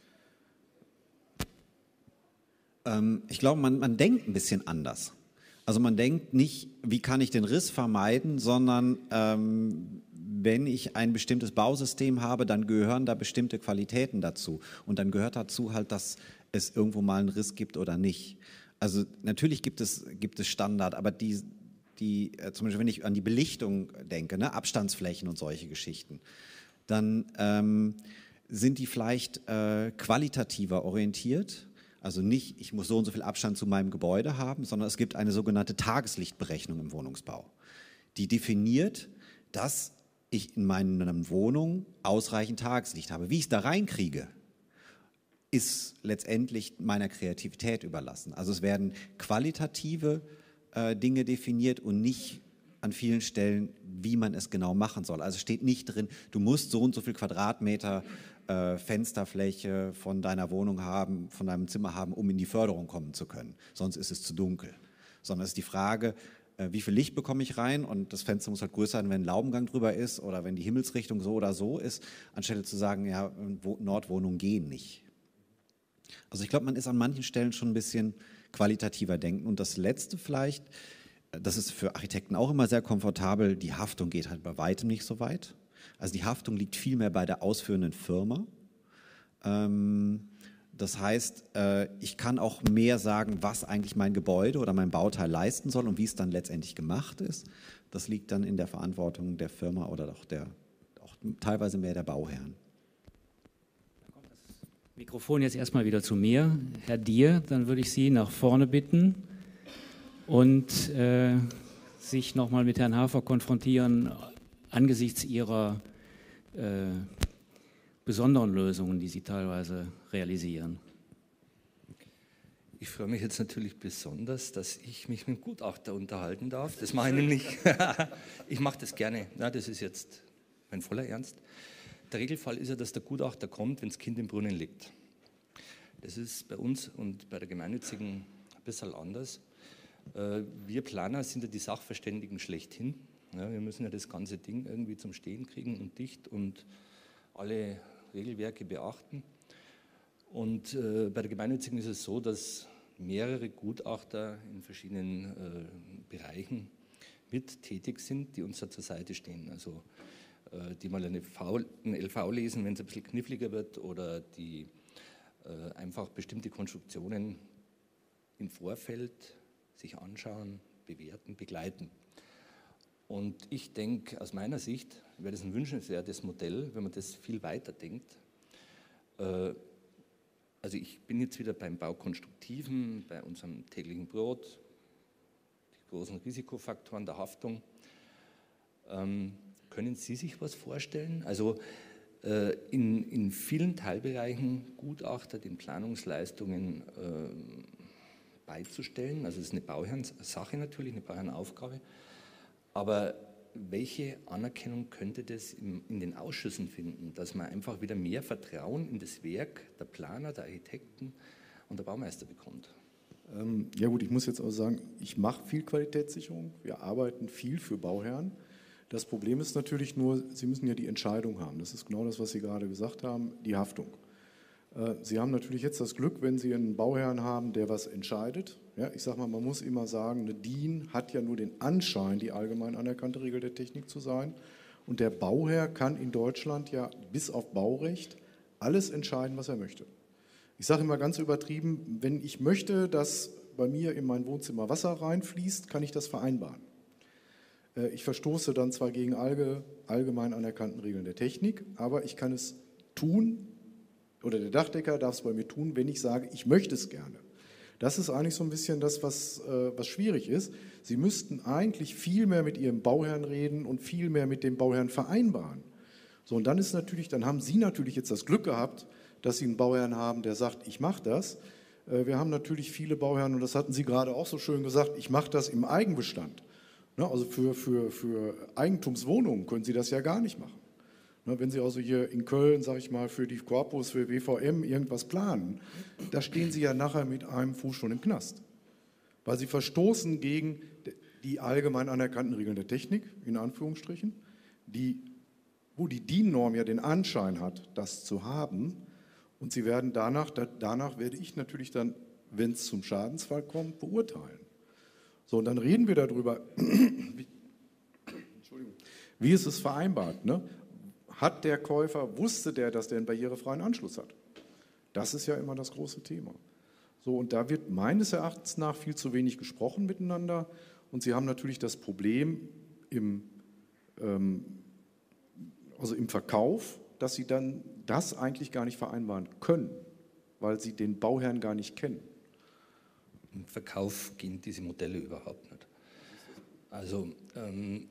[SPEAKER 3] Ähm, ich glaube, man, man denkt ein bisschen anders. Also man denkt nicht, wie kann ich den Riss vermeiden, sondern ähm, wenn ich ein bestimmtes Bausystem habe, dann gehören da bestimmte Qualitäten dazu. Und dann gehört dazu halt, dass es irgendwo mal einen Riss gibt oder nicht. Also natürlich gibt es, gibt es Standard, aber die, die, zum Beispiel wenn ich an die Belichtung denke, ne, Abstandsflächen und solche Geschichten, dann ähm, sind die vielleicht äh, qualitativer orientiert. Also nicht, ich muss so und so viel Abstand zu meinem Gebäude haben, sondern es gibt eine sogenannte Tageslichtberechnung im Wohnungsbau. Die definiert, dass ich in meiner Wohnung ausreichend Tageslicht habe. Wie ich es da reinkriege, ist letztendlich meiner Kreativität überlassen. Also es werden qualitative äh, Dinge definiert und nicht an vielen Stellen, wie man es genau machen soll. Also steht nicht drin, du musst so und so viel Quadratmeter äh, Fensterfläche von deiner Wohnung haben, von deinem Zimmer haben, um in die Förderung kommen zu können. Sonst ist es zu dunkel. Sondern es ist die Frage, äh, wie viel Licht bekomme ich rein, und das Fenster muss halt größer sein, wenn ein Laubengang drüber ist oder wenn die Himmelsrichtung so oder so ist, anstelle zu sagen, ja, Nordwohnungen gehen nicht. Also ich glaube, man ist an manchen Stellen schon ein bisschen qualitativer denken. Und das Letzte vielleicht, das ist für Architekten auch immer sehr komfortabel, die Haftung geht halt bei weitem nicht so weit. Also die Haftung liegt viel mehr bei der ausführenden Firma. Das heißt, ich kann auch mehr sagen, was eigentlich mein Gebäude oder mein Bauteil leisten soll und wie es dann letztendlich gemacht ist. Das liegt dann in der Verantwortung der Firma oder auch, der, auch teilweise mehr der Bauherren.
[SPEAKER 6] Mikrofon jetzt erstmal wieder zu mir. Herr Dier, dann würde ich Sie nach vorne bitten und äh, sich nochmal mit Herrn Hafer konfrontieren angesichts Ihrer äh, besonderen Lösungen, die Sie teilweise realisieren.
[SPEAKER 4] Ich freue mich jetzt natürlich besonders, dass ich mich mit dem Gutachter unterhalten darf. Das mache ich nämlich, ich mache das gerne. Na, das ist jetzt mein voller Ernst. Der Regelfall ist ja, dass der Gutachter kommt, wenn das Kind im Brunnen liegt. Das ist bei uns und bei der Gemeinnützigen ein bisschen anders. Wir Planer sind ja die Sachverständigen schlechthin. Ja, wir müssen ja das ganze Ding irgendwie zum Stehen kriegen und dicht und alle Regelwerke beachten. Und äh, bei der Gemeinnützigen ist es so, dass mehrere Gutachter in verschiedenen äh, Bereichen mit tätig sind, die uns da zur Seite stehen. Also äh, die mal eine v, ein L V lesen, wenn es ein bisschen kniffliger wird, oder die äh, einfach bestimmte Konstruktionen im Vorfeld sich anschauen, bewerten, begleiten. Und ich denke, aus meiner Sicht wäre das ein wünschenswertes Modell, wenn man das viel weiter denkt. Äh, also ich bin jetzt wieder beim Baukonstruktiven, bei unserem täglichen Brot, die großen Risikofaktoren der Haftung. Ähm, können Sie sich was vorstellen? Also äh, in, in vielen Teilbereichen Gutachter den Planungsleistungen äh, beizustellen. Also es ist eine Bauherrensache natürlich, eine Bauherrenaufgabe. Aber welche Anerkennung könnte das in, in den Ausschüssen finden, dass man einfach wieder mehr Vertrauen in das Werk der Planer, der Architekten und der Baumeister bekommt?
[SPEAKER 8] Ähm, ja gut, ich muss jetzt auch sagen, ich mache viel Qualitätssicherung. Wir arbeiten viel für Bauherren. Das Problem ist natürlich nur, Sie müssen ja die Entscheidung haben. Das ist genau das, was Sie gerade gesagt haben, die Haftung. Sie haben natürlich jetzt das Glück, wenn Sie einen Bauherrn haben, der was entscheidet. Ja, ich sage mal, man muss immer sagen, eine D I N hat ja nur den Anschein, die allgemein anerkannte Regel der Technik zu sein. Und der Bauherr kann in Deutschland ja bis auf Baurecht alles entscheiden, was er möchte. Ich sage immer ganz übertrieben, wenn ich möchte, dass bei mir in mein Wohnzimmer Wasser reinfließt, kann ich das vereinbaren. Ich verstoße dann zwar gegen allgemein anerkannten Regeln der Technik, aber ich kann es tun, oder der Dachdecker darf es bei mir tun, wenn ich sage, ich möchte es gerne. Das ist eigentlich so ein bisschen das, was, äh, was schwierig ist. Sie müssten eigentlich viel mehr mit Ihrem Bauherrn reden und viel mehr mit dem Bauherrn vereinbaren. So, und dann ist natürlich, dann haben Sie natürlich jetzt das Glück gehabt, dass Sie einen Bauherrn haben, der sagt, ich mache das. Äh, wir haben natürlich viele Bauherren, und das hatten Sie gerade auch so schön gesagt, ich mache das im Eigenbestand. Ne, also für, für, für Eigentumswohnungen können Sie das ja gar nicht machen. Wenn Sie also hier in Köln, sage ich mal, für die Corpus, für W V M irgendwas planen, da stehen Sie ja nachher mit einem Fuß schon im Knast. Weil Sie verstoßen gegen die allgemein anerkannten Regeln der Technik, in Anführungsstrichen, die, wo die D I N-Norm ja den Anschein hat, das zu haben. Und Sie werden danach, danach werde ich natürlich dann, wenn es zum Schadensfall kommt, beurteilen. So, und dann reden wir darüber, wie, Entschuldigung, wie ist es vereinbart, ne? Hat der Käufer, wusste der, dass der einen barrierefreien Anschluss hat? Das ist ja immer das große Thema. So, und da wird meines Erachtens nach viel zu wenig gesprochen miteinander. Und Sie haben natürlich das Problem im, ähm, also im Verkauf, dass Sie dann das eigentlich gar nicht vereinbaren können, weil Sie den Bauherrn gar nicht kennen.
[SPEAKER 4] Im Verkauf gehen diese Modelle überhaupt nicht. Also ähm,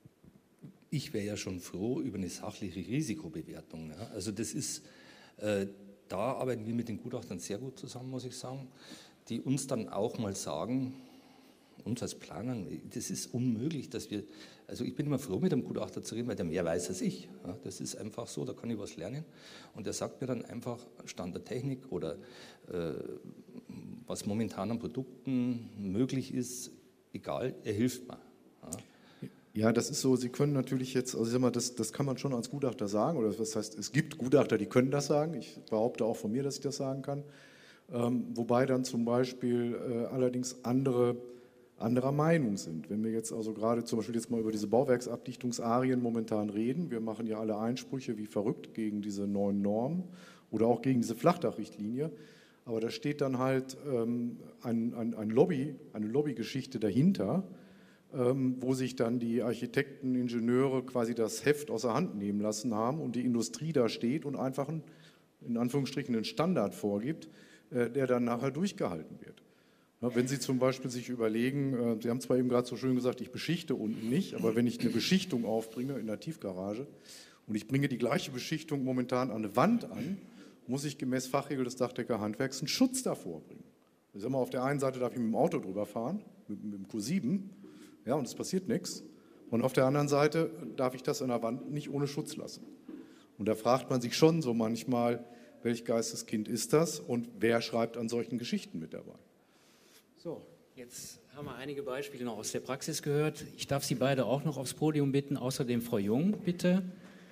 [SPEAKER 4] ich wäre ja schon froh über eine sachliche Risikobewertung. Ja. Also das ist, äh, da arbeiten wir mit den Gutachtern sehr gut zusammen, muss ich sagen, die uns dann auch mal sagen, uns als Planern, das ist unmöglich, dass wir, also ich bin immer froh, mit einem Gutachter zu reden, weil der mehr weiß als ich. Ja. Das ist einfach so, da kann ich was lernen. Und der sagt mir dann einfach Stand der Technik oder äh, was momentan an Produkten möglich ist, egal, er hilft mir. Ja.
[SPEAKER 8] Ja, das ist so, Sie können natürlich jetzt, also ich sag mal, das, das kann man schon als Gutachter sagen, oder das heißt, es gibt Gutachter, die können das sagen, ich behaupte auch von mir, dass ich das sagen kann, ähm, wobei dann zum Beispiel äh, allerdings andere, anderer Meinung sind. Wenn wir jetzt also gerade zum Beispiel jetzt mal über diese Bauwerksabdichtungsarien momentan reden, wir machen ja alle Einsprüche wie verrückt gegen diese neuen Normen oder auch gegen diese Flachdachrichtlinie, aber da steht dann halt ähm, ein, ein, ein Lobby, eine Lobbygeschichte dahinter, wo sich dann die Architekten, Ingenieure quasi das Heft aus der Hand nehmen lassen haben und die Industrie da steht und einfach einen, in Anführungsstrichen einen Standard vorgibt, der dann nachher durchgehalten wird. Wenn Sie zum Beispiel sich überlegen, Sie haben zwar eben gerade so schön gesagt, ich beschichte unten nicht, aber wenn ich eine Beschichtung aufbringe in der Tiefgarage und ich bringe die gleiche Beschichtung momentan an eine Wand an, muss ich gemäß Fachregel des Dachdeckerhandwerks einen Schutz davor bringen. Ich sag mal, auf der einen Seite darf ich mit dem Auto drüber fahren, mit, mit dem Q sieben, ja, und es passiert nichts. Und auf der anderen Seite darf ich das an der Wand nicht ohne Schutz lassen. Und da fragt man sich schon so manchmal, welch Geisteskind ist das und wer schreibt an solchen Geschichten mit dabei?
[SPEAKER 6] So, jetzt haben wir einige Beispiele noch aus der Praxis gehört. Ich darf Sie beide auch noch aufs Podium bitten, außerdem Frau Jung, bitte.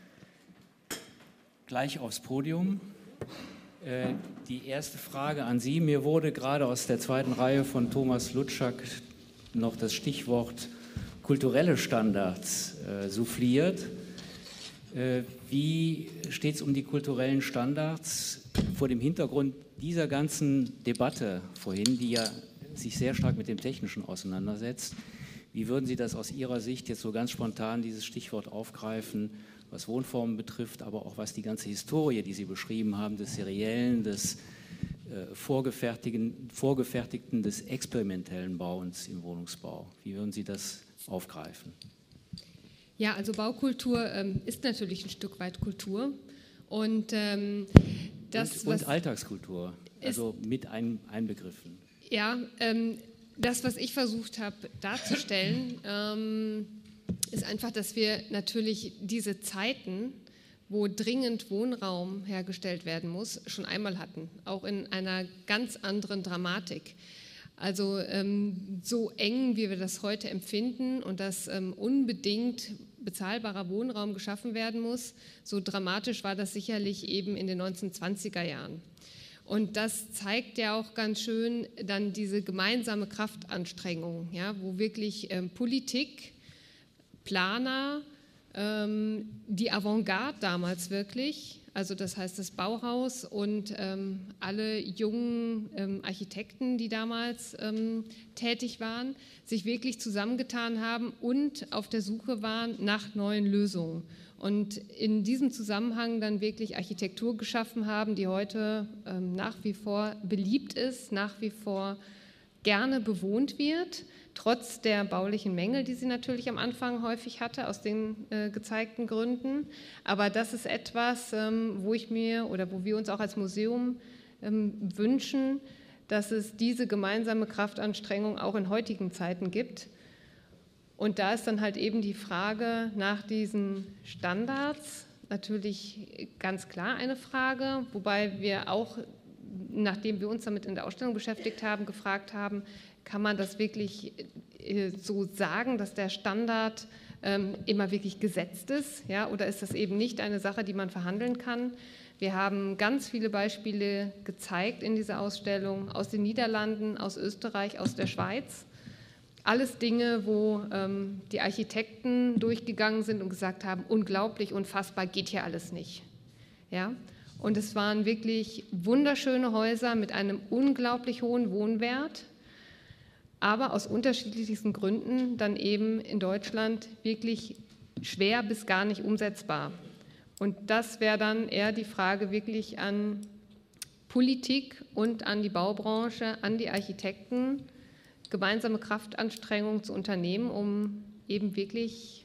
[SPEAKER 6] Gleich aufs Podium. Äh, die erste Frage an Sie. Mir wurde gerade aus der zweiten Reihe von Thomas Lutschak noch das Stichwort kulturelle Standards äh, souffliert. Äh, wie steht es um die kulturellen Standards vor dem Hintergrund dieser ganzen Debatte vorhin, die ja sich sehr stark mit dem Technischen auseinandersetzt? Wie würden Sie das aus Ihrer Sicht jetzt so ganz spontan, dieses Stichwort aufgreifen, was Wohnformen betrifft, aber auch was die ganze Historie, die Sie beschrieben haben, des Seriellen, des äh, vorgefertigten, vorgefertigten, des experimentellen Bauens im Wohnungsbau? Wie würden Sie das aufgreifen?
[SPEAKER 2] Ja, also Baukultur ähm, ist natürlich ein Stück weit Kultur. Und ähm, das,
[SPEAKER 6] und, und Alltagskultur, also mit ein, einbegriffen.
[SPEAKER 2] Ja, ähm, das, was ich versucht habe darzustellen, ähm, ist einfach, dass wir natürlich diese Zeiten, wo dringend Wohnraum hergestellt werden muss, schon einmal hatten, auch in einer ganz anderen Dramatik. Also ähm, so eng, wie wir das heute empfinden und dass ähm, unbedingt bezahlbarer Wohnraum geschaffen werden muss, so dramatisch war das sicherlich eben in den neunzehnhundertzwanziger Jahren. Und das zeigt ja auch ganz schön dann diese gemeinsame Kraftanstrengung, ja, wo wirklich ähm, Politik, Planer, ähm, die Avantgarde damals wirklich, also das heißt das Bauhaus und ähm, alle jungen ähm, Architekten, die damals ähm, tätig waren, sich wirklich zusammengetan haben und auf der Suche waren nach neuen Lösungen. Und in diesem Zusammenhang dann wirklich Architektur geschaffen haben, die heute ähm, nach wie vor beliebt ist, nach wie vor gerne bewohnt wird, trotz der baulichen Mängel, die sie natürlich am Anfang häufig hatte, aus den äh, gezeigten Gründen. Aber das ist etwas, ähm, wo ich mir oder wo wir uns auch als Museum ähm, wünschen, dass es diese gemeinsame Kraftanstrengung auch in heutigen Zeiten gibt. Und da ist dann halt eben die Frage nach diesen Standards natürlich ganz klar eine Frage, wobei wir auch, nachdem wir uns damit in der Ausstellung beschäftigt haben, gefragt haben, kann man das wirklich so sagen, dass der Standard ähm, immer wirklich gesetzt ist, ja, oder ist das eben nicht eine Sache, die man verhandeln kann? Wir haben ganz viele Beispiele gezeigt in dieser Ausstellung aus den Niederlanden, aus Österreich, aus der Schweiz. Alles Dinge, wo ähm, die Architekten durchgegangen sind und gesagt haben, unglaublich, unfassbar, geht hier alles nicht. Ja? Und es waren wirklich wunderschöne Häuser mit einem unglaublich hohen Wohnwert, aber aus unterschiedlichsten Gründen dann eben in Deutschland wirklich schwer bis gar nicht umsetzbar. Und das wäre dann eher die Frage wirklich an Politik und an die Baubranche, an die Architekten, gemeinsame Kraftanstrengungen zu unternehmen, um eben wirklich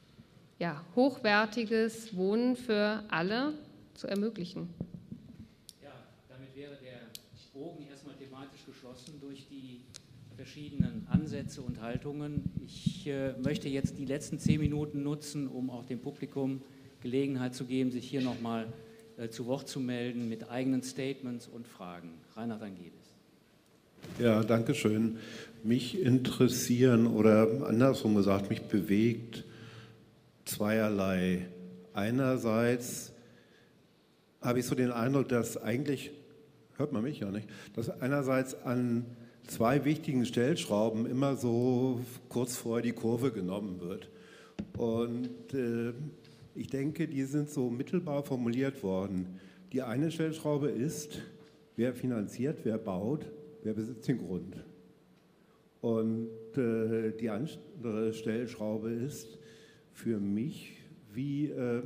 [SPEAKER 2] ja, hochwertiges Wohnen für alle zu ermöglichen.
[SPEAKER 6] Ja, damit wäre der Bogen erstmal thematisch geschlossen durch die verschiedenen Ansätze und Haltungen. Ich äh, möchte jetzt die letzten zehn Minuten nutzen, um auch dem Publikum Gelegenheit zu geben, sich hier nochmal äh, zu Wort zu melden mit eigenen Statements und Fragen. Reinhard Angelis.
[SPEAKER 9] Ja, danke schön. Mich interessieren oder andersrum gesagt, mich bewegt zweierlei. Einerseits habe ich so den Eindruck, dass eigentlich, hört man mich ja nicht, dass einerseits an zwei wichtigen Stellschrauben immer so kurz vorher die Kurve genommen wird. Und äh, ich denke, die sind so mittelbar formuliert worden. Die eine Stellschraube ist, wer finanziert, wer baut, wer besitzt den Grund. Und äh, die andere Stellschraube ist für mich, wie, äh,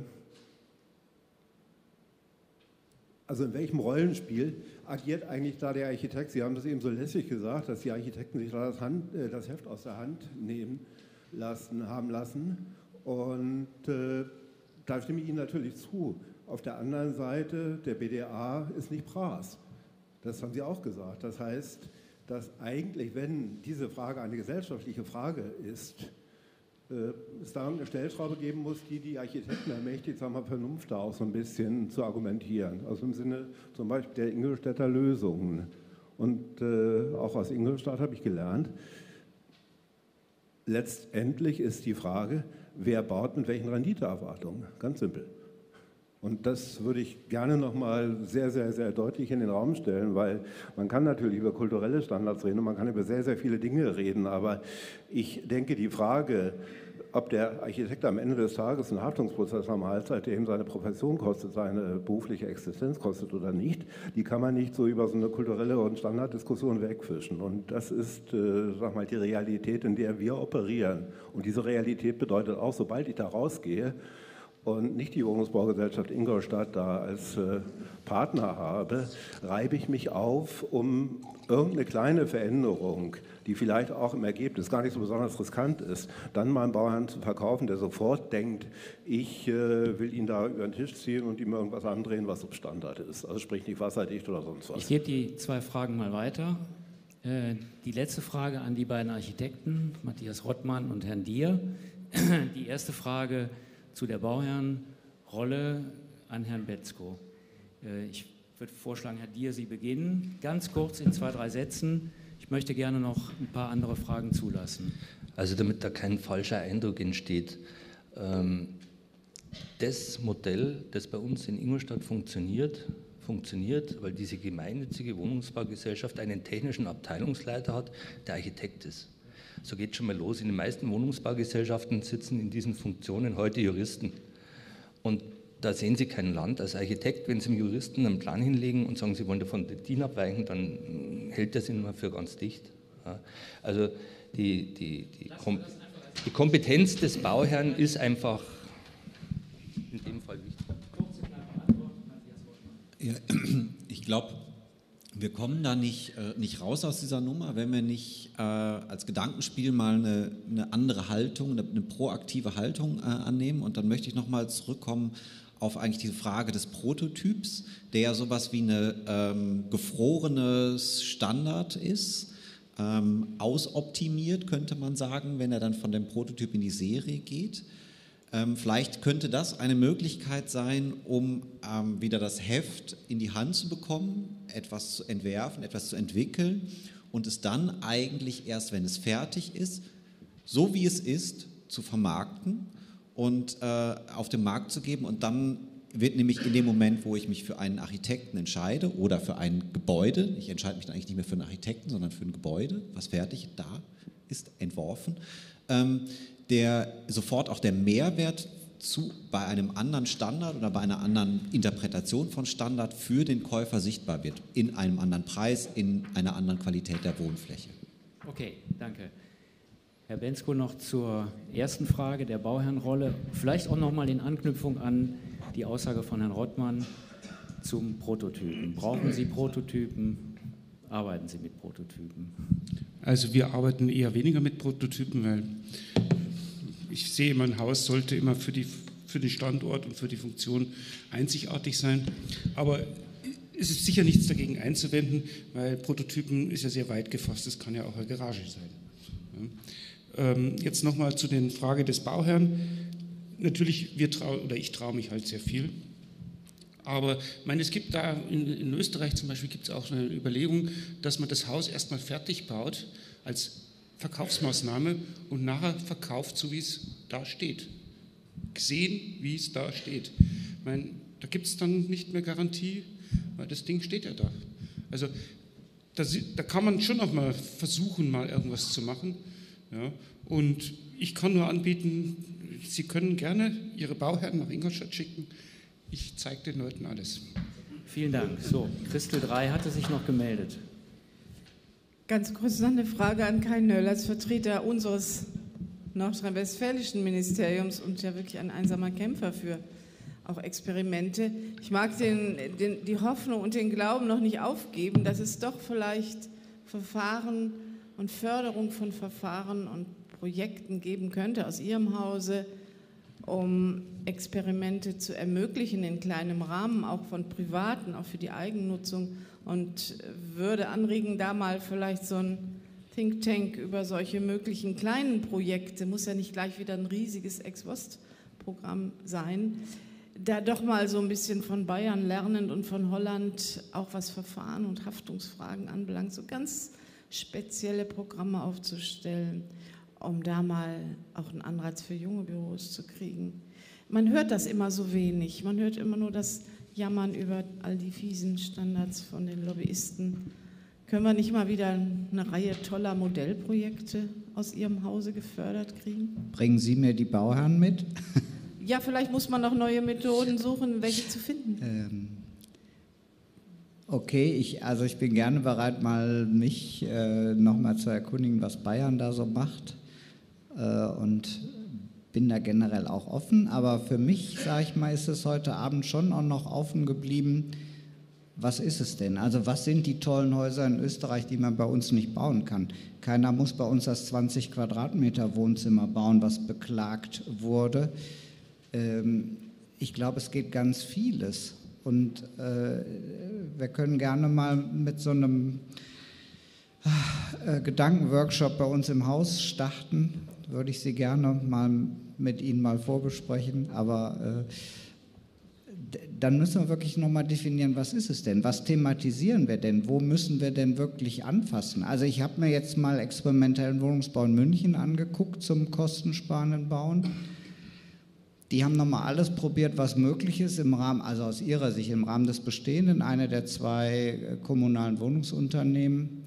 [SPEAKER 9] also in welchem Rollenspiel agiert eigentlich da der Architekt? Sie haben das eben so lässig gesagt, dass die Architekten sich da das, Hand, äh, das Heft aus der Hand nehmen lassen, haben lassen. Und äh, da stimme ich Ihnen natürlich zu. Auf der anderen Seite, der B D A ist nicht Pras. Das haben Sie auch gesagt. Das heißt, dass eigentlich, wenn diese Frage eine gesellschaftliche Frage ist, äh, es da eine Stellschraube geben muss, die die Architekten ermächtigt, sagen wir, Vernunft da auch so ein bisschen zu argumentieren. Also im Sinne zum Beispiel der Ingolstädter Lösungen. Und äh, auch aus Ingolstadt habe ich gelernt, letztendlich ist die Frage, wer baut mit welchen Renditeerwartungen. Ganz simpel. Und das würde ich gerne nochmal sehr, sehr, sehr deutlich in den Raum stellen, weil man kann natürlich über kulturelle Standards reden und man kann über sehr, sehr viele Dinge reden, aber ich denke, die Frage, ob der Architekt am Ende des Tages einen Haftungsprozess am Hals hat, der ihm seine Profession kostet, seine berufliche Existenz kostet oder nicht, die kann man nicht so über so eine kulturelle und Standarddiskussion wegfischen. Und das ist, äh, sag mal, die Realität, in der wir operieren. Und diese Realität bedeutet auch, sobald ich da rausgehe und nicht die Wohnungsbaugesellschaft Ingolstadt da als äh, Partner habe, reibe ich mich auf, um irgendeine kleine Veränderung, die vielleicht auch im Ergebnis gar nicht so besonders riskant ist, dann meinem Bauherrn zu verkaufen, der sofort denkt, ich äh, will ihn da über den Tisch ziehen und ihm irgendwas andrehen, was Substandard ist. Also sprich nicht wasserdicht oder sonst was.
[SPEAKER 6] Ich gebe die zwei Fragen mal weiter. Äh, die letzte Frage an die beiden Architekten, Matthias Rottmann und Herrn Dier. Die erste Frage zu der Bauherrenrolle an Herrn Betzko. Äh, ich würde vorschlagen, Herr Dier, Sie beginnen. Ganz kurz in zwei, drei Sätzen. Ich möchte gerne noch ein paar andere Fragen zulassen.
[SPEAKER 4] Also damit da kein falscher Eindruck entsteht. Ähm, das Modell, das bei uns in Ingolstadt funktioniert, funktioniert, weil diese gemeinnützige Wohnungsbaugesellschaft einen technischen Abteilungsleiter hat, der Architekt ist. So geht schon mal los. In den meisten Wohnungsbaugesellschaften sitzen in diesen Funktionen heute Juristen. Und da sehen Sie kein Land als Architekt. Wenn Sie dem Juristen einen Plan hinlegen und sagen, Sie wollen davon den D I N abweichen, dann hält das ihn immer für ganz dicht. Also die, die, die, Kom die Kompetenz des Bauherrn ist einfach in dem Fall wichtig.
[SPEAKER 10] Ja, ich glaube, wir kommen da nicht, äh, nicht raus aus dieser Nummer, wenn wir nicht äh, als Gedankenspiel mal eine, eine andere Haltung, eine, eine proaktive Haltung äh, annehmen. Und dann möchte ich nochmal zurückkommen auf eigentlich diese Frage des Prototyps, der ja sowas wie eine ähm, gefrorenes Standard ist, ähm, ausoptimiert, könnte man sagen, wenn er dann von dem Prototyp in die Serie geht. Ähm, vielleicht könnte das eine Möglichkeit sein, um ähm, wieder das Heft in die Hand zu bekommen, etwas zu entwerfen, etwas zu entwickeln und es dann eigentlich erst, wenn es fertig ist, so wie es ist, zu vermarkten und äh, auf den Markt zu geben. Und dann wird nämlich in dem Moment, wo ich mich für einen Architekten entscheide oder für ein Gebäude, ich entscheide mich dann eigentlich nicht mehr für einen Architekten, sondern für ein Gebäude, was fertig da ist, entworfen, ähm, der sofort auch der Mehrwert zu, bei einem anderen Standard oder bei einer anderen Interpretation von Standard für den Käufer sichtbar wird, in einem anderen Preis, in einer anderen Qualität der Wohnfläche.
[SPEAKER 6] Okay, danke. Herr Bensko, noch zur ersten Frage der Bauherrenrolle, vielleicht auch noch mal in Anknüpfung an die Aussage von Herrn Rottmann zum Prototypen. Brauchen Sie Prototypen? Arbeiten Sie mit Prototypen?
[SPEAKER 5] Also wir arbeiten eher weniger mit Prototypen, weil ich sehe, mein Haus sollte immer für, die, für den Standort und für die Funktion einzigartig sein. Aber es ist sicher nichts dagegen einzuwenden, weil Prototypen ist ja sehr weit gefasst, das kann ja auch eine Garage sein. Ja. Ähm, jetzt nochmal zu der Frage des Bauherrn. Natürlich, wir trau, oder ich traue mich halt sehr viel. Aber ich meine, es gibt da, in, in Österreich zum Beispiel, gibt es auch eine Überlegung, dass man das Haus erstmal fertig baut als Verkaufsmaßnahme und nachher verkauft, so wie es da steht. Gesehen, wie es da steht. Ich meine, da gibt es dann nicht mehr Garantie, weil das Ding steht ja da. Also da, da kann man schon noch mal versuchen, mal irgendwas zu machen. Ja. Und ich kann nur anbieten, Sie können gerne Ihre Bauherren nach Ingolstadt schicken. Ich zeige den Leuten alles.
[SPEAKER 6] Vielen Dank. So, Christel drei hatte sich noch gemeldet.
[SPEAKER 11] Ganz kurz noch eine Frage an Kai Nöll als Vertreter unseres nordrhein-westfälischen Ministeriums und ja wirklich ein einsamer Kämpfer für auch Experimente. Ich mag den, den, die Hoffnung und den Glauben noch nicht aufgeben, dass es doch vielleicht Verfahren und Förderung von Verfahren und Projekten geben könnte aus Ihrem Hause, um Experimente zu ermöglichen in kleinem Rahmen, auch von Privaten, auch für die Eigennutzung, und würde anregen, da mal vielleicht so ein Think Tank über solche möglichen kleinen Projekte, muss ja nicht gleich wieder ein riesiges Ex-Post-Programm sein, da doch mal so ein bisschen von Bayern lernend und von Holland, auch was Verfahren und Haftungsfragen anbelangt, so ganz spezielle Programme aufzustellen, um da mal auch einen Anreiz für junge Büros zu kriegen. Man hört das immer so wenig, man hört immer nur das Jammern über all die fiesen Standards von den Lobbyisten. Können wir nicht mal wieder eine Reihe toller Modellprojekte aus Ihrem Hause gefördert kriegen?
[SPEAKER 7] Bringen Sie mir die Bauherren mit?
[SPEAKER 11] Ja, vielleicht muss man noch neue Methoden suchen, welche zu finden.
[SPEAKER 7] Ähm, okay, ich, also ich bin gerne bereit, mal mich äh, nochmal zu erkundigen, was Bayern da so macht, äh, und bin da generell auch offen, aber für mich, sage ich mal, ist es heute Abend schon auch noch offen geblieben, was ist es denn? Also was sind die tollen Häuser in Österreich, die man bei uns nicht bauen kann? Keiner muss bei uns das zwanzig Quadratmeter Wohnzimmer bauen, was beklagt wurde. Ähm, ich glaube, es geht ganz vieles, und äh, wir können gerne mal mit so einem äh, Gedankenworkshop bei uns im Haus starten. Würde ich Sie gerne mal mit Ihnen mal vorbesprechen, aber äh, dann müssen wir wirklich nochmal definieren, was ist es denn, was thematisieren wir denn, wo müssen wir denn wirklich anfassen? Also ich habe mir jetzt mal experimentellen Wohnungsbau in München angeguckt zum kostensparenden Bauen. Die haben nochmal alles probiert, was möglich ist im Rahmen, also aus ihrer Sicht im Rahmen des Bestehenden, eine der zwei kommunalen Wohnungsunternehmen,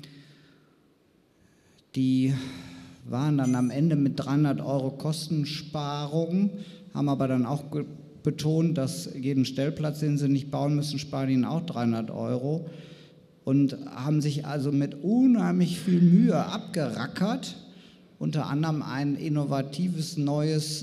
[SPEAKER 7] die waren dann am Ende mit dreihundert Euro Kostensparung, haben aber dann auch betont, dass jeden Stellplatz, den sie nicht bauen müssen, sparen ihnen auch dreihundert Euro, und haben sich also mit unheimlich viel Mühe abgerackert, unter anderem ein innovatives neues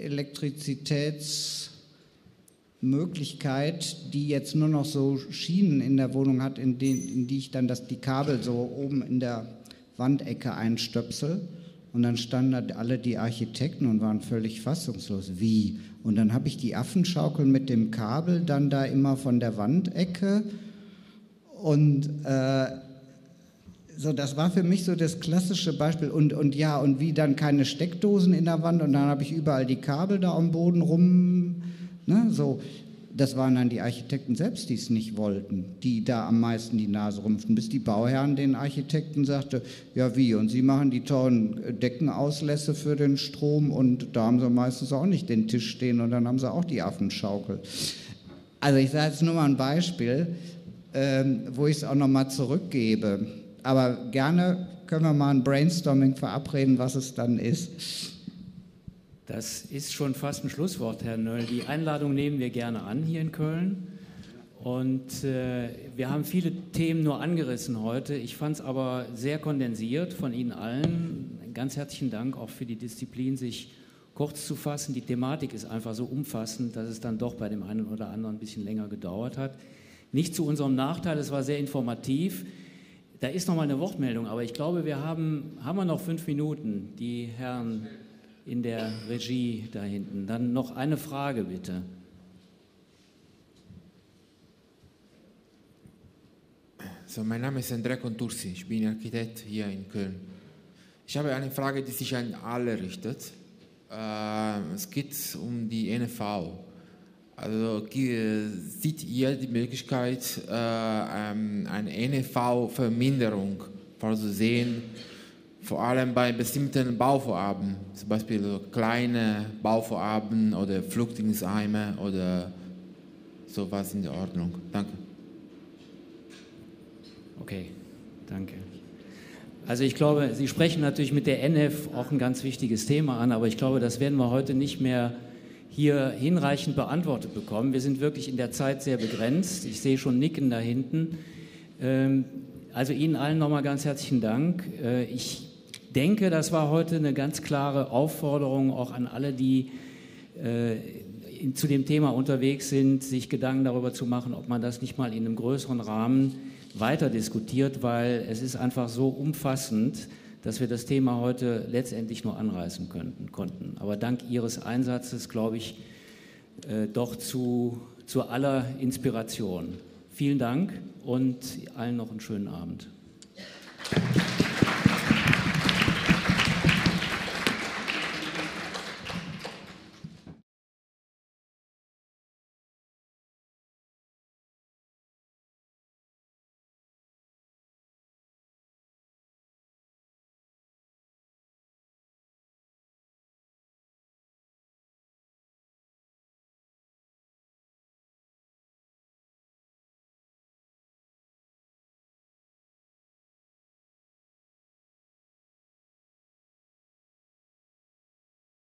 [SPEAKER 7] Elektrizitätsmöglichkeit, die jetzt nur noch so Schienen in der Wohnung hat, in, den, in die ich dann das, die Kabel so oben in der Wandecke einstöpsel. Und dann standen da alle die Architekten und waren völlig fassungslos. Wie? Und dann habe ich die Affenschaukel mit dem Kabel dann da immer von der Wandecke, und äh, so, das war für mich so das klassische Beispiel. Und, und ja, und wie dann keine Steckdosen in der Wand, und dann habe ich überall die Kabel da am Boden rum, ne, so. Das waren dann die Architekten selbst, die es nicht wollten, die da am meisten die Nase rümpften, bis die Bauherren den Architekten sagte, ja wie, und sie machen die tollen Deckenauslässe für den Strom, und da haben sie meistens auch nicht den Tisch stehen, und dann haben sie auch die Affenschaukel. Also ich sage jetzt nur mal ein Beispiel, ähm, wo ich es auch nochmal zurückgebe, aber gerne können wir mal ein Brainstorming verabreden, was es dann ist.
[SPEAKER 6] Das ist schon fast ein Schlusswort, Herr Nöll. Die Einladung nehmen wir gerne an hier in Köln. Und äh, wir haben viele Themen nur angerissen heute. Ich fand es aber sehr kondensiert von Ihnen allen. Ganz herzlichen Dank auch für die Disziplin, sich kurz zu fassen. Die Thematik ist einfach so umfassend, dass es dann doch bei dem einen oder anderen ein bisschen länger gedauert hat. Nicht zu unserem Nachteil, es war sehr informativ. Da ist noch mal eine Wortmeldung, aber ich glaube, wir haben, haben wir noch fünf Minuten, die Herren in der Regie da hinten. Dann noch eine Frage, bitte.
[SPEAKER 12] So, mein Name ist Andrea Contursi, ich bin Architekt hier in Köln. Ich habe eine Frage, die sich an alle richtet. Äh, es geht um die N V. Also sieht ihr die Möglichkeit, äh, eine N V-Verminderung vorzusehen, vor allem bei bestimmten Bauvorhaben, zum Beispiel so kleine Bauvorhaben oder Flüchtlingsheime oder sowas in der Ordnung? Danke.
[SPEAKER 6] Okay, danke. Also ich glaube, Sie sprechen natürlich mit der N F auch ein ganz wichtiges Thema an, aber ich glaube, das werden wir heute nicht mehr hier hinreichend beantwortet bekommen. Wir sind wirklich in der Zeit sehr begrenzt. Ich sehe schon Nicken da hinten. Also Ihnen allen nochmal ganz herzlichen Dank. Ich denke, das war heute eine ganz klare Aufforderung auch an alle, die zu dem Thema unterwegs sind, sich Gedanken darüber zu machen, ob man das nicht mal in einem größeren Rahmen weiter diskutiert, weil es ist einfach so umfassend, dass wir das Thema heute letztendlich nur anreißen könnten, konnten. Aber dank Ihres Einsatzes, glaube ich, äh, doch zu, zu aller Inspiration. Vielen Dank und allen noch einen schönen Abend.